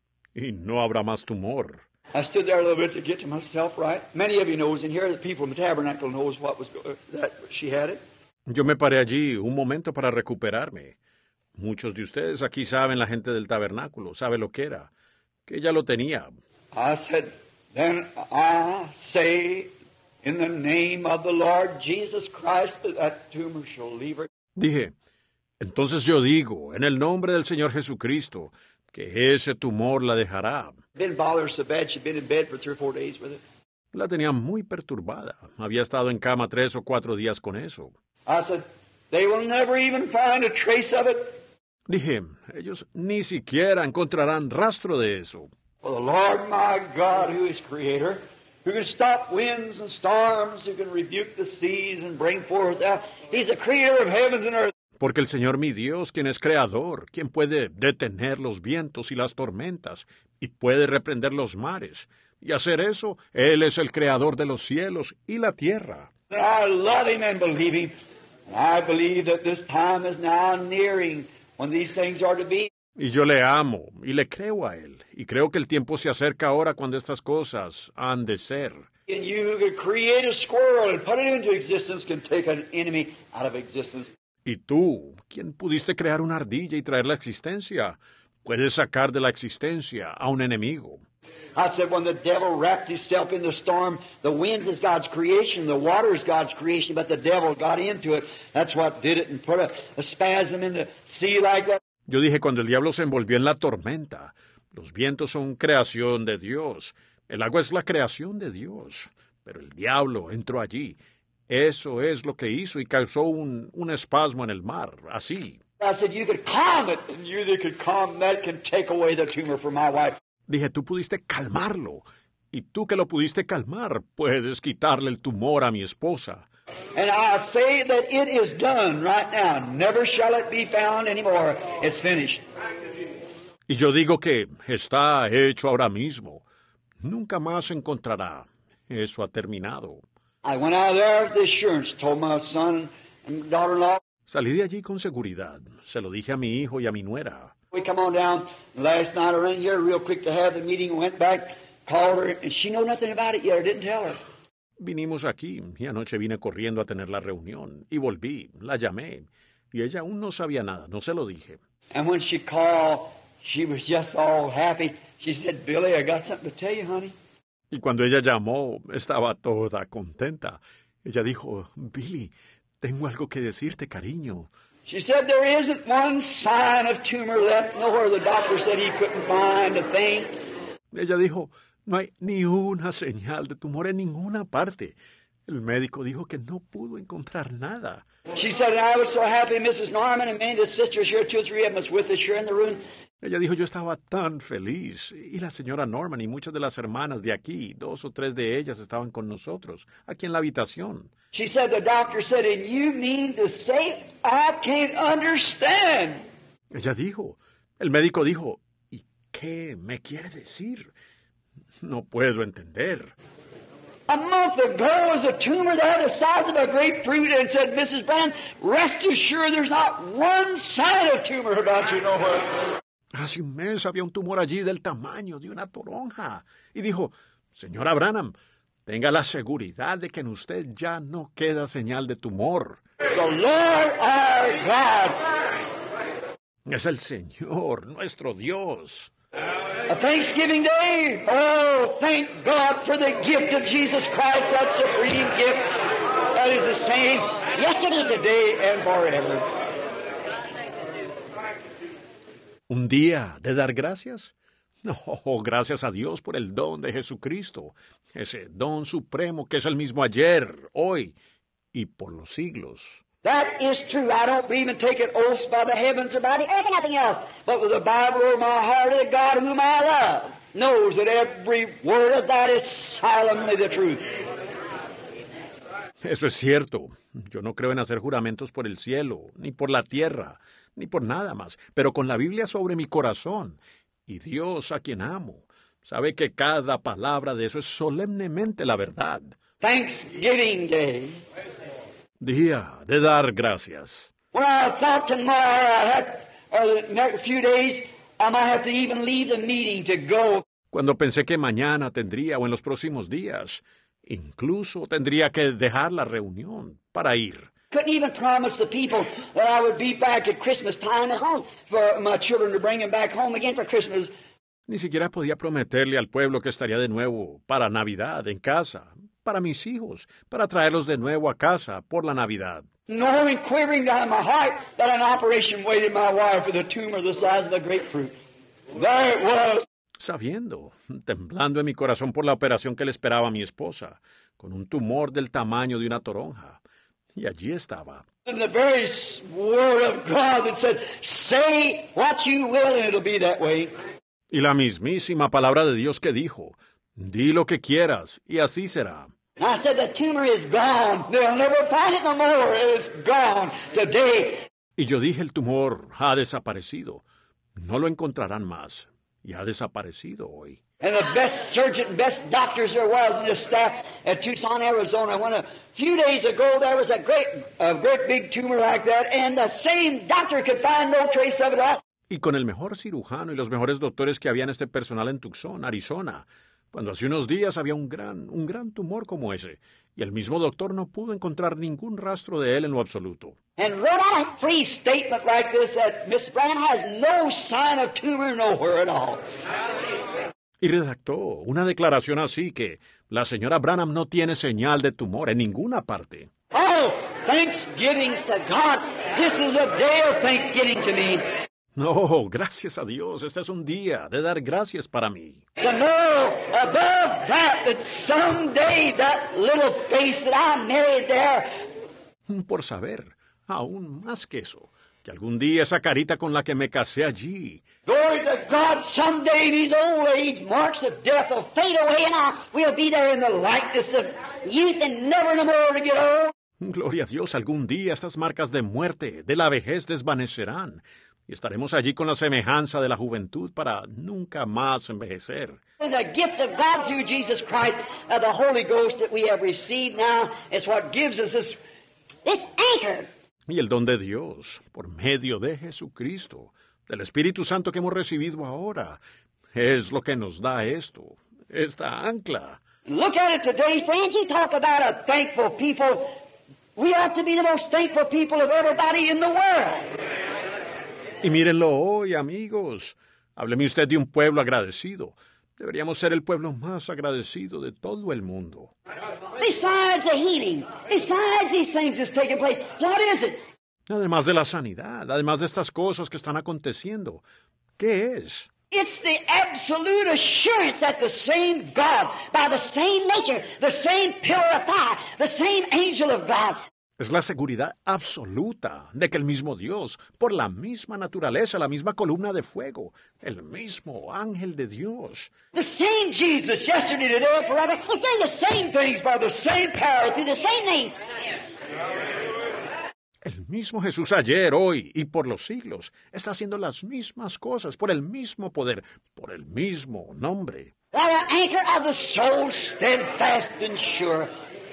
y no habrá más tumor. I stood there a little bit to get to myself right. Many of you knows in here, the people in the tabernacle knows what was go- that she had it. Yo me paré allí un momento para recuperarme. Muchos de ustedes aquí saben, la gente del tabernáculo, sabe lo que era, que ella lo tenía. I said, then I say in the name of the Lord Jesus Christ that that tumor shall leave her. Dije, entonces yo digo, en el nombre del Señor Jesucristo, que ese tumor la dejará. Been bothering her so bad, she'd been in bed for three or four days with it. La tenía muy perturbada. Había estado en cama tres o cuatro días con eso. I said, they will never even find a trace of it. Dije, ellos ni siquiera encontrarán rastro de eso. For the Lord my God, who is creator, who can stop winds and storms, who can rebuke the seas and bring forth out. He's the creator of heavens and earth. Porque el Señor mi Dios, quien es creador, quien puede detener los vientos y las tormentas, y puede reprender los mares, y hacer eso, Él es el creador de los cielos y la tierra. And I love him and believe him. And I believe that this time is now nearing when these things are to be. Y yo le amo, y le creo a Él, y creo que el tiempo se acerca ahora cuando estas cosas han de ser. And you who could create a squirrel and put it into existence can take an enemy out of existence. Y tú, quien pudiste crear una ardilla y traer la existencia, puedes sacar de la existencia a un enemigo. I said when the devil wrapped himself in the storm, the winds is God's creation, the water is God's creation, but the devil got into it. That's what did it and put a, a spasm in the sea like that. Yo dije, cuando el diablo se envolvió en la tormenta, los vientos son creación de Dios, el agua es la creación de Dios, pero el diablo entró allí. Eso es lo que hizo y causó un, un espasmo en el mar, así. I said you could calm it, and you that could calm that can take away the tumor from my wife. Dije, tú pudiste calmarlo, y tú que lo pudiste calmar, puedes quitarle el tumor a mi esposa. And I say that it is done right now. Never shall it be found anymore. It's finished. Y yo digo que está hecho ahora mismo. Nunca más se encontrará. Eso ha terminado. I went out of there with the assurance, told my son and daughter-in-law. Salí de allí con seguridad. Se lo dije a mi hijo y a mi nuera. We come on down last night. I ran here real quick to have the meeting. Went back, called her, and she know nothing about it yet. I didn't tell her. Vinimos aquí y anoche vine corriendo a tener la reunión. Y volví, la llamé. Y ella aún no sabía nada, no se lo dije. And when she called, she was just all happy. She said, Billy, I got something to tell you, honey. Y cuando ella llamó, estaba toda contenta. Ella dijo, Billy, tengo algo que decirte, cariño. She said there isn't one sign of tumor left nowhere. The doctor said he couldn't find a thing. Ella dijo, no hay ni una señal de tumor en ninguna parte. El médico dijo que no pudo encontrar nada. She said, and I was so happy, Missus Norman, and many of the sisters here, two or three of them was with us here in the room. Ella dijo, yo estaba tan feliz. Y la señora Norman y muchas de las hermanas de aquí, dos o tres de ellas estaban con nosotros, aquí en la habitación. She said, the doctor said, and you mean to say, I can't understand. Ella dijo, el médico dijo, ¿y qué me quiere decir? No puedo entender. A month ago was a tumor there the size of a grapefruit, and said, Missus Brand, rest assured there's not one sign of tumor about you nowhere. Hace un mes había un tumor allí del tamaño de una toronja. Y dijo, señora Branham, tenga la seguridad de que en usted ya no queda señal de tumor. So Lord our God. Es el Señor, nuestro Dios. A Thanksgiving Day. Oh, thank God for the gift of Jesus Christ, that supreme gift that is the same yesterday, today, and forever. ¿Un día de dar gracias? No, oh, gracias a Dios por el don de Jesucristo, ese don supremo que es el mismo ayer, hoy y por los siglos. That is true. I don't believe in taking oaths by the heavens or by the earth or nothing else. But with the Bible over my heart, the God whom I love knows that every word of that is solemnly the truth. Eso es cierto. Yo no creo en hacer juramentos por el cielo, ni por la tierra, ni por nada más, pero con la Biblia sobre mi corazón, y Dios a quien amo, sabe que cada palabra de eso es solemnemente la verdad. Thanksgiving Day. Día de dar gracias. Well, I thought tomorrow I'd have, or the next few days, I might have to even leave the meeting to go. Cuando pensé que mañana tendría, o en los próximos días, incluso tendría que dejar la reunión para ir. Couldn't even promise the people that I would be back at Christmas time at home for my children to bring them back home again for Christmas. Ni siquiera podía prometerle al pueblo que estaría de nuevo para Navidad en casa, para mis hijos, para traerlos de nuevo a casa por la Navidad. Knowing, quivering down my heart, that an operation waited my wife with a tumor the size of a grapefruit. There it was. Sabiendo, temblando en mi corazón por la operación que le esperaba a mi esposa, con un tumor del tamaño de una toronja. Y allí estaba. And the very word of God that said, say what you will and it'll be that way. Y la mismísima palabra de Dios que dijo, di lo que quieras, y así será. I said, the tumor is gone. They'll never find it no more. It's gone today. Y yo dije, el tumor ha desaparecido. No lo encontrarán más. Y ha desaparecido hoy. And the best surgeon and best doctors there was in the staff at Tucson, Arizona. When a few days ago there was a great, a great big tumor like that, and the same doctor could find no trace of it all. Y con el mejor cirujano y los mejores doctores que había en este personal en Tucson, Arizona, cuando hace unos días había un gran, un gran tumor como ese, y el mismo doctor no pudo encontrar ningún rastro de él en lo absoluto. And wrote out a free statement like this that Miss Branham has no sign of tumor nowhere at all. Y redactó una declaración así que la señora Branham no tiene señal de tumor en ninguna parte. Oh, thanksgivings to God. This is a day of thanksgiving to me. No, gracias a Dios, este es un día de dar gracias para mí. To know above that that someday that little face that I married there. Por saber, aún más que eso, que algún día esa carita con la que me casé allí. Glory to God, someday these old age marks of death will fade away and I will be there in the likeness of youth and never no more to get old. Gloria a Dios, algún día estas marcas de muerte, de la vejez desvanecerán. Y estaremos allí con la semejanza de la juventud para nunca más envejecer. And the gift of God through Jesus Christ, uh, the Holy Ghost that we have received now, is what gives us this, this anchor. Y el don de Dios, por medio de Jesucristo, del Espíritu Santo que hemos recibido ahora, es lo que nos da esto, esta ancla. Look at it today, friends. You talk about a thankful people. We have to be the most thankful people of everybody in the world. Y mírenlo hoy, amigos. Hábleme usted de un pueblo agradecido. Deberíamos ser el pueblo más agradecido de todo el mundo. Besides the healing, besides these things that's taking place, what is it? Además de la sanidad, además de estas cosas que están aconteciendo, ¿qué es? It's the absolute assurance that the same God, by the same nature, the same pillar of fire, the same angel of God. Es la seguridad absoluta de que el mismo Dios, por la misma naturaleza, la misma columna de fuego, el mismo ángel de Dios, The same Jesus yesterday, today, and forever is doing the same things by the same power through the same name. el mismo Jesús ayer, hoy y por los siglos, está haciendo las mismas cosas por el mismo poder, por el mismo nombre. Thou art anchor of the soul, steadfast and sure.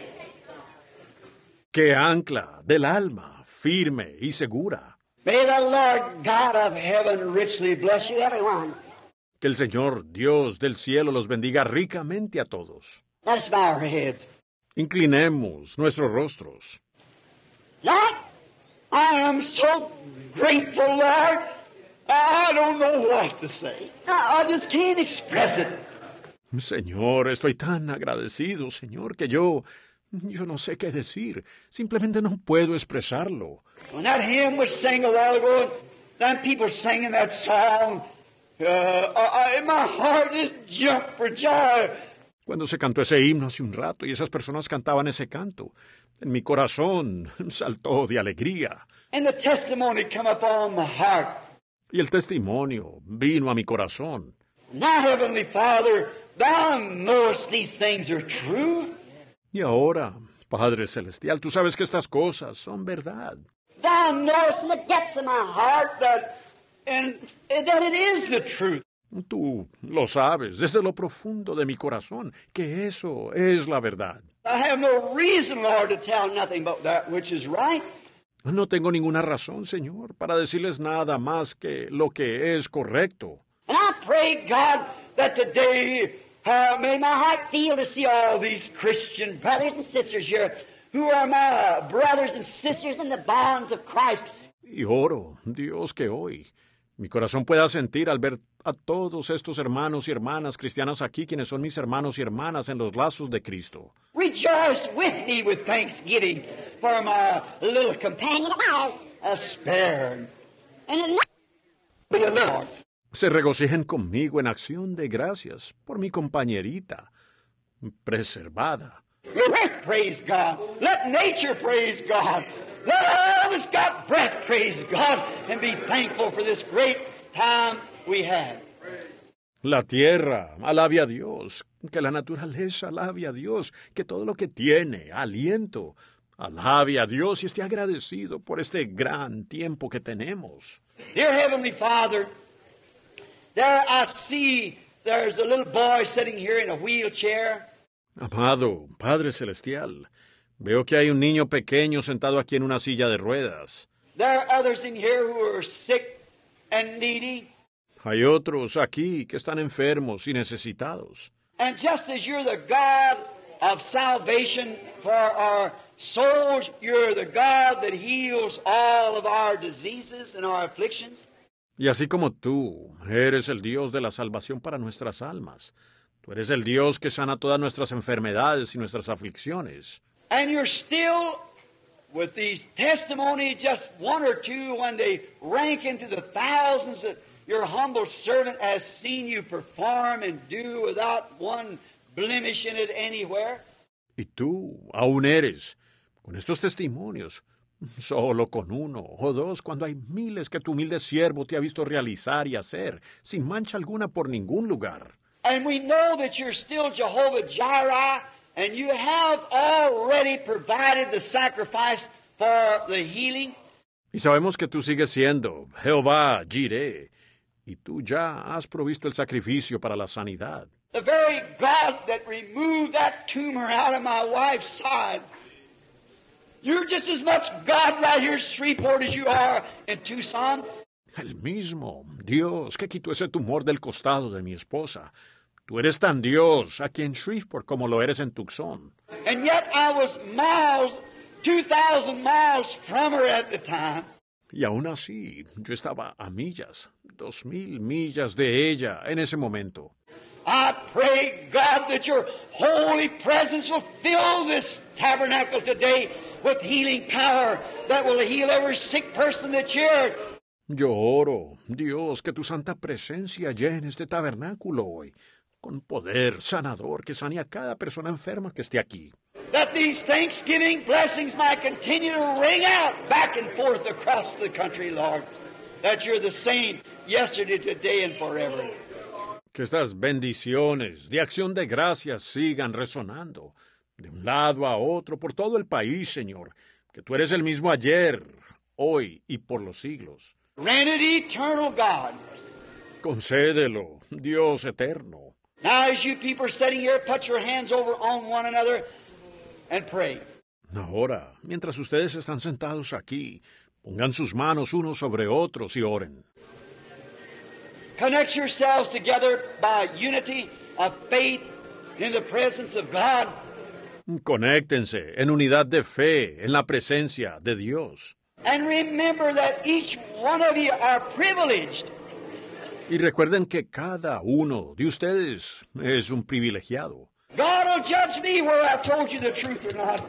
Que ancla del alma, firme y segura. May the Lord God of heaven richly bless you, everyone. Que el Señor Dios del cielo los bendiga ricamente a todos. Let us bow our heads. Inclinemos nuestros rostros. Lord, I am so grateful, Lord. I don't know what to say. I I just can't express it. Señor, estoy tan agradecido, Señor, que yo... Yo no sé qué decir. Simplemente no puedo expresarlo. When that hymn was sang a while ago, and then people singing that song, uh, I, I, my heart just jumped for joy. Cuando se cantó ese himno hace un rato y esas personas cantaban ese canto, en mi corazón saltó de alegría. And the testimony come upon my heart. Y el testimonio vino a mi corazón. Now, Heavenly Father, Thou knowest these things are true. Y ahora, Padre Celestial, tú sabes que estas cosas son verdad. Thou knowest in the depths of my heart that, and, and that it is the truth. Tú lo sabes desde lo profundo de mi corazón, que eso es la verdad. I have no reason, Lord, to tell nothing but that which is right. No tengo ninguna razón, Señor, para decirles nada más que lo que es correcto. And I pray, God, that today uh, may my heart feel to see all these Christian brothers and sisters here who are my brothers and sisters in the bonds of Christ. Y oro, Dios, que hoy mi corazón pueda sentir al ver a todos estos hermanos y hermanas cristianas aquí, quienes son mis hermanos y hermanas en los lazos de Cristo. Rejoice with me with thanksgiving for my little companion of ours, a spared. And it not be a little. Se regocijen conmigo en acción de gracias por mi compañerita preservada. Let earth praise God. Let nature praise God. Let all that's got breath praise God and be thankful for this great time we have. La tierra alabe a Dios, que la naturaleza alabe a Dios, que todo lo que tiene, aliento, alabe a Dios y esté agradecido por este gran tiempo que tenemos. Dear Heavenly Father, there I see there's a little boy sitting here in a wheelchair. Amado Padre Celestial, veo que hay un niño pequeño sentado aquí en una silla de ruedas. There are others in here who are sick and needy. Hay otros aquí que están enfermos y necesitados. And just as you're the God of salvation for our souls, you're the God that heals all of our diseases and our afflictions. Y así como tú eres el Dios de la salvación para nuestras almas, tú eres el Dios que sana todas nuestras enfermedades y nuestras aflicciones. And you're still, with these testimonies, just one or two, when they rank into the thousands that your humble servant has seen you perform and do without one blemish in it anywhere. Y tú aún eres, con estos testimonios, solo con uno o dos, cuando hay miles que tu humilde siervo te ha visto realizar y hacer, sin mancha alguna por ningún lugar. And we know that you're still Jehovah Jireh, and you have already provided the sacrifice for the healing. Y sabemos que tú sigues siendo Jehová Jireh, y tú ya has provisto el sacrificio para la sanidad. The very God that removed that tumor out of my wife's side. You're just as much God right here in Shreveport as you are in Tucson. El mismo Dios que quitó ese tumor del costado de mi esposa. Tú eres tan Dios aquí en Shreveport como lo eres en Tucson. And yet I was miles, two thousand miles from her at the time. Y aún así, yo estaba a millas, dos mil millas de ella en ese momento. I pray, God, that your holy presence will fill this tabernacle today with healing power that will heal every sick person that's here. Yo oro, Dios, que tu santa presencia llene este tabernáculo hoy, con poder sanador que sane a cada persona enferma que esté aquí. That these Thanksgiving blessings might continue to ring out back and forth across the country, Lord. That you're the same yesterday, today, and forever. Que estas bendiciones de acción de gracias sigan resonando de un lado a otro por todo el país, Señor. Que tú eres el mismo ayer, hoy y por los siglos. Grant it, eternal God. Concédelo, Dios eterno. Now as you people are sitting here, put your hands over on one another and pray. Ahora, mientras ustedes están sentados aquí, pongan sus manos unos sobre otros y oren. Connect yourselves together by unity of faith in the presence of God. Conéctense en unidad de fe en la presencia de Dios. And remember that each one of you are privileged. Y recuerden que cada uno de ustedes es un privilegiado. God will judge me whether I've told you the truth or not.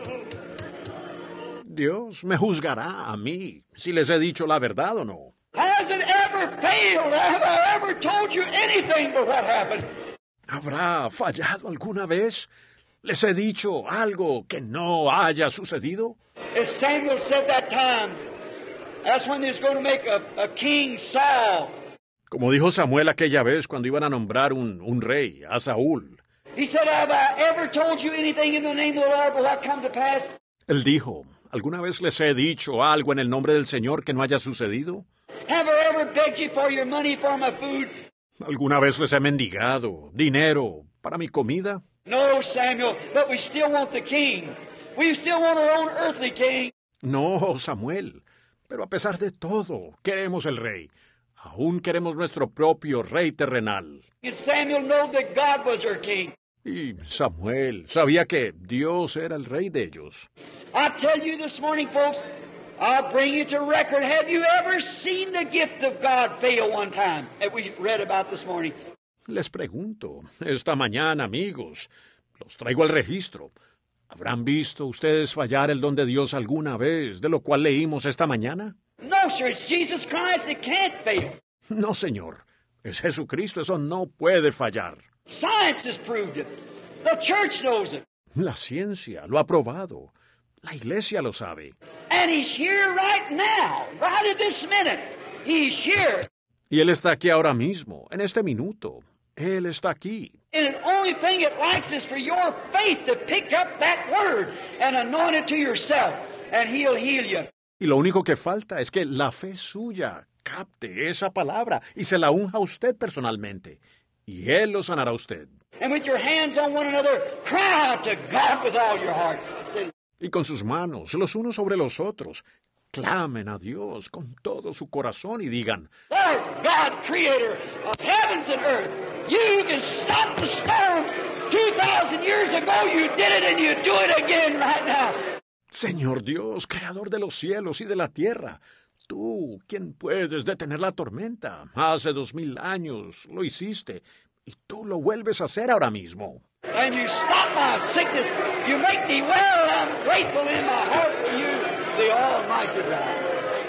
Dios me juzgará a mí si les he dicho la verdad o no. Has it ever failed? Have I ever told you anything but what happened? ¿Habrá fallado alguna vez? ¿Les he dicho algo que no haya sucedido? As Samuel said that time, that's when they was going to make a, a king, Saul. Como dijo Samuel aquella vez cuando iban a nombrar un, un rey, a Saúl. He said, have I ever told you anything in the name of the Lord but what come to pass? Él dijo, ¿alguna vez les he dicho algo en el nombre del Señor que no haya sucedido? Have I ever begged you for your money for my food? ¿Alguna vez les he mendigado dinero para mi comida? No, Samuel, but we still want the king. We still want our own earthly king. No, Samuel, pero a pesar de todo, queremos el rey. Aún queremos nuestro propio rey terrenal. And Samuel knew that God was our king. Y Samuel sabía que Dios era el rey de ellos. I tell you this morning, folks, I'll bring you to record. Have you ever seen the gift of God fail one time that we read about this morning? Les pregunto, esta mañana, amigos, los traigo al registro. ¿Habrán visto ustedes fallar el don de Dios alguna vez, de lo cual leímos esta mañana? No, sir, it's Jesus Christ that can't fail. No, señor. Es Jesucristo, eso no puede fallar. Science has proved it. The church knows it. La ciencia lo ha probado. La iglesia lo sabe. And he's here right now, right at this minute. He's here. Y Él está aquí ahora mismo, en este minuto. Él está aquí. And the only thing it likes is for your faith to pick up that word and anoint it to yourself, and he'll heal you. Y lo único que falta es que la fe suya capte esa palabra y se la unja a usted personalmente. Y Él lo sanará a usted. And with your hands on one another, cry out to God with all your heart. Say, Y con sus manos, los unos sobre los otros, clamen a Dios con todo su corazón y digan, Lord God, creator of heavens and earth, you can stop the storms. Two thousand years ago you did it and you do it again right now. Señor Dios, creador de los cielos y de la tierra, tú, quien puedes detener la tormenta, hace dos mil años lo hiciste, y tú lo vuelves a hacer ahora mismo. And you stop my sickness. You make me well. I'm grateful in my heart for you, the Almighty God.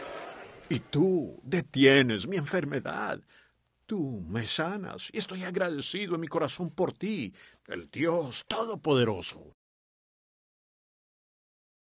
Y tú detienes mi enfermedad. Tú me sanas y estoy agradecido en mi corazón por ti, el Dios Todopoderoso.